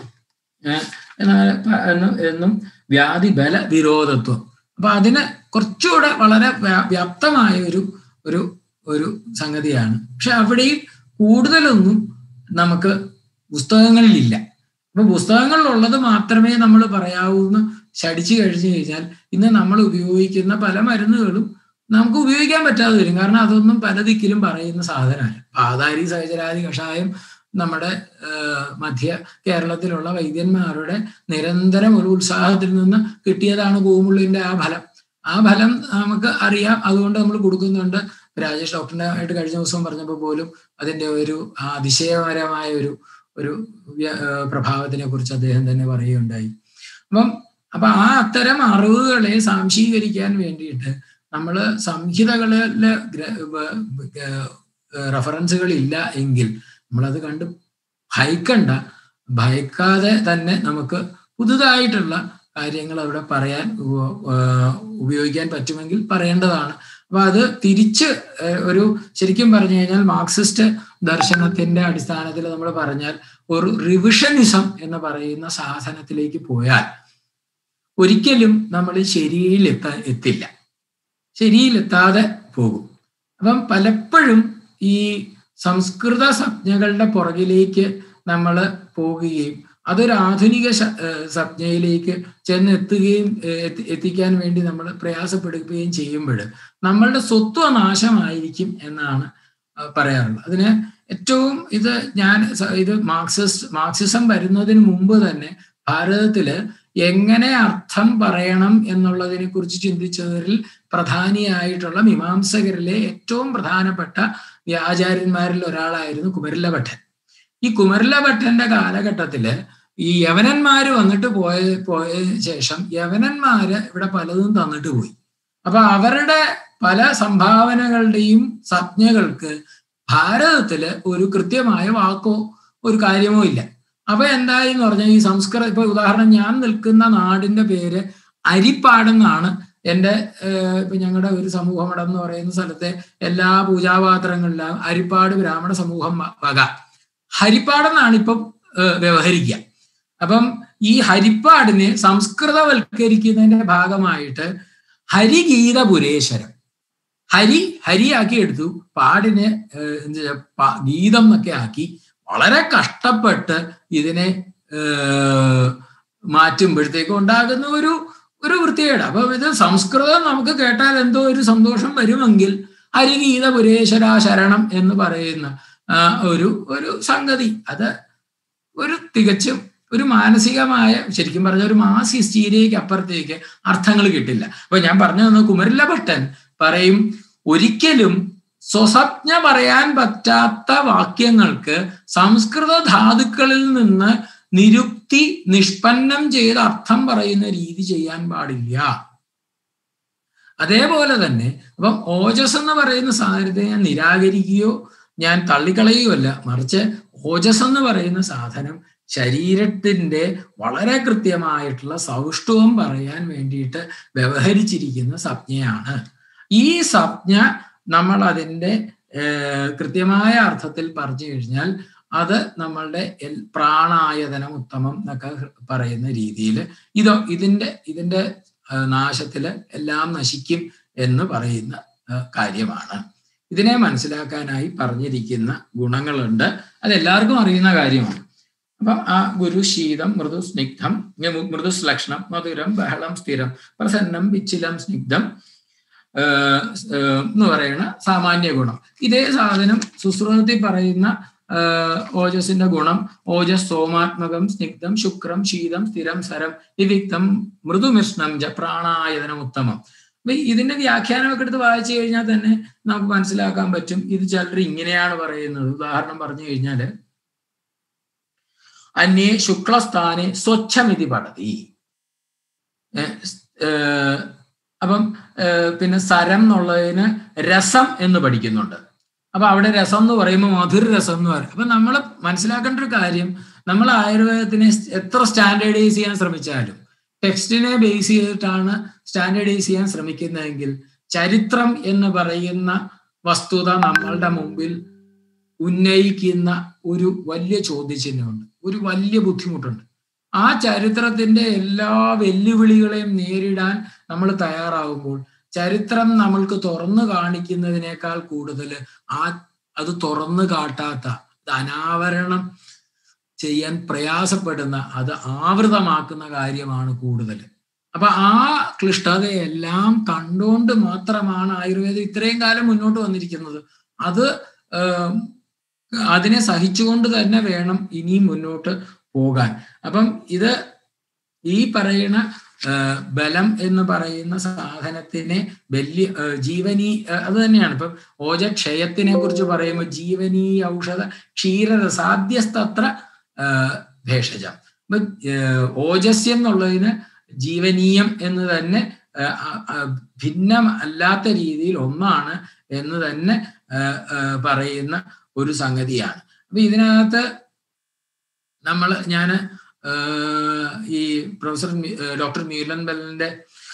എന്നും വ്യാധി ബല വിരോധത്വം. അപ്പൊ അതിന് കുറച്ചുകൂടെ വളരെ വ്യാപ്തമായ ഒരു സംഗതിയാണ്. പക്ഷെ അവിടെയും കൂടുതലൊന്നും നമുക്ക് പുസ്തകങ്ങളിലില്ല. അപ്പൊ പുസ്തകങ്ങളിലുള്ളത് മാത്രമേ നമ്മൾ പറയാവൂന്ന് ശടിച്ചു കഴിഞ്ഞു കഴിഞ്ഞാൽ ഇന്ന് നമ്മൾ ഉപയോഗിക്കുന്ന പല മരുന്നുകളും നമുക്ക് ഉപയോഗിക്കാൻ പറ്റാതെ വരും. കാരണം അതൊന്നും പല ദിക്കിലും പറയുന്ന സാധനമല്ല. പാതാരി സഹചരാതി കഷായം നമ്മുടെ മധ്യ കേരളത്തിലുള്ള വൈദ്യന്മാരുടെ നിരന്തരം ഒരു ഉത്സാഹത്തിൽ നിന്ന് കിട്ടിയതാണ് കൂമുള്ളിന്റെ ആ ഫലം നമുക്ക് അറിയാം. അതുകൊണ്ട് നമ്മൾ കൊടുക്കുന്നുണ്ട്. രാജേഷ് ഡോക്ടറിനെ ആയിട്ട് കഴിഞ്ഞ ദിവസം പറഞ്ഞപ്പോൾ പോലും അതിന്റെ ഒരു അതിശയകരമായ ഒരു പ്രഭാവത്തിനെ കുറിച്ച് അദ്ദേഹം തന്നെ പറയുകയുണ്ടായി. അപ്പൊ അത്തരം അറിവുകളെ സാംശീകരിക്കാൻ വേണ്ടിയിട്ട് നമ്മൾ സംഹിതകളിലെ റെഫറൻസുകൾ ഇല്ല എങ്കിൽ നമ്മളത് കണ്ട് ഭയക്കാതെ തന്നെ നമുക്ക് പുതുതായിട്ടുള്ള കാര്യങ്ങൾ അവിടെ പറയാൻ ഉപയോഗിക്കാൻ പറ്റുമെങ്കിൽ പറയേണ്ടതാണ്. അപ്പൊ അത് തിരിച്ച് ശരിക്കും പറഞ്ഞു കഴിഞ്ഞാൽ മാർക്സിസ്റ്റ് ദർശനത്തിന്റെ അടിസ്ഥാനത്തിൽ നമ്മൾ പറഞ്ഞാൽ ഒരു റിവിഷനിസം എന്ന് പറയുന്ന സാധനത്തിലേക്ക് പോയാൽ ഒരിക്കലും നമ്മൾ ശരിയിലെത്താതെ പോകും. അപ്പം പലപ്പോഴും ഈ സംസ്കൃത സംജ്ഞകളുടെ പുറകിലേക്ക് നമ്മൾ പോകുകയും അതൊരു ആധുനിക സംജ്ഞയിലേക്ക് എത്തിക്കാൻ വേണ്ടി നമ്മൾ പ്രയാസപ്പെടുകയും ചെയ്യുമ്പോൾ നമ്മളുടെ സ്വത്വനാശമായിരിക്കും എന്നാണ് പറയാറുള്ളത്. അതിന് ഏറ്റവും ഇത് മാർക്സിസം വരുന്നതിന് മുമ്പ് തന്നെ ഭാരതത്തില് എങ്ങനെ അർത്ഥം പറയണം എന്നുള്ളതിനെ കുറിച്ച് ചിന്തിച്ചവരിൽ പ്രധാനിയായിട്ടുള്ള മീമാംസകരിലെ ഏറ്റവും പ്രധാനപ്പെട്ട ആചാര്യന്മാരിൽ ഒരാളായിരുന്നു കുമരലഭട്ടൻ. ഈ കുമരലഭട്ടന്റെ കാലഘട്ടത്തില് ഈ യവനന്മാര് വന്നിട്ട് പോയതിനു ശേഷം യവനന്മാര് ഇവിടെ പലതും തന്നിട്ട് പോയി. അപ്പൊ അവരുടെ പല സംഭാവനകളുടെയും സംജ്ഞകൾക്ക് ഭാരതത്തില് ഒരു കൃത്യമായ വാക്കോ ഒരു കാര്യമോ ഇല്ല. അപ്പൊ എന്തായെന്ന് പറഞ്ഞാൽ ഈ സംസ്കൃതം, ഇപ്പൊ ഉദാഹരണം ഞാൻ നിൽക്കുന്ന നാടിന്റെ പേര് അരിപ്പാടെന്നാണ്. ഇപ്പൊ ഞങ്ങളുടെ ഒരു സമൂഹമടം എന്ന് പറയുന്ന സ്ഥലത്തെ എല്ലാ പൂജാപാത്രങ്ങളിലും അരിപ്പാട് ബ്രാഹ്മണ സമൂഹം വക ഹരിപ്പാടെന്നാണ് ഇപ്പം വ്യവഹരിക്കുക. അപ്പം ഈ ഹരിപ്പാടിനെ സംസ്കൃതവൽക്കരിക്കുന്നതിന്റെ ഭാഗമായിട്ട് ഹരിഗീതപുരേശ്വരം ഹരിയാക്കി എടുത്തു, പാടിനെ ഗീതം എന്നൊക്കെ ആക്കി വളരെ കഷ്ടപ്പെട്ട് ഇതിനെ മാറ്റുമ്പോഴത്തേക്കും ഉണ്ടാകുന്ന ഒരു വൃത്തികേട്. അപ്പൊ ഇത് സംസ്കൃതം നമുക്ക് കേട്ടാൽ എന്തോ ഒരു സന്തോഷം വരുമെങ്കിൽ ഹരിഗീതപുരേശ്വര ശരണം എന്ന് പറയുന്ന ഒരു സംഗതി, അത് ഒരു തികച്ചും ഒരു മാനസികമായ, ശരിക്കും പറഞ്ഞ ഒരു മാസ് ഹിസ്റ്റീരിയയ്ക്ക് അപ്പുറത്തേക്ക് അർത്ഥങ്ങൾ കിട്ടില്ല. അപ്പൊ ഞാൻ പറഞ്ഞു തന്ന കുമരലഭട്ടൻ പറയും, ഒരിക്കലും സ്വസജ്ഞ പറയാൻ പറ്റാത്ത വാക്യങ്ങൾക്ക് സംസ്കൃത ധാതുക്കളിൽ നിന്ന് നിരുക്തി നിഷ്പന്നം ചെയ്ത് അർത്ഥം പറയുന്ന രീതി ചെയ്യാൻ പാടില്ല. അതേപോലെ തന്നെ അപ്പം ഓജസ് എന്ന് പറയുന്ന സാധനത്തെ ഞാൻ നിരാകരിക്കുകയോ ഞാൻ തള്ളിക്കളയുകയോ അല്ല, മറിച്ച് ഓജസ് എന്ന് പറയുന്ന സാധനം ശരീരത്തിന്റെ വളരെ കൃത്യമായിട്ടുള്ള സൗഷ്ഠവം പറയാൻ വേണ്ടിയിട്ട് വ്യവഹരിച്ചിരിക്കുന്ന സംജ്ഞയാണ്. ഈ സംജ്ഞ നമ്മൾ അതിൻ്റെ കൃത്യമായ അർത്ഥത്തിൽ പറഞ്ഞു കഴിഞ്ഞാൽ അത് നമ്മളുടെ പ്രാണായതനം ഉത്തമം എന്നൊക്കെ പറയുന്ന രീതിയിൽ ഇതിന്റെ നാശത്തില് എല്ലാം നശിക്കും എന്ന് പറയുന്ന കാര്യമാണ്. ഇതിനെ മനസ്സിലാക്കാനായി പറഞ്ഞിരിക്കുന്ന ഗുണങ്ങളുണ്ട്, അതെല്ലാവർക്കും അറിയുന്ന കാര്യമാണ്. അപ്പം ആ ഗുരു ശീതം മൃദു സ്നിഗ്ധം മൃദുശ്ലക്ഷണം മധുരം ബഹളം സ്ഥിരം പ്രസന്നം പിച്ചിലം സ്നിഗ്ധം എന്ന് പറയുന്ന സാമാന്യ ഗുണം. ഇതേ സാധനം സുശ്രുതത്തിൽ പറയുന്ന ഓജസിന്റെ ഗുണം ഓജസ് സോമാത്മകം സ്നിഗ്ധം ശുക്രം ശീതം സ്ഥിരം സരം വിവിക്തം മൃദുമിഷ്ണം പ്രാണായതനം ഉത്തമം. അപ്പൊ ഇതിന്റെ വ്യാഖ്യാനമൊക്കെ എടുത്ത് വായിച്ചു കഴിഞ്ഞാൽ തന്നെ നമുക്ക് മനസ്സിലാക്കാൻ പറ്റും. ഇത് ചിലർ ഇങ്ങനെയാണ് പറയുന്നത്. ഉദാഹരണം പറഞ്ഞു കഴിഞ്ഞാല് അന്യേ ശുക്ലസ്ഥാനെ സ്വച്ഛമിതി പഠതി. അപ്പം പിന്നെ സരം എന്നുള്ളതിന് രസം എന്ന് പഠിക്കുന്നുണ്ട്. അപ്പൊ അവിടെ രസം എന്ന് പറയുമ്പോൾ മധുര രസം എന്ന് പറയും. അപ്പൊ നമ്മൾ മനസ്സിലാക്കേണ്ട ഒരു കാര്യം, നമ്മൾ ആയുർവേദത്തിനെ എത്ര സ്റ്റാൻഡേർഡൈസ് ചെയ്യാൻ ശ്രമിച്ചാലും ടെക്സ്റ്റിനെ ബേസ് ചെയ്തിട്ടാണ് സ്റ്റാൻഡേർഡൈസ് ചെയ്യാൻ ശ്രമിക്കുന്നതെങ്കിൽ ചരിത്രം എന്ന് പറയുന്ന വസ്തുത നമ്മളുടെ മുമ്പിൽ ഉന്നയിക്കുന്ന ഒരു വലിയ ചോദ്യചിഹ്നമുണ്ട്, ഒരു വലിയ ബുദ്ധിമുട്ടുണ്ട്. ആ ചരിത്രത്തിന്റെ എല്ലാ വെല്ലുവിളികളെയും നേരിടാൻ നമ്മൾ തയ്യാറാകുമ്പോൾ ചരിത്രം നമ്മൾക്ക് തുറന്നു കാണിക്കുന്നതിനേക്കാൾ കൂടുതൽ അത് തുറന്നു കാട്ടാത്ത, അനാവരണം ചെയ്യാൻ പ്രയാസപ്പെടുന്ന, അത് ആവൃതമാക്കുന്ന കാര്യമാണ് കൂടുതൽ. അപ്പൊ ആ ക്ലിഷ്ടതയെല്ലാം കണ്ടുകൊണ്ട് മാത്രമാണ് ആയുർവേദം ഇത്രയും കാലം മുന്നോട്ട് വന്നിരിക്കുന്നത്. അതിനെ സഹിച്ചുകൊണ്ട് തന്നെ വേണം ഇനിയും മുന്നോട്ട് പോകാൻ. അപ്പം ഇത് ഈ പറയുന്ന ബലം എന്ന് പറയുന്ന സാധനത്തിനെ വലിയ അത് തന്നെയാണ്. ഇപ്പം ഓജക്ഷയത്തിനെ കുറിച്ച് പറയുമ്പോൾ ജീവനീ ഔഷധ ക്ഷീരരസാദ്യസ്തത്ര ഭേഷജം. അപ്പൊ ഓജസ്യം എന്നുള്ളതിന് ജീവനീയം എന്ന് തന്നെ ഭിന്നം അല്ലാത്ത രീതിയിൽ ഒന്നാണ് എന്ന് തന്നെ പറയുന്ന ഒരു സംഗതിയാണ്. അപ്പൊ ഇതിനകത്ത് ഞാൻ ഈ പ്രൊഫസർ ഡോക്ടർ മ്യൂലൻബെല്ലിന്റെ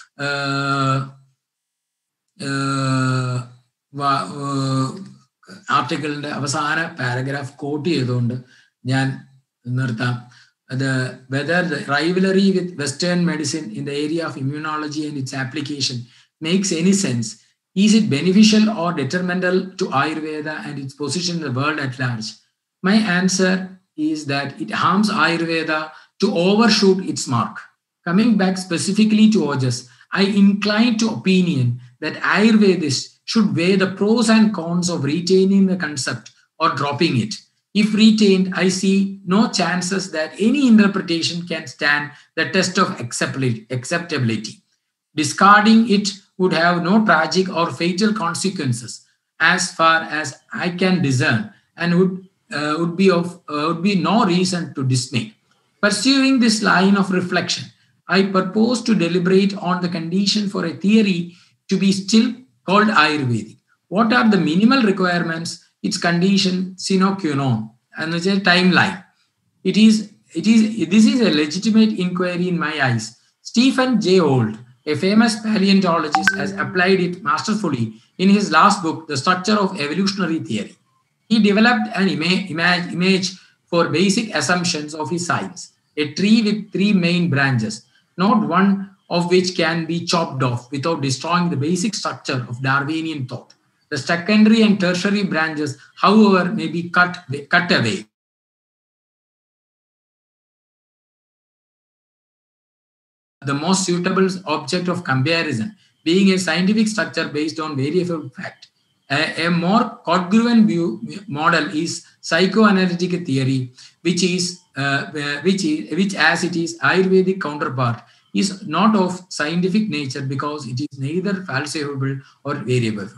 ആർട്ടിക്കിളിന്റെ അവസാന പാരഗ്രാഫ് കോട്ട് ചെയ്തുകൊണ്ട് ഞാൻ നിർത്താം. Whether the rivalry with Western medicine in the area of immunology and its application makes any sense. Is it beneficial or detrimental to Ayurveda and its position in the world at large? My answer is that it harms Ayurveda to overshoot its mark. Coming back specifically to Ojas, I incline to opinion that Ayurvedists should weigh the pros and cons of retaining the concept or dropping it. If retained, I see no chances that any interpretation can stand the test of acceptability. Discarding it would have no tragic or fatal consequences as far as I can discern, and would be no reason to dismay. Pursuing this line of reflection, I propose to deliberate on the condition for a theory to be still called Ayurvedic. What are the minimal requirements? Its condition sine qua non, and it's a timeline. This is a legitimate inquiry in my eyes. Stephen J. Old, a famous paleontologist, has applied it masterfully in his last book, The Structure of Evolutionary Theory. He developed an image for basic assumptions of his science, a tree with 3 main branches, not one of which can be chopped off without destroying the basic structure of Darwinian thought. The secondary and tertiary branches, however, may be cut away. The most suitable object of comparison being a scientific structure based on variable fact. A more congruent model is psychoanalytic theory, which as it is Ayurvedic counterpart, is not of scientific nature because it is neither falsifiable or variable.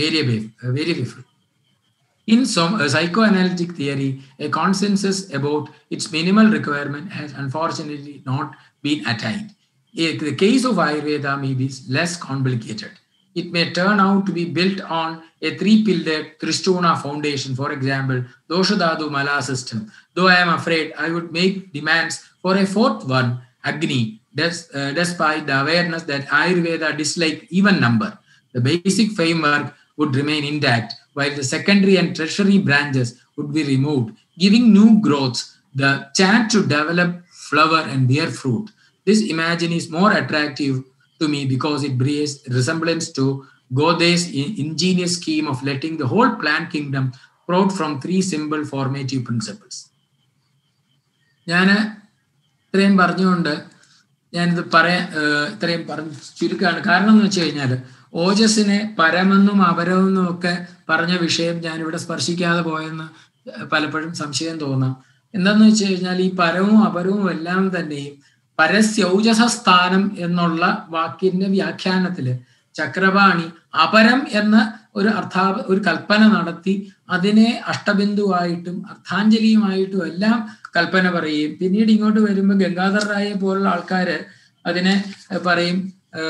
In some psychoanalytic theory, a consensus about its minimal requirement has unfortunately not been attained. The case of Ayurveda may be less complicated. It may turn out to be built on a 3-pillared Trishthuna foundation, for example, Doshadhatu Mala system, though I am afraid I would make demands for a 4th one, Agni, despite the awareness that Ayurveda dislike even number. The basic framework would remain intact, while the secondary and tertiary branches would be removed, giving new growths the chance to develop, flower, and bear fruit. This imagine is more attractive to me because it bears resemblance to Gode's ingenious scheme of letting the whole plant kingdom sprout from 3 simple formative principles. ഞാൻ ഇത്രയും പറഞ്ഞുകൊണ്ട് ഞാനിത് ഇത്രയും ചുരുക്കമാണ്. കാരണം എന്ന് വെച്ച് കഴിഞ്ഞാൽ ഓജസ്സിനെ പരമെന്നും അപരമെന്നും ഒക്കെ പറഞ്ഞ വിഷയം ഞാനിവിടെ സ്പർശിക്കാതെ പോയെന്ന് പലപ്പോഴും സംശയം തോന്നാം. എന്താന്ന് വെച്ച് കഴിഞ്ഞാൽ ഈ പരവും അപരവും എല്ലാം തന്നെയും പരസ്യൗജസസ്ഥാനം എന്നുള്ള വാക്കിന്റെ വ്യാഖ്യാനത്തില് ചക്രപാണി അപരം എന്ന ഒരു കൽപ്പന നടത്തി അതിനെ അഷ്ടബിന്ദുവായിട്ടും അർത്ഥാഞ്ജലിയുമായിട്ടും എല്ലാം കൽപ്പന പറയുകയും പിന്നീട് ഇങ്ങോട്ട് വരുമ്പോൾ ഗംഗാധർ റായെ പോലുള്ള ആൾക്കാര് അതിനെ പറയും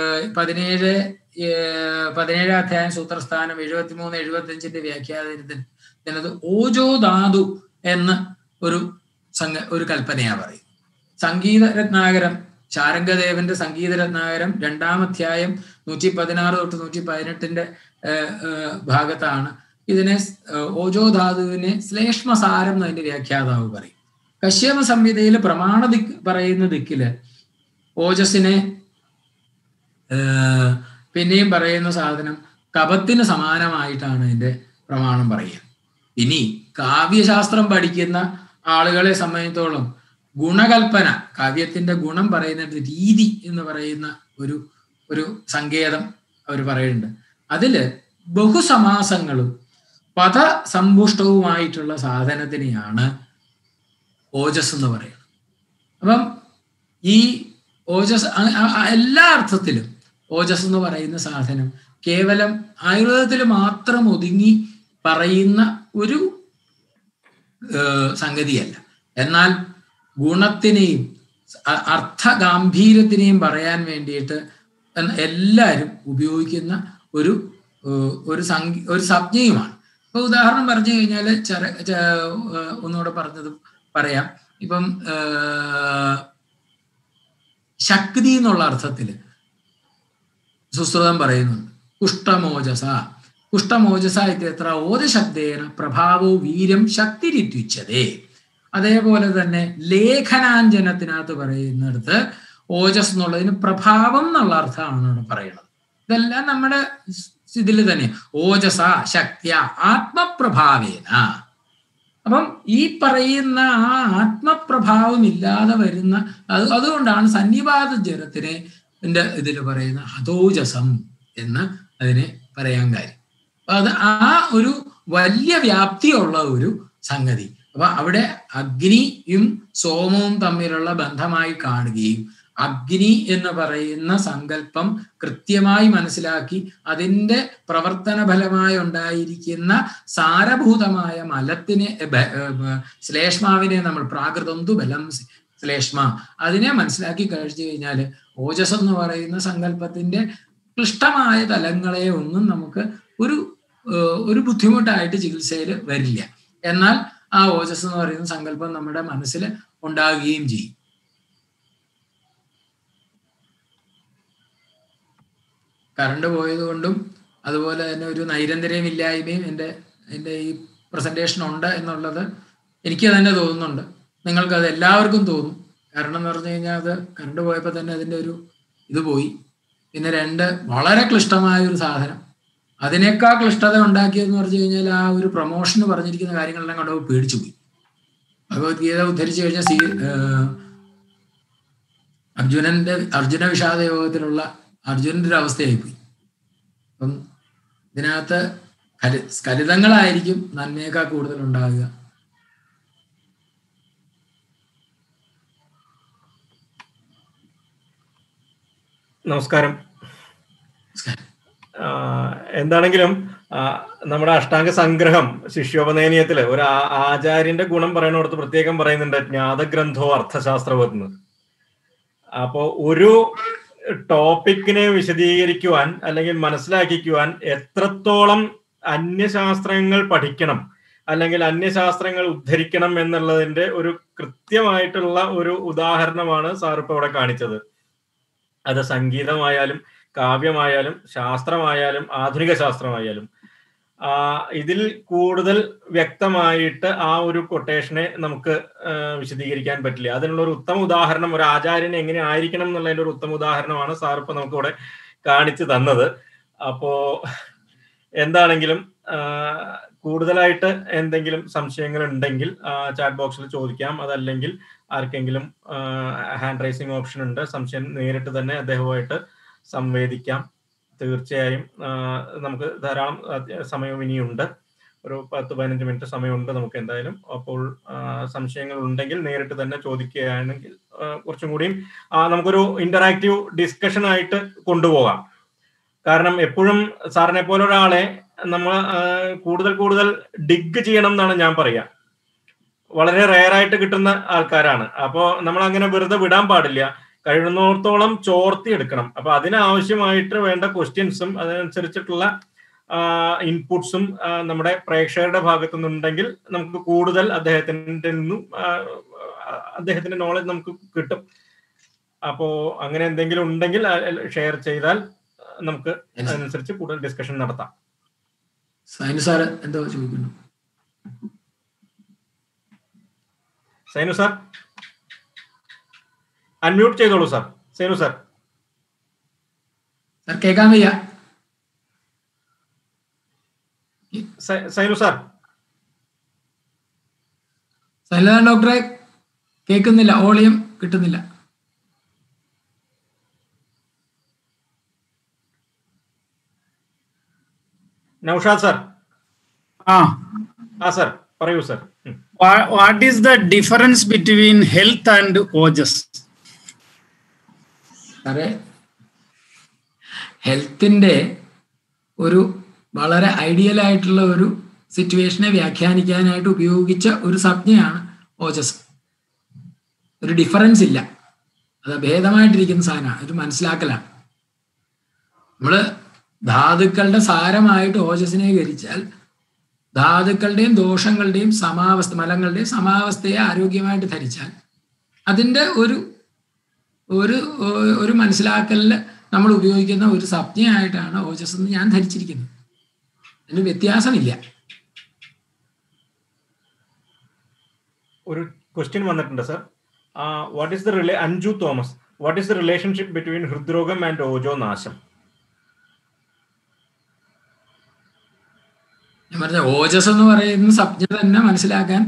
17 അധ്യായം സൂത്രസ്ഥാനം 73-75 വ്യാഖ്യാനത്തിൽ ഇതിനത് ഓജോധാതു എന്ന് ഒരു കൽപ്പനയാ പറയും. സംഗീത രത്നാകരം, ശാരംഗദേവന്റെ സംഗീത രത്നാകരം 2-ാം അധ്യായം 116 തൊട്ട് 118 ഭാഗത്താണ് ഇതിനെ ഓജോധാതുവിനെ ശ്ലേഷ്മസാരം എന്നതിന്റെ വ്യാഖ്യാതാവ് പറയും. കശ്യപ സംഹിതയിൽ പ്രമാണ പറയുന്ന ദിക്കില് ഓജസ്സിനെ പിന്നെയും പറയുന്ന സാധനം കപത്തിന് സമാനമായിട്ടാണ് ഇതിന്റെ പ്രമാണം പറയുക. ഇനി കാവ്യശാസ്ത്രം പഠിക്കുന്ന ആളുകളെ സംബന്ധിച്ചോളം ഗുണകൽപ്പന, കാവ്യത്തിന്റെ ഗുണം പറയുന്ന രീതി എന്ന് പറയുന്ന ഒരു സങ്കേതം അവർ പറയുന്നുണ്ട്. അതില് ബഹുസമാസങ്ങളും പദസമ്പുഷ്ടവുമായിട്ടുള്ള സാധനത്തിനെയാണ് ഓജസ് എന്ന് പറയുന്നത്. അപ്പം ഈ ഓജസ് എല്ലാ അർത്ഥത്തിലും ഓജസ് എന്ന് പറയുന്ന സാധനം കേവലം ആയുർവേദത്തിൽ മാത്രം ഒതുങ്ങി പറയുന്ന ഒരു സംഗതിയല്ല. എന്നാൽ ഗുണത്തിനെയും അർത്ഥ ഗാംഭീര്യത്തിനെയും പറയാൻ വേണ്ടിയിട്ട് എല്ലാവരും ഉപയോഗിക്കുന്ന ഒരു സംജ്ഞയുമാണ്. ഇപ്പൊ ഉദാഹരണം പറഞ്ഞു കഴിഞ്ഞാൽ ഒന്നുകൂടെ പറഞ്ഞത് പറയാം. ഇപ്പം ശക്തി എന്നുള്ള അർത്ഥത്തിൽ സുശ്രുതം പറയുന്നുണ്ട് കുഷ്ഠമോജസ. കുഷ്ഠമോജസ ഇത്യത്ര ഓജശബ്ദേന പ്രഭാവോ വീര്യം ശക്തിരിത്യുച്യതേ. അതേപോലെ തന്നെ ലേഖനാഞ്ജനത്തിനകത്ത് പറയുന്നിടത്ത് ഓജസ് എന്നുള്ളതിന് പ്രഭാവം എന്നുള്ള അർത്ഥമാണ് ഇവിടെ പറയുന്നത്. ഇതെല്ലാം നമ്മുടെ ഇതിൽ തന്നെ ഓജസ ശക്തിയ ആത്മപ്രഭാവേന. അപ്പം ഈ പറയുന്ന ആ ആത്മപ്രഭാവം ഇല്ലാതെ വരുന്ന അതുകൊണ്ടാണ് സന്നിപാത ജ്വരത്തിനെ ഇതിൽ പറയുന്ന ഹതോജസം എന്ന് അതിനെ പറയാൻ കാര്യം. അത് ആ ഒരു വലിയ വ്യാപ്തിയുള്ള ഒരു സംഗതി. അപ്പൊ അവിടെ അഗ്നിയും സോമവും തമ്മിലുള്ള ബന്ധമായി കാണുകയും അഗ്നി എന്ന് പറയുന്ന സങ്കല്പം കൃത്യമായി മനസ്സിലാക്കി അതിൻ്റെ പ്രവർത്തന ഫലമായി ഉണ്ടായിരിക്കുന്ന സാരഭൂതമായ മലത്തിനെ ശ്ലേഷ്മാവിനെ നമ്മൾ പ്രാകൃതന്തു ബലം ശ്ലേഷ്മ അതിനെ മനസ്സിലാക്കി കഴിച്ചു കഴിഞ്ഞാൽ ഓജസ് എന്ന് പറയുന്ന സങ്കല്പത്തിന്റെ ക്ലിഷ്ടമായ തലങ്ങളെ ഒന്നും നമുക്ക് ഒരു ബുദ്ധിമുട്ടായിട്ട് ചികിത്സയിൽ വരില്ല. എന്നാൽ ആ ഓജസ് എന്ന് പറയുന്ന സങ്കല്പം നമ്മുടെ മനസ്സിൽ ഉണ്ടാകുകയും ചെയ്യും. കറണ്ട് പോയത് കൊണ്ടും അതുപോലെ തന്നെ ഒരു നൈരന്തര്യമില്ലായ്മയും എൻ്റെ ഈ പ്രസന്റേഷൻ ഉണ്ട് എന്നുള്ളത് എനിക്ക് തന്നെ തോന്നുന്നുണ്ട്. നിങ്ങൾക്കത് എല്ലാവർക്കും തോന്നും. കാരണം എന്ന് പറഞ്ഞു കഴിഞ്ഞാൽ അത് കറണ്ട് പോയപ്പോൾ തന്നെ അതിൻ്റെ ഒരു ഇത് പോയി. പിന്നെ വളരെ ക്ലിഷ്ടമായ ഒരു സാധനം, അതിനേക്കാൾ ക്ലിഷ്ടത ഉണ്ടാക്കിയതെന്ന് പറഞ്ഞു കഴിഞ്ഞാൽ ആ ഒരു പ്രൊമോഷന് പറഞ്ഞിരിക്കുന്ന കാര്യങ്ങളെല്ലാം കണ്ടപ്പോൾ പേടിച്ചു പോയി. ഭഗവത്ഗീത ഉദ്ധരിച്ചു കഴിഞ്ഞാൽ അർജുന വിഷാദ യോഗത്തിലുള്ള അർജുനന്റെ ഒരു അവസ്ഥയായിപ്പോയി. അപ്പം ഇതിനകത്ത് സ്ഖലിതങ്ങളായിരിക്കും നന്മയേക്കാൾ കൂടുതൽ ഉണ്ടാകുക. നമസ്കാരം. എന്താണെങ്കിലും നമ്മുടെ അഷ്ടാംഗ സംഗ്രഹം ശിഷ്യോപനയനീയത്തില് ഒരു ആചാര്യന്റെ ഗുണം പറയണോടത്ത് പ്രത്യേകം പറയുന്നുണ്ട് ജ്ഞാതഗ്രന്ഥോ അർത്ഥശാസ്ത്രവെന്ന്. അപ്പോ ഒരു ടോപ്പിക്കിനെ വിശദീകരിക്കുവാൻ അല്ലെങ്കിൽ മനസ്സിലാക്കിക്കുവാൻ എത്രത്തോളം അന്യശാസ്ത്രങ്ങൾ പഠിക്കണം അല്ലെങ്കിൽ അന്യശാസ്ത്രങ്ങൾ ഉദ്ധരിക്കണം എന്നുള്ളതിന്റെ ഒരു കൃത്യമായിട്ടുള്ള ഒരു ഉദാഹരണമാണ് സാറിപ്പോ ഇവിടെ കാണിച്ചത്. അത് സംഗീതമായാലും കാവ്യമായാലും ശാസ്ത്രമായാലും ആധുനിക ശാസ്ത്രമായാലും ഇതിൽ കൂടുതൽ വ്യക്തമായിട്ട് ആ ഒരു കൊട്ടേഷനെ നമുക്ക് വിശദീകരിക്കാൻ പറ്റില്ല. അതിനുള്ള ഒരു ഉത്തമ ഉദാഹരണം ഒരു ആചാര്യൻ എങ്ങനെ ആയിരിക്കണം എന്നുള്ളതിന്റെ ഒരു ഉത്തമ ഉദാഹരണമാണ് സാർ ഇപ്പൊ നമുക്ക് ഇവിടെ കാണിച്ചു തന്നത്. അപ്പോ എന്താണെങ്കിലും കൂടുതലായിട്ട് എന്തെങ്കിലും സംശയങ്ങൾ ഉണ്ടെങ്കിൽ ചാറ്റ് ബോക്സിൽ ചോദിക്കാം. അതല്ലെങ്കിൽ ആർക്കെങ്കിലും ഹാൻഡ് റൈസിങ് ഓപ്ഷൻ ഉണ്ട്, സംശയം നേരിട്ട് തന്നെ അദ്ദേഹവുമായിട്ട് സംവേദിക്കാം. തീർച്ചയായും നമുക്ക് ധാരാളം സമയം ഇനിയുണ്ട്, ഒരു 10-15 മിനിറ്റ് സമയമുണ്ട് നമുക്ക് എന്തായാലും. അപ്പോൾ സംശയങ്ങൾ ഉണ്ടെങ്കിൽ നേരിട്ട് തന്നെ ചോദിക്കുകയാണെങ്കിൽ കുറച്ചും കൂടിയും നമുക്കൊരു ഇന്ററാക്റ്റീവ് ഡിസ്കഷൻ ആയിട്ട് കൊണ്ടുപോകാം. കാരണം എപ്പോഴും സാറിനെ പോലെ ഒരാളെ നമ്മൾ കൂടുതൽ ഡിഗ് ചെയ്യണം എന്നാണ് ഞാൻ പറയാ. വളരെ റെയറായിട്ട് കിട്ടുന്ന ആൾക്കാരാണ്. അപ്പോൾ നമ്മൾ അങ്ങനെ വെറുതെ വിടാൻ പാടില്ല, കഴിയുന്നിടത്തോളം ചോർത്തി എടുക്കണം. അപ്പൊ അതിനാവശ്യമായിട്ട് വേണ്ട ക്വസ്റ്റ്യൻസും അതിനനുസരിച്ചിട്ടുള്ള ഇൻപുട്സും നമ്മുടെ പ്രേക്ഷകരുടെ ഭാഗത്തു നിന്നുണ്ടെങ്കിൽ നമുക്ക് കൂടുതൽ അദ്ദേഹത്തിന്റെ നോളജ് നമുക്ക് കിട്ടും. അപ്പോ അങ്ങനെ എന്തെങ്കിലും ഉണ്ടെങ്കിൽ ഷെയർ ചെയ്താൽ നമുക്ക് അതിനനുസരിച്ച് കൂടുതൽ ഡിസ്കഷൻ നടത്താം. സൈനു സാർ അൺമ്യൂട്ട് ചെയ്തോളൂ സാർ. സൈനു സാർ കേൾക്കാൻ വയ്യ. സൈനു സാർ ഡോക്ടറെ കേൾക്കുന്നില്ല, വോളിയം കിട്ടുന്നില്ല. നൗഷാദ് സാർ. സാർ പറയൂ sir. What is the difference between health and ojas? സാറേ, ഹെൽത്തിന്റെ ഒരു വളരെ ഐഡിയൽ ആയിട്ടുള്ള ഒരു സിറ്റുവേഷനെ വ്യാഖ്യാനിക്കാനായിട്ട് ഉപയോഗിച്ച ഒരു സംജ്ഞയാണ് ഓജസ്. ഒരു ഡിഫറൻസ് ഇല്ല, അത് ഭേദമായിട്ടിരിക്കുന്ന സാധനമാണ്, ഒരു മനസ്സിലാക്കലാണ്. നമ്മള് ധാതുക്കളുടെ സാരമായിട്ട് ഓജസ്സിനെ ധരിച്ചാൽ ധാതുക്കളുടെയും ദോഷങ്ങളുടെയും സമാവസ്ഥ, മലങ്ങളുടെയും സമാവസ്ഥയെ ആരോഗ്യമായിട്ട് ധരിച്ചാൽ അതിൻ്റെ ഒരു മനസ്സിലാക്കലിൽ നമ്മൾ ഉപയോഗിക്കുന്ന ഒരു സംജ്ഞയായിട്ടാണ് ഓജസ് എന്ന് ഞാൻ ധരിച്ചിരിക്കുന്നത്. അതിന് വ്യത്യാസമില്ല. ഒരു ക്വസ്റ്റ്യൻ വന്നിട്ടുണ്ട് sir. What is the Anju Thomas, what is the relationship between ഹൃദ്രോഗം ആൻഡ് ഓജോ നാശം? ഞാൻ പറഞ്ഞ ഓജസ് എന്ന് പറയുന്ന സംജ്ഞ തന്നെ മനസ്സിലാക്കാൻ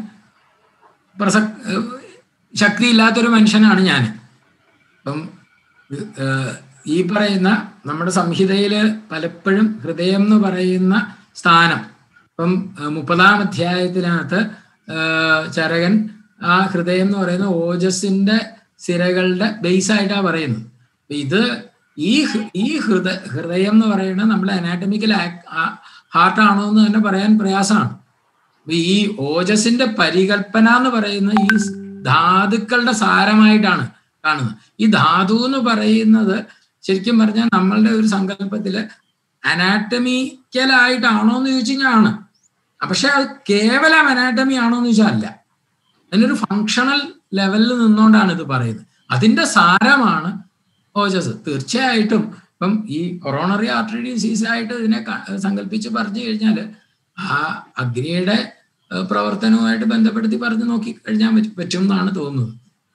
ശക്തിയില്ലാത്തൊരു മനുഷ്യനാണ് ഞാൻ. അപ്പം ഈ പറയുന്ന നമ്മുടെ സംഹിതയിൽ പലപ്പോഴും ഹൃദയം എന്ന് പറയുന്ന സ്ഥാനം, ഇപ്പം 30-ാം അധ്യായത്തിനകത്ത് ചരകൻ ആ ഹൃദയം എന്ന് പറയുന്ന ഓജസ്സിന്റെ സിരകളുടെ ബേസ് ആയിട്ടാണ് പറയുന്നത്. ഇത് ഈ ഹൃദയം എന്ന് പറയുന്നത് നമ്മുടെ അനാറ്റമിക്കൽ ഹാർട്ടാണോ എന്ന് തന്നെ പറയാൻ പ്രയാസമാണ്. ഈ ഓജസ്സിന്റെ പരികൽപ്പന എന്ന് പറയുന്ന ഈ ധാതുക്കളുടെ സാരമായിട്ടാണ് കാണുന്നത്. ഈ ധാതു എന്ന് പറയുന്നത് ശരിക്കും പറഞ്ഞാൽ നമ്മളുടെ ഒരു സങ്കല്പത്തില് അനാറ്റമിക്കലായിട്ടാണോ എന്ന് ചോദിച്ചു കഴിഞ്ഞാൽ ആണ്. പക്ഷെ അത് കേവലം അനാറ്റമി ആണോ എന്ന് ചോദിച്ചാൽ അല്ല, അതിനൊരു ഫങ്ഷണൽ ലെവലിൽ നിന്നുകൊണ്ടാണ് ഇത് പറയുന്നത്. അതിന്റെ സാരമാണ് ഓജസ്. തീർച്ചയായിട്ടും ഇപ്പം ഈ കൊറോണറി ആർട്ടറി ഡിസീസ് ആയിട്ട് ഇതിനെ സങ്കല്പിച്ച് പറഞ്ഞു കഴിഞ്ഞാൽ ആ അഗ്നിയുടെ പ്രവർത്തനവുമായിട്ട് ബന്ധപ്പെടുത്തി പറഞ്ഞു നോക്കി കഴിഞ്ഞാൽ പറ്റും എന്നാണ് തോന്നുന്നത്.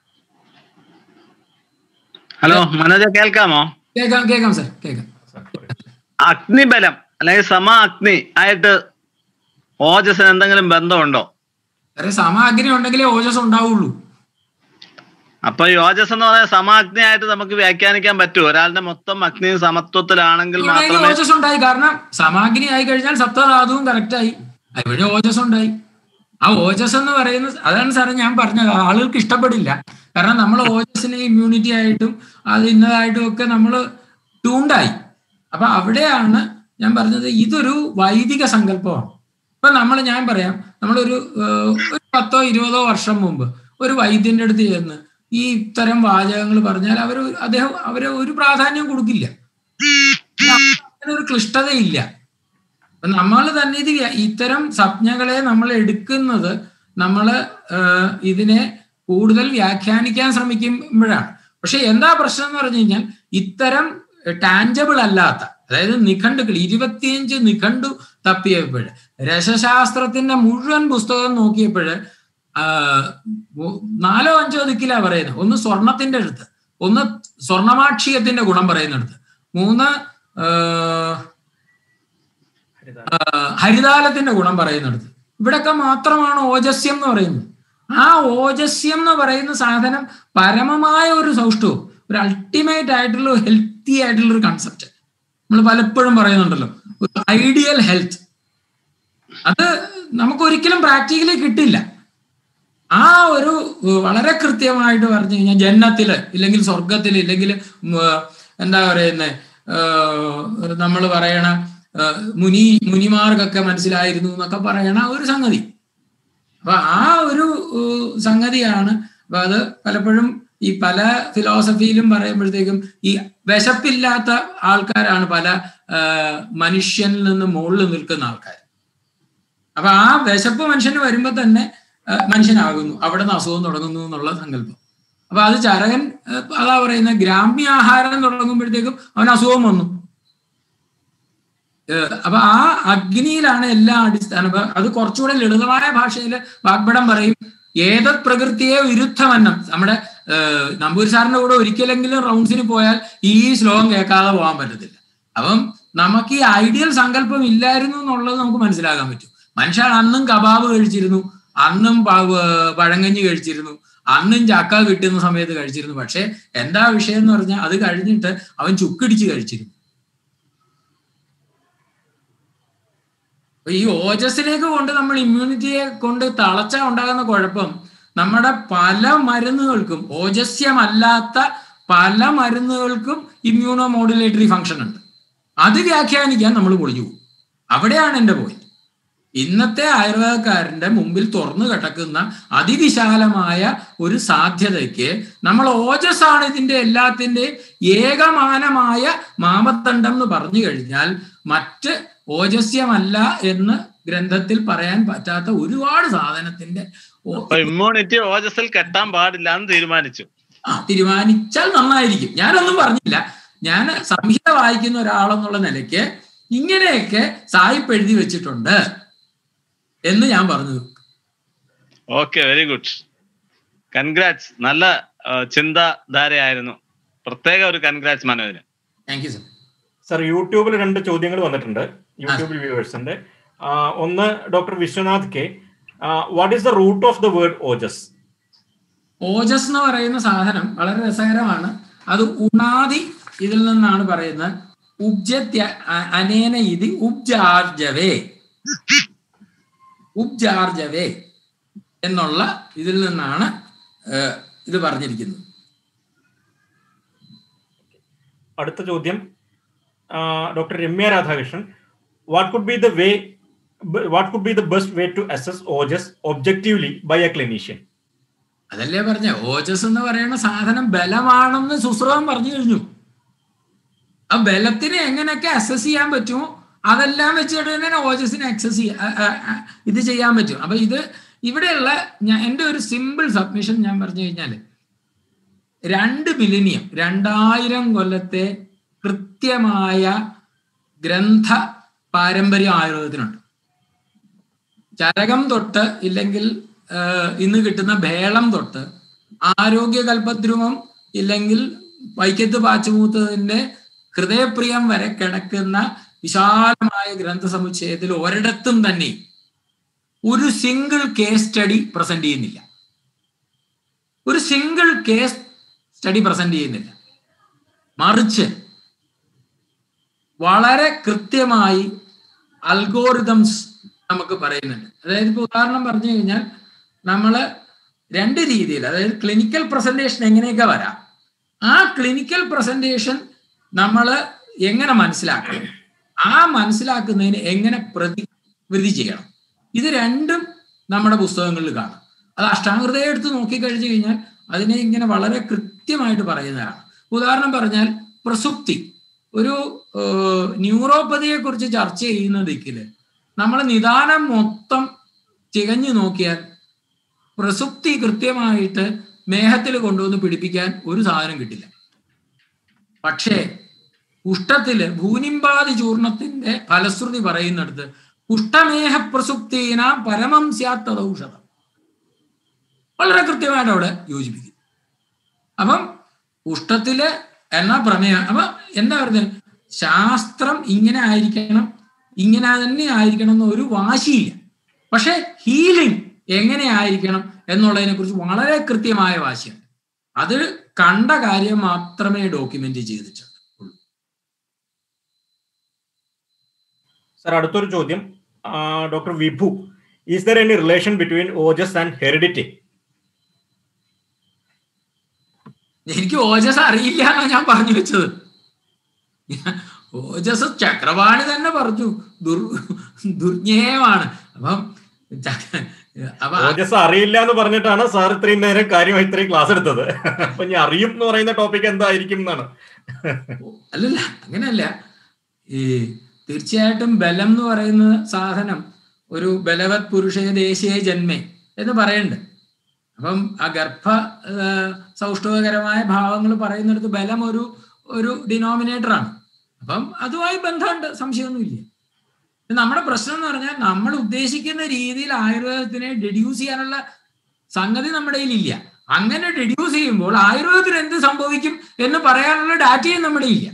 ഹലോ മനോജ, കേൾക്കാമോ? കേൾക്കാം സാർ, കേൾക്കാം. അഗ്നിബലം അല്ലെങ്കിൽ സമ അഗ്നി ആയിട്ട് ഓജസ്സിന് എന്തെങ്കിലും ബന്ധമുണ്ടോ? സമ അഗ്നി ഉണ്ടെങ്കിലേ ഓജസ് ഉണ്ടാവുള്ളൂ. അപ്പൊ ഈ ഓജസ് എന്ന് പറയുന്നത് സമാഗ്നി ആയിട്ട് നമുക്ക് വ്യാഖ്യാനിക്കാൻ പറ്റുമോ? ഒരാളുടെ മൊത്തം അഗ്നിയും സമത്വത്തിലാണെങ്കിൽ മാത്രമേ ഓജസ് ഉണ്ടായി. കാരണം സമാഗ്നി ആയി കഴിഞ്ഞാൽ സപ്തധാതുവും കറക്റ്റായി, ഇവിടെ ഓജസ് ഉണ്ടായി. ആ ഓജസ് എന്ന് പറയുന്നത് അതാണ് സാറേ ഞാൻ പറഞ്ഞത്, ആളുകൾക്ക് ഇഷ്ടപ്പെടില്ല. കാരണം നമ്മൾ ഓജസ്സിനെ ഇമ്മ്യൂണിറ്റി ആയിട്ടും അത് ഇന്നതായിട്ടും ഒക്കെ നമ്മൾ ട്യൂണ്ടായി. അപ്പൊ അവിടെയാണ് ഞാൻ പറഞ്ഞത് ഇതൊരു വൈദിക സങ്കല്പമാണ്. ഇപ്പൊ ഞാൻ പറയാം, നമ്മളൊരു 10-20 വർഷം മുമ്പ് ഒരു വൈദ്യന്റെ അടുത്ത് ചെന്ന് ഈ ഇത്തരം വാചകങ്ങൾ പറഞ്ഞാൽ അവരെ ഒരു പ്രാധാന്യം കൊടുക്കില്ല, ഒരു ക്ലിഷ്ടതയില്ല. നമ്മൾ തന്നെ ഇത്തരം സംജ്ഞകളെ നമ്മൾ എടുക്കുന്നത് നമ്മൾ ഇതിനെ കൂടുതൽ വ്യാഖ്യാനിക്കാൻ ശ്രമിക്കുമ്പോഴാണ്. പക്ഷെ എന്താ പ്രശ്നം എന്ന് പറഞ്ഞു കഴിഞ്ഞാൽ ഇത്തരം ടാഞ്ചബിൾ അല്ലാത്ത, അതായത് നിഘണ്ടുക്കൾ 25 നിഘണ്ടു തപ്പിയപ്പോൾ രസശാസ്ത്രത്തിന്റെ മുഴുവൻ പുസ്തകം നോക്കിയപ്പോൾ 4-5 ദിക്കിലാ പറയുന്നത്. ഒന്ന് സ്വർണത്തിന്റെ അടുത്ത്, ഒന്ന് സ്വർണമാക്ഷിയത്തിന്റെ ഗുണം പറയുന്നിടത്ത്, 3 ഹരിതാലത്തിന്റെ ഗുണം പറയുന്നിടത്ത്. ഇവിടൊക്കെ മാത്രമാണ് ഓജസ്യം എന്ന് പറയുന്നത്. ആ ഓജസ്യം എന്ന് പറയുന്ന സാധനം പരമമായ ഒരു സൗഷ്ഠവും ഒരു അൾട്ടിമേറ്റ് ആയിട്ടുള്ള ഹെൽത്തി ആയിട്ടുള്ള ഒരു കൺസെപ്റ്റ് നമ്മൾ പലപ്പോഴും പറയുന്നുണ്ടല്ലോ, ഒരു ഐഡിയൽ ഹെൽത്ത്. അത് നമുക്ക് ഒരിക്കലും പ്രാക്ടിക്കലി കിട്ടില്ല. ആ ഒരു വളരെ കൃത്യമായിട്ട് പറഞ്ഞു കഴിഞ്ഞാൽ ജന്നത്തില് ഇല്ലെങ്കിൽ സ്വർഗത്തില് ഇല്ലെങ്കിൽ എന്താ പറയുന്നത്, നമ്മൾ പറയണ മുനിമാർക്കൊക്കെ മനസ്സിലായിരുന്നു എന്നൊക്കെ പറയണ ഒരു സംഗതി. അപ്പൊ ആ ഒരു സംഗതിയാണ്. അപ്പൊ അത് പലപ്പോഴും ഈ പല ഫിലോസഫിയിലും പറയുമ്പോഴത്തേക്കും ഈ വിശപ്പില്ലാത്ത ആൾക്കാരാണ് പല മനുഷ്യനിൽ നിന്ന് മുകളിൽ നിൽക്കുന്ന ആൾക്കാർ. അപ്പൊ ആ വിശപ്പ് മനുഷ്യന് വരുമ്പോ തന്നെ മനുഷ്യനാകുന്നു, അവിടെ നിന്ന് അസുഖം തുടങ്ങുന്നു എന്നുള്ള സങ്കല്പം. അപ്പൊ അത് ചരകൻ അതാ പറയുന്ന ഗ്രാമ്യ ആഹാരം തുടങ്ങുമ്പോഴത്തേക്കും അവന് അസുഖം വന്നു. അപ്പൊ ആ അഗ്നിയിലാണ് എല്ലാ അടിസ്ഥാനം. അത് കുറച്ചുകൂടെ ലളിതമായ ഭാഷയിൽ വാഗ്ഭടം പറയും, ഏതത് പ്രകൃതിയെ വിരുദ്ധമന്നം. നമ്മുടെ നമ്പൂരി സാറിന്റെ കൂടെ ഒരിക്കലെങ്കിലും റൗണ്ട്സിന് പോയാൽ ഈ ശ്ലോകം കേൾക്കാതെ പോകാൻ പറ്റത്തില്ല. അപ്പം നമുക്ക് ഈ ഐഡിയൽ സങ്കല്പം ഇല്ലായിരുന്നു എന്നുള്ളത് നമുക്ക് മനസ്സിലാക്കാൻ പറ്റും. മനുഷ്യൻ അന്നും കബാബ് കഴിച്ചിരുന്നു, അന്നും പഴങ്കഞ്ഞി കഴിച്ചിരുന്നു, അന്നും ചക്ക കിട്ടുന്ന സമയത്ത് കഴിച്ചിരുന്നു. പക്ഷെ എന്താ വിഷയം എന്ന് പറഞ്ഞാൽ അത് കഴിഞ്ഞിട്ട് അവൻ ചുക്കിടിച്ച് കഴിച്ചിരുന്നു. ഈ ഓജസ്സിലേക്ക് കൊണ്ട് നമ്മൾ ഇമ്മ്യൂണിറ്റിയെ കൊണ്ട് തളച്ച ഉണ്ടാകുന്ന കുഴപ്പം നമ്മുടെ പല മരുന്നുകൾക്കും ഓജസ്യമല്ലാത്ത പല മരുന്നുകൾക്കും ഇമ്മ്യൂണോ മോഡുലേറ്ററി ഫംഗ്ഷൻ ഉണ്ട്. അത് വ്യാഖ്യാനിക്കാൻ നമ്മൾ പൊളിഞ്ഞു പോകും. അവിടെയാണ് എൻ്റെ പോയിന്റ്. ഇന്നത്തെ ആയുർവേദക്കാരന്റെ മുമ്പിൽ തുറന്നു കിടക്കുന്ന അതിവിശാലമായ ഒരു സാധ്യതയ്ക്ക് നമ്മൾ ഓജസ്സാണ് ഇതിന്റെ എല്ലാത്തിൻ്റെയും ഏകമാനമായ മാമദണ്ഡം എന്ന് പറഞ്ഞു കഴിഞ്ഞാൽ മറ്റ് ഓജസ്യമല്ല എന്ന് ഗ്രന്ഥത്തിൽ പറയാൻ പറ്റാത്ത ഒരുപാട് സാധനത്തിന്റെ ഇമ്മ്യൂണിറ്റി ഓജസ്സിൽ കെട്ടാൻ പാടില്ല എന്ന് തീരുമാനിച്ചു. തീരുമാനിച്ചാൽ നന്നായിരിക്കും. ഞാനൊന്നും പറഞ്ഞില്ല. ഞാൻ സംഹിത വായിക്കുന്ന ഒരാളെന്നുള്ള നിലയ്ക്ക് ഇങ്ങനെയൊക്കെ സായിപ്പ് എഴുതി വെച്ചിട്ടുണ്ട് എന്ന് ഞാൻ പറഞ്ഞു. Okay, very good, congrats. നല്ല ചിന്താധാരയായിരുന്നു. പ്രത്യേക ഒരു കൺഗ്രാറ്റ്സ് മനോജിന്. Thank you sir. സർ, യൂട്യൂബിൽ 2 ചോദ്യങ്ങൾ വന്നിട്ടുണ്ട് യൂട്യൂബിൽ വ്യൂവേഴ്സിന്റെ. ഒന്ന് doctor Vishwanath K, what is the root of the word ojas? ഓജസ് എന്ന് പറയുന്ന സാധനം വളരെ രസകരമാണ്. അത് ഉണാദി ഇതിൽ നിന്നാണ് പറയുന്നത്. ഉബ്ജത്യ അനേന ഇതി ഉബ്ജാർജവേ എന്നുള്ള ഇതിൽ നിന്നാണ് ഇത് പറഞ്ഞിരിക്കുന്നത്. അടുത്ത ചോദ്യം doctor Ramya Radhakrishnan, what could be the best way to assess ojas objectively by a clinician? അതല്ലേ പറഞ്ഞ, ഓജസ് എന്ന് പറയുന്ന സാധനം ബലമാണെന്ന് സുശ്രവം പറഞ്ഞു കഴിഞ്ഞു. ആ ബലത്തിനെ എങ്ങനെയൊക്കെ അസസ് ചെയ്യാൻ പറ്റുമോ അതെല്ലാം വെച്ചിട്ട് തന്നെ ഓജസ്സിനെ ഇത് ചെയ്യാൻ പറ്റും. അപ്പൊ ഇത് ഇവിടെയുള്ള എൻ്റെ ഒരു സിമ്പിൾ സബ്മിഷൻ ഞാൻ പറഞ്ഞു കഴിഞ്ഞാൽ 2 മില്ലിനിയം 2000 കൊല്ലത്തെ കൃത്യമായ ഗ്രന്ഥ പാരമ്പര്യം ആയുർവേദത്തിനുണ്ട്. ചരകം തൊട്ട് ഇല്ലെങ്കിൽ ഇന്ന് കിട്ടുന്ന ഭേളം തൊട്ട് ആരോഗ്യകൽപദ്രുമം ഇല്ലെങ്കിൽ വൈക്കത്ത് പാച്ചുമൂത്തതിന്റെ ഹൃദയപ്രിയം വരെ കിടക്കുന്ന വിശാലമായ ഗ്രന്ഥസമുച്ചയത്തിൽ ഒരിടത്തും തന്നെ ഒരു സിംഗിൾ കേസ് സ്റ്റഡി പ്രസന്റ് ചെയ്യുന്നില്ല. മറിച്ച് വളരെ കൃത്യമായി അൽഗോറിതംസ് നമുക്ക് പറയുന്നുണ്ട്. അതായത് ഇപ്പൊ ഉദാഹരണം പറഞ്ഞു കഴിഞ്ഞാൽ നമ്മൾ 2 രീതിയിൽ, അതായത് ക്ലിനിക്കൽ പ്രസന്റേഷൻ എങ്ങനെയൊക്കെ വരാം, ആ ക്ലിനിക്കൽ പ്രസന്റേഷൻ നമ്മൾ എങ്ങനെ മനസ്സിലാക്കണം, ആ മനസ്സിലാക്കുന്നതിന് എങ്ങനെ പ്രതിവിധി ചെയ്യണം, ഇത് 2ഉം നമ്മുടെ പുസ്തകങ്ങളിൽ കാണാം. അത് അഷ്ടാംഗഹൃദയം എടുത്ത് നോക്കിക്കഴിഞ്ഞു കഴിഞ്ഞാൽ അതിനെ ഇങ്ങനെ വളരെ കൃത്യമായിട്ട് പറയുന്നതാണ്. ഉദാഹരണം പറഞ്ഞാൽ പ്രസുപ്തി, ഒരു ന്യൂറോപ്പതിയെ കുറിച്ച് ചർച്ച ചെയ്യുന്ന ദിക്കില് നമ്മൾ നിദാനം മൊത്തം തികഞ്ഞു നോക്കിയാൽ പ്രസുപ്തി കൃത്യമായിട്ട് മേഹത്തിൽ കൊണ്ടുവന്ന് പിടിപ്പിക്കാൻ ഒരു സാധനം കിട്ടില്ല. പക്ഷേ കുഷ്ഠത്തില് ഭൂനിമ്പാതി ചൂർണത്തിന്റെ ഫലശ്രുതി പറയുന്നിടത്ത് കുഷ്ഠമേഹ പ്രസുപ്തീന പരമം സ്യാത്തദൗഷധം വളരെ കൃത്യമായിട്ട് അവിടെ യോജിപ്പിക്കും. അപ്പം കുഷ്ഠത്തില് എന്നാ പ്രമേയം. അപ്പൊ എന്താ പറയുന്നത്, ശാസ്ത്രം ഇങ്ങനെ ആയിരിക്കണം, ഇങ്ങനെ തന്നെ ആയിരിക്കണം എന്ന ഒരു വാശിയില്ല. പക്ഷെ ഹീലിംഗ് എങ്ങനെ ആയിരിക്കണം എന്നുള്ളതിനെ കുറിച്ച് വളരെ കൃത്യമായ വാശിയാണ്. അത് കണ്ട കാര്യം മാത്രമേ ഡോക്യുമെന്റ് ചെയ്തിട്ടുള്ളൂ. സർ, അടുത്തൊരു ചോദ്യം doctor Vibhu, is there any relation between ojas and heredity? എനിക്ക് ഓജസ് അറിയില്ല എന്നാണ് ഞാൻ പറഞ്ഞു വെച്ചത്. ഓജസ് ചക്രവാണി തന്നെ പറഞ്ഞു ദുർജ്ഞേയമാണ്. അപ്പം ഓജസ് അറിയില്ല എന്ന് പറഞ്ഞിട്ടാണ് സാർ ഇത്രയും നേരം കാര്യമായി ഇത്രയും ക്ലാസ് എടുത്തത്. അപ്പൊ ഞാൻ അറിയും എന്ന് പറയുന്ന ടോപ്പിക് എന്തായിരിക്കും എന്നാണ്. അല്ലല്ല, അങ്ങനെയല്ല. ഈ തീർച്ചയായിട്ടും ബലം എന്ന് പറയുന്ന സാധനം ഒരു ബലവത് പുരുഷേ ദേശീയ ജന്മേ എന്ന് പറയുന്നുണ്ട്. അപ്പം ആ ഗർഭ സൗഷ്ഠവകരമായ ഭാവങ്ങൾ പറയുന്നിടത്ത് ബലം ഒരു ഡിനോമിനേറ്ററാണ്. അപ്പം അതുമായി ബന്ധമുണ്ട്, സംശയമൊന്നുമില്ല. നമ്മുടെ പ്രശ്നം എന്ന് പറഞ്ഞാൽ നമ്മൾ ഉദ്ദേശിക്കുന്ന രീതിയിൽ ആയുർവേദത്തിനെ ഡെഡ്യൂസ് ചെയ്യാനുള്ള സംഗതി നമ്മുടെ കയ്യിലില്ല. അങ്ങനെ ഡെഡ്യൂസ് ചെയ്യുമ്പോൾ ആയുർവേദത്തിന് എന്ത് സംഭവിക്കും എന്ന് പറയാനുള്ള ഡാറ്റയും നമ്മുടെ ഇല്ല.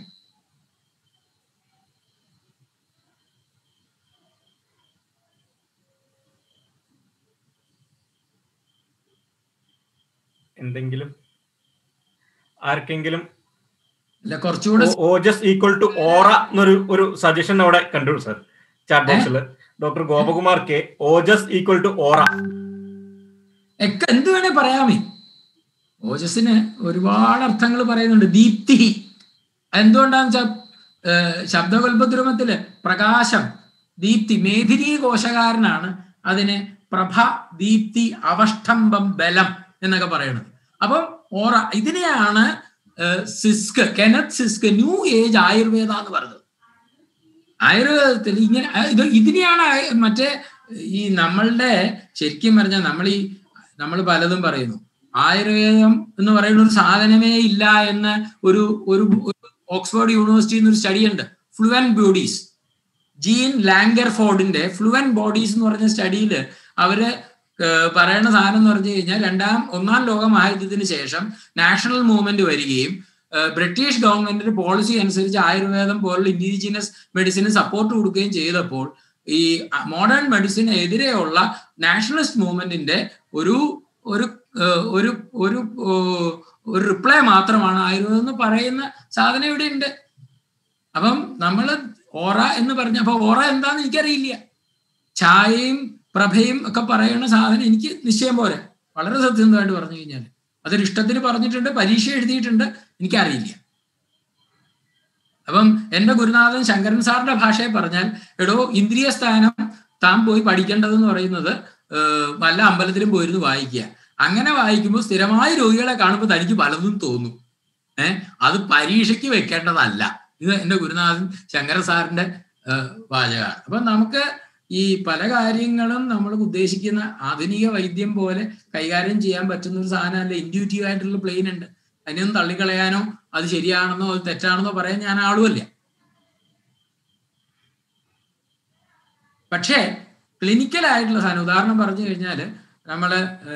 എന്തെങ്കിലും ആർക്കെങ്കിലും കുറച്ചുകൂടെ ഓജസ് ഈക്വൽ ടു ഓറ എന്നൊരു സജഷൻ അവിടെ കണ്ടു സർ ചാറ്റ് ബോക്സിൽ. Doctor Gopakumar K, ojas equal to aura എന്ത് വേണേ പറയാമേ. ഓജസ്സിന് ഒരുപാട് അർത്ഥങ്ങൾ പറയുന്നുണ്ട്. ദീപ്തി എന്തുകൊണ്ടാന്ന് വെച്ചാൽ ശബ്ദകൽപദ്രുമത്തില് പ്രകാശം, ദീപ്തി, മേധിനി കോശകാരനാണ് അതിനെ പ്രഭ, ദീപ്തി, അവഷ്ടംബം, ബലം എന്നൊക്കെ പറയുന്നത്. അപ്പം ഓറ ഇതിനെയാണ് Zysk, Kenneth Zysk new age Ayurveda എന്ന് പറയുന്നത്. ആയുർവേദത്തിൽ ഇങ്ങനെ ഇതിനെയാണ് മറ്റേ ഈ നമ്മളുടെ ശരിക്കും പറഞ്ഞാൽ നമ്മൾ പലതും പറയുന്നു. ആയുർവേദം എന്ന് പറയുന്ന ഒരു സാധനമേ ഇല്ല എന്ന് ഒരു ഓക്സ്ഫോർഡ് യൂണിവേഴ്സിറ്റിയിൽ നിന്ന് ഒരു സ്റ്റഡി ഉണ്ട്, ഫ്ലുവന്റ് ബോഡീസ്. ജീൻ ലാംഗർഫോർഡിന്റെ ഫ്ലുവന്റ് ബോഡീസ് എന്ന് പറഞ്ഞ സ്റ്റഡിയിൽ അവര് പറയുന്ന സാധനം എന്ന് പറഞ്ഞു കഴിഞ്ഞാൽ ഒന്നാം ലോക മഹായുദ്ധത്തിന് ശേഷം നാഷണൽ മൂവ്മെന്റ് വരികയും ബ്രിട്ടീഷ് ഗവൺമെന്റിന്റെ പോളിസി അനുസരിച്ച് ആയുർവേദം പോലുള്ള ഇൻഡിജിനസ് മെഡിസിന് സപ്പോർട്ട് കൊടുക്കുകയും ചെയ്തപ്പോൾ ഈ മോഡേൺ മെഡിസിന് എതിരെയുള്ള നാഷണലിസ്റ്റ് മൂവ്മെന്റിന്റെ ഒരു ഒരു ഒരു ഒരു ഒരു റിപ്ലൈ മാത്രമാണ് ആയുർവേദം എന്ന് പറയുന്ന സാധനം ഇവിടെ ഉണ്ട്. അപ്പം നമ്മൾ ഓറ എന്ന് പറഞ്ഞപ്പോ ഓറ എന്താന്ന് എനിക്കറിയില്ല. ഛായയും പ്രഭയും ഒക്കെ പറയുന്ന സാധനം എനിക്ക് നിശ്ചയം പോലെ, വളരെ സത്യസന്ധമായിട്ട് പറഞ്ഞു കഴിഞ്ഞാൽ അതൊരു ഇഷ്ടത്തിന് പറഞ്ഞിട്ടുണ്ട്, പരീക്ഷ എഴുതിയിട്ടുണ്ട്, എനിക്കറിയില്ല. അപ്പം എന്റെ ഗുരുനാഥൻ ശങ്കരൻ സാറിന്റെ ഭാഷയെ പറഞ്ഞാൽ, എടോ ഇന്ദ്രിയ സ്ഥാനം താൻ പോയി പഠിക്കേണ്ടതെന്ന് പറയുന്നത് വല്ല അമ്പലത്തിലും പോയിരുന്നു വായിക്കുക. അങ്ങനെ വായിക്കുമ്പോൾ സ്ഥിരമായി രോഗികളെ കാണുമ്പോൾ തനിക്ക് പലതും തോന്നും. അത് പരീക്ഷയ്ക്ക് വെക്കേണ്ടതല്ല. ഇത് എന്റെ ഗുരുനാഥൻ ശങ്കരൻ സാറിന്റെ വാചകമാണ്. അപ്പൊ നമുക്ക് ഈ പല കാര്യങ്ങളും നമ്മൾ ഉദ്ദേശിക്കുന്ന ആധുനിക വൈദ്യം പോലെ കൈകാര്യം ചെയ്യാൻ പറ്റുന്ന ഒരു സാധനമല്ല. ഇൻഡ്യൂറ്റീവ് ആയിട്ടുള്ള പ്ലെയിൻ ഉണ്ട്, അതിനൊന്നും തള്ളിക്കളയാനോ അത് ശരിയാണെന്നോ അത് തെറ്റാണെന്നോ പറയാൻ ഞാൻ ആളുമല്ല. പക്ഷേ ക്ലിനിക്കൽ ആയിട്ടുള്ള സാധനം, ഉദാഹരണം പറഞ്ഞു കഴിഞ്ഞാൽ നമ്മള്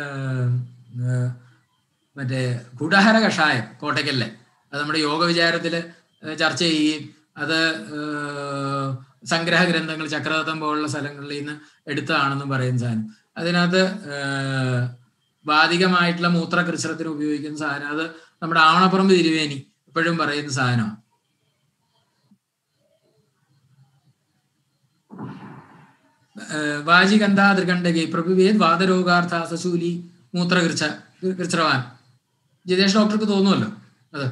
മറ്റേ ഗുഡഹര കഷായം കോട്ടയ്ക്കല്ലേ, അത് നമ്മുടെ യോഗ വിചാരത്തിൽ ചർച്ച ചെയ്യുകയും അത് സംഗ്രഹ ഗ്രന്ഥങ്ങൾ ചക്രതത്വം പോലുള്ള സ്ഥലങ്ങളിൽ നിന്ന് എടുത്തതാണെന്നും പറയുന്ന സാധനം. അതിനകത്ത് ബാധികമായിട്ടുള്ള മൂത്രകൃച്ഛ്രത്തിന് ഉപയോഗിക്കുന്ന സാധനം, അത് നമ്മുടെ ആവണപ്പറമ്പ് തിരുവേനി എപ്പോഴും പറയുന്ന സാധനമാണ്. വാജികന്ധാ ത്രികണ്ഠകി പ്രഭുവേദ് വാദരോഗാർത്ഥ സശൂലി മൂത്രകൃച്ഛ്രവാൻ. ജിതേഷ് ഡോക്ടർക്ക് തോന്നുമല്ലോ അത്.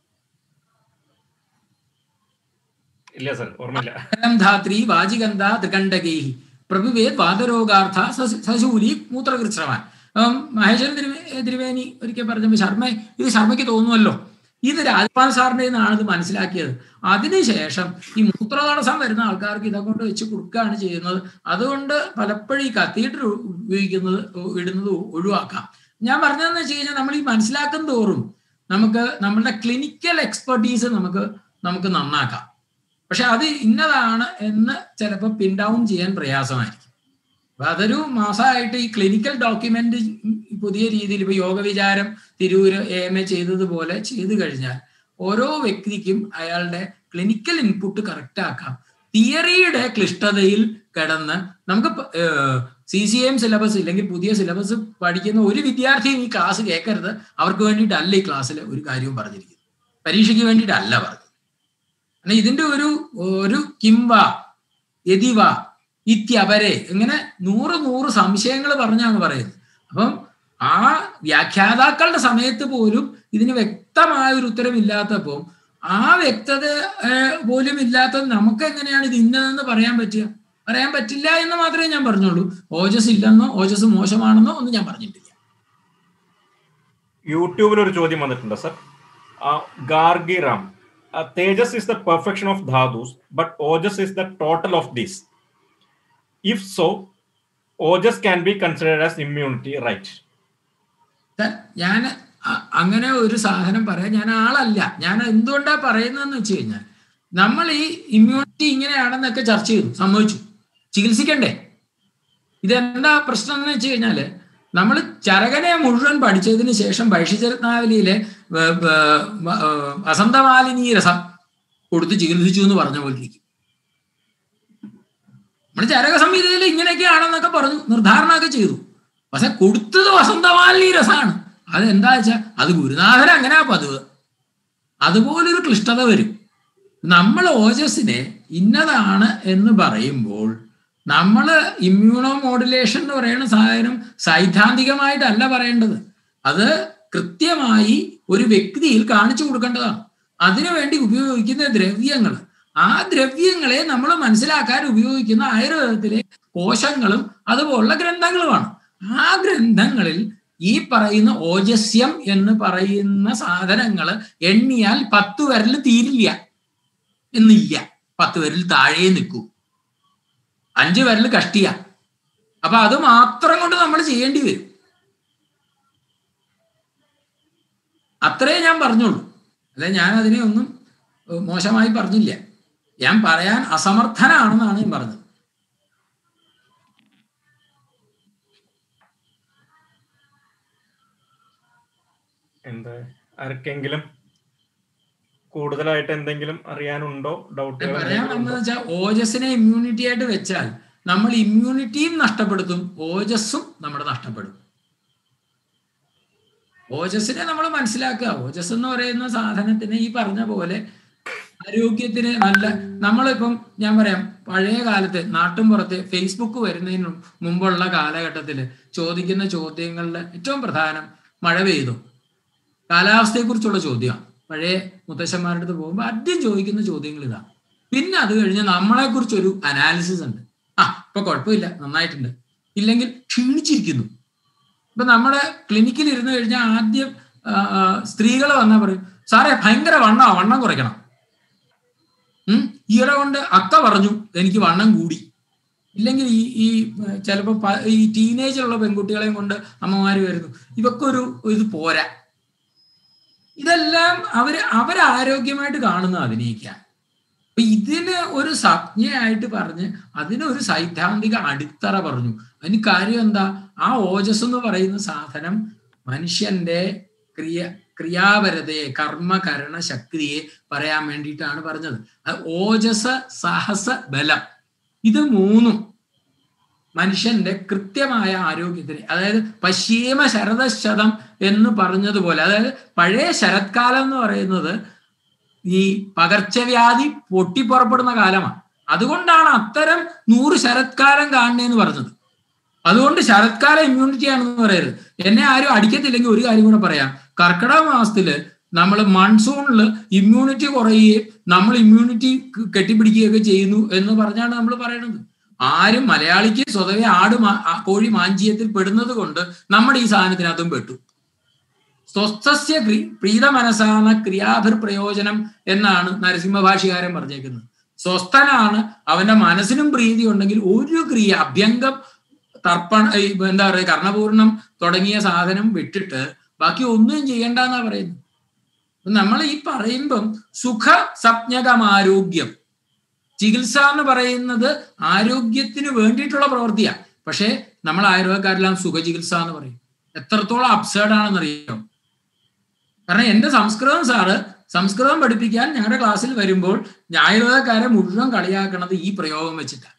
ധാത്രി വാജികന്ധാ ത്രികണ്ഠകി പ്രഭുവേദ് വാദരോഗാർത്ഥ സശൂലി മൂത്രകൃച്ഛ്രവാൻ. മഹേശ്വരൻ തിരുവേനി ഒരിക്കൽ പറഞ്ഞപ്പോൾ ശർമ്മയ്ക്ക് തോന്നുമല്ലോ, ഇത് രാജ്പാൽ സാറിൻ്റെ നിന്നാണ് ഇത് മനസ്സിലാക്കിയത്. അതിനുശേഷം ഈ മൂത്രതടസ്സം വരുന്ന ആൾക്കാർക്ക് ഇതൊക്കെ വെച്ച് കൊടുക്കുകയാണ് ചെയ്യുന്നത്. അതുകൊണ്ട് പലപ്പോഴും ഈ കത്തീഡർ ഇടുന്നത് ഒഴിവാക്കാം. ഞാൻ പറഞ്ഞതെന്ന് വെച്ച് കഴിഞ്ഞാൽ നമ്മൾ ഈ മനസ്സിലാക്കും തോറും നമുക്ക് നമ്മളുടെ ക്ലിനിക്കൽ എക്സ്പെർട്ടീസ് നമുക്ക് നന്നാക്കാം. പക്ഷെ അത് ഇന്നതാണ് എന്ന് ചിലപ്പോൾ പിൻ ഡൗൺ ചെയ്യാൻ പ്രയാസമായിരിക്കും. അപ്പൊ അതൊരു മാസമായിട്ട് ഈ ക്ലിനിക്കൽ ഡോക്യുമെന്റ് പുതിയ രീതിയിൽ ഇപ്പൊ യോഗ വിചാരം തിരൂര് AMA ചെയ്തതുപോലെ ചെയ്തു കഴിഞ്ഞാൽ ഓരോ വ്യക്തിക്കും അയാളുടെ ക്ലിനിക്കൽ ഇൻപുട്ട് കറക്റ്റ് ആക്കാം. തിയറിയുടെ ക്ലിഷ്ടതയിൽ കിടന്ന് നമുക്ക് CCM സിലബസ് ഇല്ലെങ്കിൽ പുതിയ സിലബസ് പഠിക്കുന്ന ഒരു വിദ്യാർത്ഥിയും ഈ ക്ലാസ് കേൾക്കരുത്. അവർക്ക് വേണ്ടിയിട്ടല്ല ഈ ക്ലാസ്സിൽ ഒരു കാര്യവും പറഞ്ഞിരിക്കുന്നത്, പരീക്ഷയ്ക്ക് വേണ്ടിയിട്ടല്ല പറഞ്ഞത്. കാരണം ഇതിന്റെ ഒരു കിംവ യതിവ ഇത്യപരെ ഇങ്ങനെ 100 സംശയങ്ങൾ പറഞ്ഞാണ് പറയുന്നത്. അപ്പം ആ വ്യാഖ്യാതാക്കളുടെ സമയത്ത് പോലും ഇതിന് വ്യക്തമായ ഒരു ഉത്തരമില്ലാത്തപ്പോൾ ആ വ്യക്തത പോലും ഇല്ലാത്തത് നമുക്ക് എങ്ങനെയാണ് ഇത് ഇന്നതെന്ന് പറയാൻ പറ്റുക? പറയാൻ പറ്റില്ല എന്ന് മാത്രമേ ഞാൻ പറഞ്ഞുള്ളൂ. ഓജസ് ഇല്ലെന്നോ ഓജസ് മോശമാണെന്നോ ഒന്നും ഞാൻ പറഞ്ഞിട്ടില്ല. യൂട്യൂബിൽ ഒരു ചോദ്യം വന്നിട്ടുണ്ട് sir. Gargiram, tejas is the perfection of dhatus, but ojas is the total of this. If so, ojas can be considered as immunity, right? ഞാൻ അങ്ങനെ ഒരു സാധനം പറയാൻ ഞാൻ ആളല്ല. ഞാൻ എന്തുകൊണ്ടാ പറയുന്നതെന്ന് വെച്ച് കഴിഞ്ഞാൽ നമ്മൾ ഈ ഇമ്മ്യൂണിറ്റി ഇങ്ങനെയാണെന്നൊക്കെ ചർച്ച ചെയ്തു, സമ്മതിച്ചു, ചികിത്സിക്കണ്ടേ? ഇതെന്താ പ്രശ്നം എന്ന് വെച്ച് കഴിഞ്ഞാല് നമ്മൾ ചരകനെ മുഴുവൻ പഠിച്ചതിന് ശേഷം ഭൈഷ്യരത്നാവലിയിലെ വസന്തമാലിനി രസം കൊടുത്ത് ചികിത്സിച്ചു എന്ന് പറഞ്ഞ പോലെ ഇരിക്കും. നമ്മൾ ചരക സംഹിതയിൽ ഇങ്ങനെയൊക്കെയാണെന്നൊക്കെ പറഞ്ഞു നിർദ്ധാരണമൊക്കെ ചെയ്തു. പക്ഷെ കൊടുത്തത് വസന്തമാലിനി രസമാണ്. അതെന്താ വെച്ചാൽ അത് ഗുരുനാഥൻ അങ്ങനെയാ പതിവ്. അതുപോലൊരു ക്ലിഷ്ടത വരും. നമ്മൾ ഓജസ്സിനെ ഇന്നതാണ് എന്ന് പറയുമ്പോൾ നമ്മൾ ഇമ്മ്യൂണോ മോഡുലേഷൻ എന്ന് പറയുന്ന സാധനം സൈദ്ധാന്തികമായിട്ടല്ല പറയേണ്ടത്. അത് കൃത്യമായി ഒരു വ്യക്തിയിൽ കാണിച്ചു കൊടുക്കേണ്ടതാണ്. അതിനുവേണ്ടി ഉപയോഗിക്കുന്ന ദ്രവ്യങ്ങൾ, ആ ദ്രവ്യങ്ങളെ നമ്മൾ മനസ്സിലാക്കാൻ ഉപയോഗിക്കുന്ന ആയുർവേദത്തിലെ കോശങ്ങളും അതുപോലുള്ള ഗ്രന്ഥങ്ങളുമാണ്. ആ ഗ്രന്ഥങ്ങളിൽ ഈ പറയുന്ന ഓജസ്യം എന്ന് പറയുന്ന സാധനങ്ങൾ എണ്ണിയാൽ 10 വിരൽ തീരില്ല എന്നില്ല. 10 വിരൽ താഴെ നിൽക്കൂ, 5 വിരൽ കഷ്ടിയ. അപ്പൊ അത് മാത്രം കൊണ്ട് നമ്മൾ ചെയ്യേണ്ടി വരും. അത്രേ ഞാൻ പറഞ്ഞുള്ളൂ. അല്ലെ, ഞാൻ അതിനെ ഒന്നും മോശമായി പറഞ്ഞില്ല. ഞാൻ പറയാൻ അസമർത്ഥനാണെന്നാണ് ഞാൻ പറഞ്ഞത്. എന്താ ആർക്കെങ്കിലും കൂടുതലായിട്ട് എന്തെങ്കിലും അറിയാനുണ്ടോ? ഡൗട്ട് പറയാൻ വന്നതെന്ന് വെച്ചാൽ, ഓജസ്സിനെ ഇമ്മ്യൂണിറ്റി ആയിട്ട് വെച്ചാൽ നമ്മൾ ഇമ്മ്യൂണിറ്റിയും നഷ്ടപ്പെടുത്തും, ഓജസ്സും നമ്മുടെ നഷ്ടപ്പെടും. ഓജസ്സിനെ നമ്മൾ മനസ്സിലാക്കുക. ഓജസ് എന്ന് പറയുന്ന സാധനത്തിന് ഈ പറഞ്ഞ പോലെ ആരോഗ്യത്തിന് നല്ല, നമ്മളിപ്പം ഞാൻ പറയാം, പഴയ കാലത്ത് നാട്ടും പുറത്ത് ഫേസ്ബുക്ക് വരുന്നതിന് മുമ്പുള്ള കാലഘട്ടത്തിൽ ചോദിക്കുന്ന ചോദ്യങ്ങളുടെ ഏറ്റവും പ്രധാനം മഴ പെയ്തു, കാലാവസ്ഥയെക്കുറിച്ചുള്ള ചോദ്യമാണ്. പഴയ മുത്തശ്ശന്മാരുടെ അടുത്ത് പോകുമ്പോൾ ആദ്യം ചോദിക്കുന്ന ചോദ്യങ്ങൾ ഇതാണ്. പിന്നെ അത് കഴിഞ്ഞ് നമ്മളെ കുറിച്ചൊരു അനാലിസിസ് ഉണ്ട്. ഇപ്പൊ കുഴപ്പമില്ല, നന്നായിട്ടുണ്ട്, ഇല്ലെങ്കിൽ ക്ഷീണിച്ചിരിക്കുന്നു. ഇപ്പൊ നമ്മുടെ ക്ലിനിക്കിൽ ഇരുന്ന് കഴിഞ്ഞാൽ ആദ്യം സ്ത്രീകൾ വന്നാൽ പറയും, സാറേ ഭയങ്കര വണ്ണം കുറയ്ക്കണം. ഈയിടെ കൊണ്ട് അക്ക പറഞ്ഞു എനിക്ക് വണ്ണം കൂടി. ഇല്ലെങ്കിൽ ഈ ചിലപ്പോൾ ഈ ടീനേജിലുള്ള പെൺകുട്ടികളെയും കൊണ്ട് അമ്മമാര് വരുന്നു, ഇവക്കൊരു ഇത് പോരാ. ഇതെല്ലാം അവരാരോഗ്യമായിട്ട് കാണുന്ന അഭിനയിക്കാൻ. അപ്പൊ ഇതിന് ഒരു സംജ്ഞയായിട്ട് പറഞ്ഞ് അതിനൊരു സൈദ്ധാന്തിക അടിത്തറ പറഞ്ഞു. അതിന് കാര്യം എന്താ? ആ ഓജസ് എന്ന് പറയുന്ന സാധനം മനുഷ്യന്റെ ക്രിയാപരതയെ, കർമ്മകരണ ശക്തിയെ പറയാൻ വേണ്ടിയിട്ടാണ് പറഞ്ഞത്. ഓജസ്, സഹസ, ബലം, ഇത് മൂന്നും മനുഷ്യന്റെ കൃത്യമായ ആരോഗ്യത്തിന്, അതായത് പശ്ചിമ ശരദശതം എന്ന് പറഞ്ഞതുപോലെ, അതായത് പഴയ ശരത്കാലം എന്ന് പറയുന്നത് ഈ പകർച്ചവ്യാധി പൊട്ടിപ്പുറപ്പെടുന്ന കാലമാണ്. അതുകൊണ്ടാണ് അത്തരം 100 ശരത്കാലം കാണണേന്ന് പറഞ്ഞത്. അതുകൊണ്ട് ശരത്കാല ഇമ്മ്യൂണിറ്റി ആണെന്ന് പറയരുത്. എന്നെ ആരും അടിക്കത്തില്ലെങ്കിൽ ഒരു കാര്യം കൂടെ പറയാം. കർക്കിടക മാസത്തില് നമ്മൾ മൺസൂണിൽ ഇമ്മ്യൂണിറ്റി കുറയുകയും നമ്മൾ ഇമ്മ്യൂണിറ്റി കെട്ടിപ്പിടിക്കുകയൊക്കെ ചെയ്യുന്നു എന്ന് പറഞ്ഞാണ് നമ്മൾ പറയുന്നത്. ആരും മലയാളിക്ക് സ്വതവേ കോഴി മാഞ്ചിയത്തിൽ പെടുന്നത് കൊണ്ട് നമ്മുടെ ഈ സാധനത്തിനകത്തും പെട്ടു. സ്വസ്ഥസ്യ പ്രീത മനസാന ക്രിയാഭിർ പ്രയോജനം എന്നാണ് നരസിംഹഭാഷികാരൻ പറഞ്ഞേക്കുന്നത്. സ്വസ്ഥനാണ്, അവന്റെ മനസ്സിനും പ്രീതി ഉണ്ടെങ്കിൽ ഒരു ക്രിയ, അഭ്യംഗം, തർപ്പണ, എന്താ പറയുക, കർണപൂർണം തുടങ്ങിയ സാധനം വിട്ടിട്ട് ബാക്കി ഒന്നും ചെയ്യണ്ടെന്നാ പറയുന്നത്. നമ്മൾ ഈ പറയുമ്പം സുഖ സംജ്ഞകമാരോഗ്യം, ചികിത്സ എന്ന് പറയുന്നത് ആരോഗ്യത്തിന് വേണ്ടിയിട്ടുള്ള പ്രവൃത്തിയാണ്. പക്ഷേ നമ്മൾ ആയുർവേദക്കാരെല്ലാം സുഖചികിത്സ എന്ന് പറയും. എത്രത്തോളം അബ്സേർഡ് ആണെന്നറിയാം. കാരണം എൻ്റെ സംസ്കൃതം സാറ് സംസ്കൃതം പഠിപ്പിക്കാൻ ഞങ്ങളുടെ ക്ലാസ്സിൽ വരുമ്പോൾ ആയുർവേദക്കാരെ മുഴുവൻ കളിയാക്കണത് ഈ പ്രയോഗം വെച്ചിട്ടാണ്.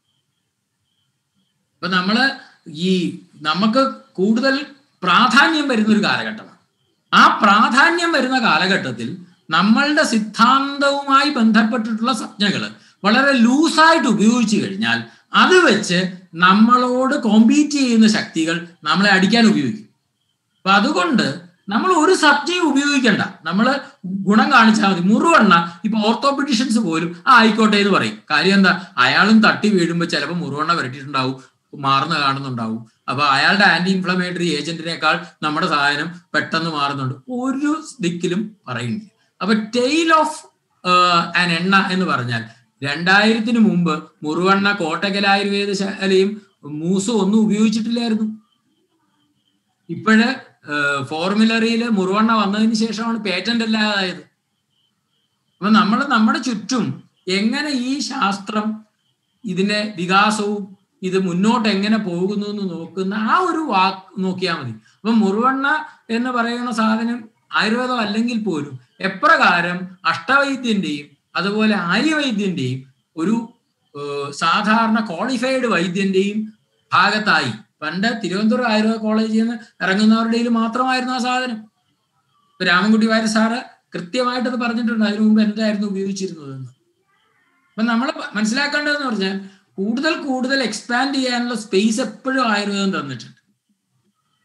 അപ്പൊ നമുക്ക് കൂടുതൽ പ്രാധാന്യം വരുന്ന ഒരു കാലഘട്ടമാണ്. ആ പ്രാധാന്യം വരുന്ന കാലഘട്ടത്തിൽ നമ്മളുടെ സിദ്ധാന്തവുമായി ബന്ധപ്പെട്ടിട്ടുള്ള സംജ്ഞകൾ വളരെ ലൂസായിട്ട് ഉപയോഗിച്ചു കഴിഞ്ഞാൽ അത് വെച്ച് നമ്മളോട് കോമ്പീറ്റ് ചെയ്യുന്ന ശക്തികൾ നമ്മളെ അടിക്കാൻ ഉപയോഗിക്കും. അപ്പൊ അതുകൊണ്ട് നമ്മൾ ഒരു സംജ്ഞയും ഉപയോഗിക്കണ്ട, നമ്മൾ ഗുണം കാണിച്ചാൽ മതി. മുറിവെണ്ണ ഇപ്പൊ ഓർത്തോപെഡിഷ്യൻസ് പോലും ആയിക്കോട്ടെ എന്ന് പറയും. കാര്യം എന്താ? അയാളും തട്ടി വീഴുമ്പോൾ ചിലപ്പോൾ മുറിവെണ്ണ വരട്ടിയിട്ടുണ്ടാവും, മാറുന്ന കാണുന്നുണ്ടാവും. അപ്പൊ അയാളുടെ ആന്റി ഇൻഫ്ലമേറ്ററി ഏജന്റിനേക്കാൾ നമ്മുടെ സാധനം പെട്ടെന്ന് മാറുന്നുണ്ട്. ഒരു ദിക്കിലും പറയുന്നില്ല. അപ്പൊ ടെയിൽ ഓഫ് ആൻ എണ്ണ എന്ന് പറഞ്ഞാൽ 2000 മുമ്പ് മുറിവെണ്ണ കോട്ടക്കൽ ആയുർവേദശാലയും മൂസും ഒന്നും ഉപയോഗിച്ചിട്ടില്ലായിരുന്നു. ഇപ്പോഴ് ഫോർമുലറിയിൽ മുറിവെണ്ണ വന്നതിന് ശേഷമാണ് പേറ്റന്റ് അല്ലാതായത്. അപ്പൊ നമ്മുടെ ചുറ്റും എങ്ങനെ ഈ ശാസ്ത്രം ഇതിന്റെ വികാസവും ഇത് മുന്നോട്ട് എങ്ങനെ പോകുന്നു എന്ന് നോക്കുന്ന ആ ഒരു വാക്ക് നോക്കിയാൽ മതി. അപ്പൊ മുറിവെണ്ണ എന്ന് പറയുന്ന സാധനം ആയുർവേദം അല്ലെങ്കിൽ പോലും എപ്രകാരം അഷ്ടവൈദ്യന്റെയും അതുപോലെ ആര്യവൈദ്യന്റെയും ഒരു സാധാരണ ക്വാളിഫൈഡ് വൈദ്യന്റെയും ഭാഗത്തായി. പണ്ട് തിരുവനന്തപുരം ആയുർവേദ കോളേജിൽ നിന്ന് ഇറങ്ങുന്നവരുടെയിൽ മാത്രമായിരുന്നു ആ സാധനം. ഇപ്പൊ രാമൻകുട്ടി വാര്യർ സാറ് കൃത്യമായിട്ടത് പറഞ്ഞിട്ടുണ്ട് അതിനു മുമ്പ് എന്തായിരുന്നു ഉപയോഗിച്ചിരുന്നതെന്ന്. അപ്പൊ നമ്മൾ മനസ്സിലാക്കേണ്ടതെന്ന് പറഞ്ഞാൽ, കൂടുതൽ എക്സ്പാൻഡ് ചെയ്യാനുള്ള സ്പേസ് എപ്പോഴും ആയുർവേദം തന്നിട്ടുണ്ട്.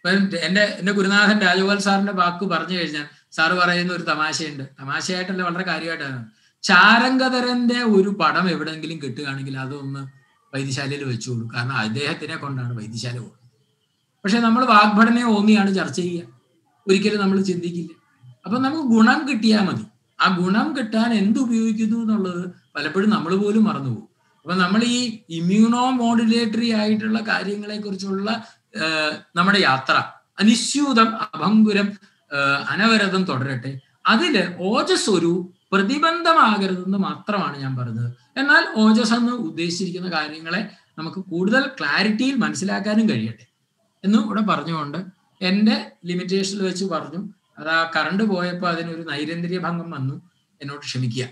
എന്റെ ഗുരുനാഥൻ രാജഗോപാൽ സാറിന്റെ വാക്ക് പറഞ്ഞു കഴിഞ്ഞാൽ സാറ് പറയുന്ന ഒരു തമാശയുണ്ട്. തമാശയായിട്ടല്ല, വളരെ കാര്യമായിട്ടാണ്. ചാരംഗധരന്റെ ഒരു പടം എവിടെയെങ്കിലും കിട്ടുകയാണെങ്കിൽ അതൊന്ന് വൈദ്യശാലയിൽ വെച്ചു കൊടുക്കും. കാരണം അദ്ദേഹത്തിനെ കൊണ്ടാണ് വൈദ്യശാല പോകുന്നത്. പക്ഷെ നമ്മൾ വാഗ്ഭടനെ ഓന്നിയാണ് ചർച്ച ചെയ്യുക, ഒരിക്കലും നമ്മൾ ചിന്തിക്കില്ല. അപ്പൊ നമുക്ക് ഗുണം കിട്ടിയാൽ മതി. ആ ഗുണം കിട്ടാൻ എന്തുപയോഗിക്കുന്നു എന്നുള്ളത് പലപ്പോഴും നമ്മൾ പോലും മറന്നുപോകും. അപ്പൊ നമ്മൾ ഈ ഇമ്മ്യൂണോ മോഡുലേറ്ററി ആയിട്ടുള്ള കാര്യങ്ങളെ കുറിച്ചുള്ള നമ്മുടെ യാത്ര അനിശ്ചിതം അഭംഗുരം അനവരതം തുടരട്ടെ. അതില് ഓജസ് ഒരു പ്രതിബന്ധമാകരുതെന്ന് മാത്രമാണ് ഞാൻ പറഞ്ഞത്. എന്നാൽ ഓജസ് എന്ന് ഉദ്ദേശിച്ചിരിക്കുന്ന കാര്യങ്ങളെ നമുക്ക് കൂടുതൽ ക്ലാരിറ്റിയിൽ മനസ്സിലാക്കാനും കഴിയട്ടെ എന്നും ഇവിടെ പറഞ്ഞുകൊണ്ട് എൻ്റെ ലിമിറ്റേഷനിൽ വെച്ച് പറഞ്ഞു. അത് ആ കറണ്ട് പോയപ്പോൾ അതിനൊരു നൈരന്തര്യ ഭംഗം വന്നു, എന്നോട് ക്ഷമിക്കുക.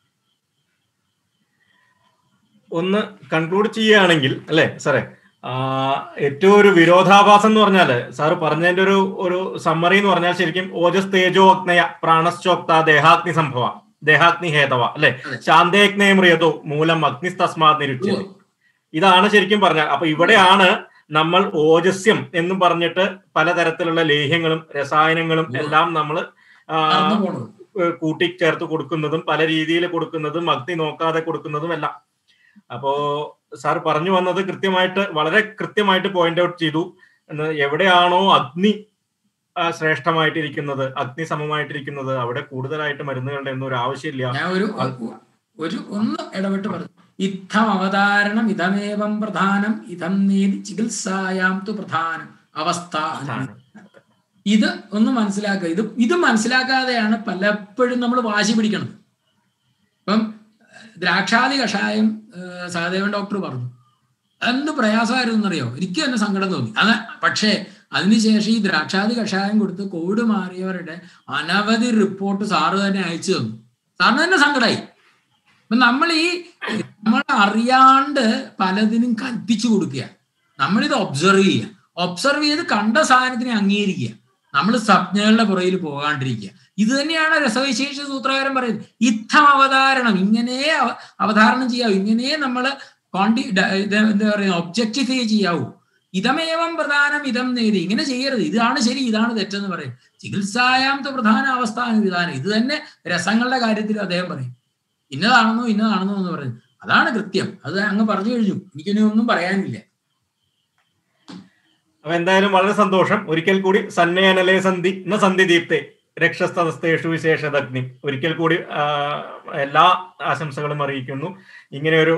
ഒന്ന് കൺക്ലൂഡ് ചെയ്യുകയാണെങ്കിൽ അല്ലെ സാറേ, ഏറ്റവും ഒരു വിരോധാഭാസം എന്ന് പറഞ്ഞാല് സാറ് പറഞ്ഞതിന്റെ ഒരു സമ്മറി എന്ന് പറഞ്ഞാൽ ശരിക്കും ഓജസ് തേജോ അഗ്നയ പ്രാണശ്ചോക്ത ദേഹാഗ്നി സംഭവ ദേഹാഗ്നി ഹേതവ അല്ലെ ശാന്തേഗ്നയ മ്രിയതോ മൂലം അഗ്നിസ്തസ്മാത് നിരുച്യതേ. ഇതാണ് ശരിക്കും പറഞ്ഞാൽ. അപ്പൊ ഇവിടെയാണ് നമ്മൾ ഓജസ്യം എന്നും പറഞ്ഞിട്ട് പലതരത്തിലുള്ള ലേഹ്യങ്ങളും രസായനങ്ങളും എല്ലാം നമ്മൾ കൂട്ടിച്ചേർത്ത് കൊടുക്കുന്നതും പല രീതിയിൽ കൊടുക്കുന്നതും അഗ്നി നോക്കാതെ കൊടുക്കുന്നതും എല്ലാം. അപ്പോ സാർ പറഞ്ഞു വന്നത് കൃത്യമായിട്ട് വളരെ കൃത്യമായിട്ട് പോയിന്റ് ഔട്ട് ചെയ്തു. എവിടെയാണോ അഗ്നി ശ്രേഷ്ഠമായിട്ടിരിക്കുന്നത്, അഗ്നി സമമായിട്ടിരിക്കുന്നത്, അവിടെ കൂടുതലായിട്ട് മരുന്നുകളുടെ ഒന്നും ഒരു ആവശ്യമില്ല. ഞാൻ ഒന്ന് ഇടപെട്ട് പറഞ്ഞു. ഇത്തം അവതാരണം ഇതമേവം പ്രധാനം ഇതം നേതി ചികിത്സായാം തു പ്രധാനം അവസ്ഥ. ഇത് ഒന്ന് മനസ്സിലാക്കുക. ഇത് മനസ്സിലാക്കാതെയാണ് പലപ്പോഴും നമ്മൾ വാശി പിടിക്കണത്. ഇപ്പം ദ്രാക്ഷാദി കഷായം സഹദേവൻ ഡോക്ടർ പറഞ്ഞു, എന്ത് പ്രയാസമായിരുന്നു എന്നറിയോ, എനിക്ക് തന്നെ സങ്കടം തോന്നി. പക്ഷേ അതിനുശേഷം ഈ ദ്രാക്ഷാദി കഷായം കൊടുത്ത് കോവിഡ് മാറിയവരുടെ അനവധി റിപ്പോർട്ട് സാറ് തന്നെ അയച്ചു തന്നു. സാറിന് തന്നെ സങ്കടമായി. അപ്പൊ നമ്മൾ അറിയാണ്ട് പലതിനും കൽപ്പിച്ചു കൊടുക്കുക. നമ്മളിത് ഒബ്സർവ് ചെയ്യുക, ഒബ്സർവ് ചെയ്ത് കണ്ട സാധനത്തിനെ അംഗീകരിക്കുക, നമ്മൾ സംജ്ഞകളുടെ പുറകിൽ പോകാണ്ടിരിക്കുക. ഇത് തന്നെയാണ് രസവിശേഷ സൂത്രകാരൻ പറയുന്നത്. ഇത്തം അവതാരണം, ഇങ്ങനെ അവതാരണം ചെയ്യാവൂ, ഇങ്ങനെ നമ്മൾ എന്താ പറയുക ഒബ്ജക്റ്റിഫൈ ചെയ്യാവൂ. ഇതമേവം പ്രധാനം ഇതം നേതി, ഇങ്ങനെ ചെയ്യരുത്, ഇതാണ് ശരി ഇതാണ് തെറ്റെന്ന് പറയും. ചികിത്സായാമത്തെ പ്രധാന അവസ്ഥാന വിധാനം. ഇത് തന്നെ രസങ്ങളുടെ കാര്യത്തിലും അദ്ദേഹം പറയും, ഇന്നതാണെന്നോ എന്ന് പറയും. അതാണ് കൃത്യം. അത് അങ്ങ് പറഞ്ഞു കഴിഞ്ഞു, എനിക്കിനി ഒന്നും പറയാനില്ല. അപ്പൊ എന്തായാലും വളരെ സന്തോഷം. ഒരിക്കൽ കൂടി സന്നയനലേ സന്ധി ന സന്ധി ദീപ്തേ രക്ഷസ്തസ്തേഷു വിശേഷദഗ്നി. ഒരിക്കൽ കൂടി എല്ലാ ആശംസകളും അറിയിക്കുന്നു. ഇങ്ങനെയൊരു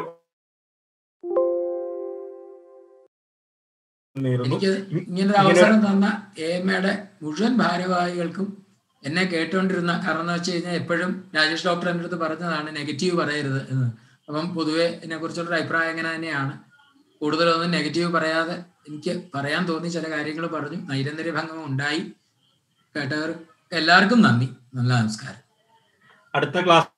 എനിക്ക് ഇങ്ങനൊരു അവസരം തന്ന എഎംഎയുടെ മുഴുവൻ ഭാരവാഹികൾക്കും എന്നെ കേട്ടുകൊണ്ടിരുന്ന, കാരണം എന്ന് വെച്ച് കഴിഞ്ഞാൽ എപ്പോഴും രാജേഷ് ഡോക്ടർ എൻ്റെ അടുത്ത് പറഞ്ഞതാണ് നെഗറ്റീവ് പറയരുത് എന്ന്. അപ്പം പൊതുവെ എന്നെ കുറിച്ചുള്ളൊരു അഭിപ്രായം എങ്ങനെ തന്നെയാണ്. കൂടുതലൊന്നും നെഗറ്റീവ് പറയാതെ എനിക്ക് പറയാൻ തോന്നി ചില കാര്യങ്ങൾ പറഞ്ഞു. നൈരന്തര്യ ഭംഗം ഉണ്ടായി. കേട്ടവർ എല്ലാവർക്കും നന്ദി. നല്ല നമസ്കാരം. അടുത്ത ക്ലാസ്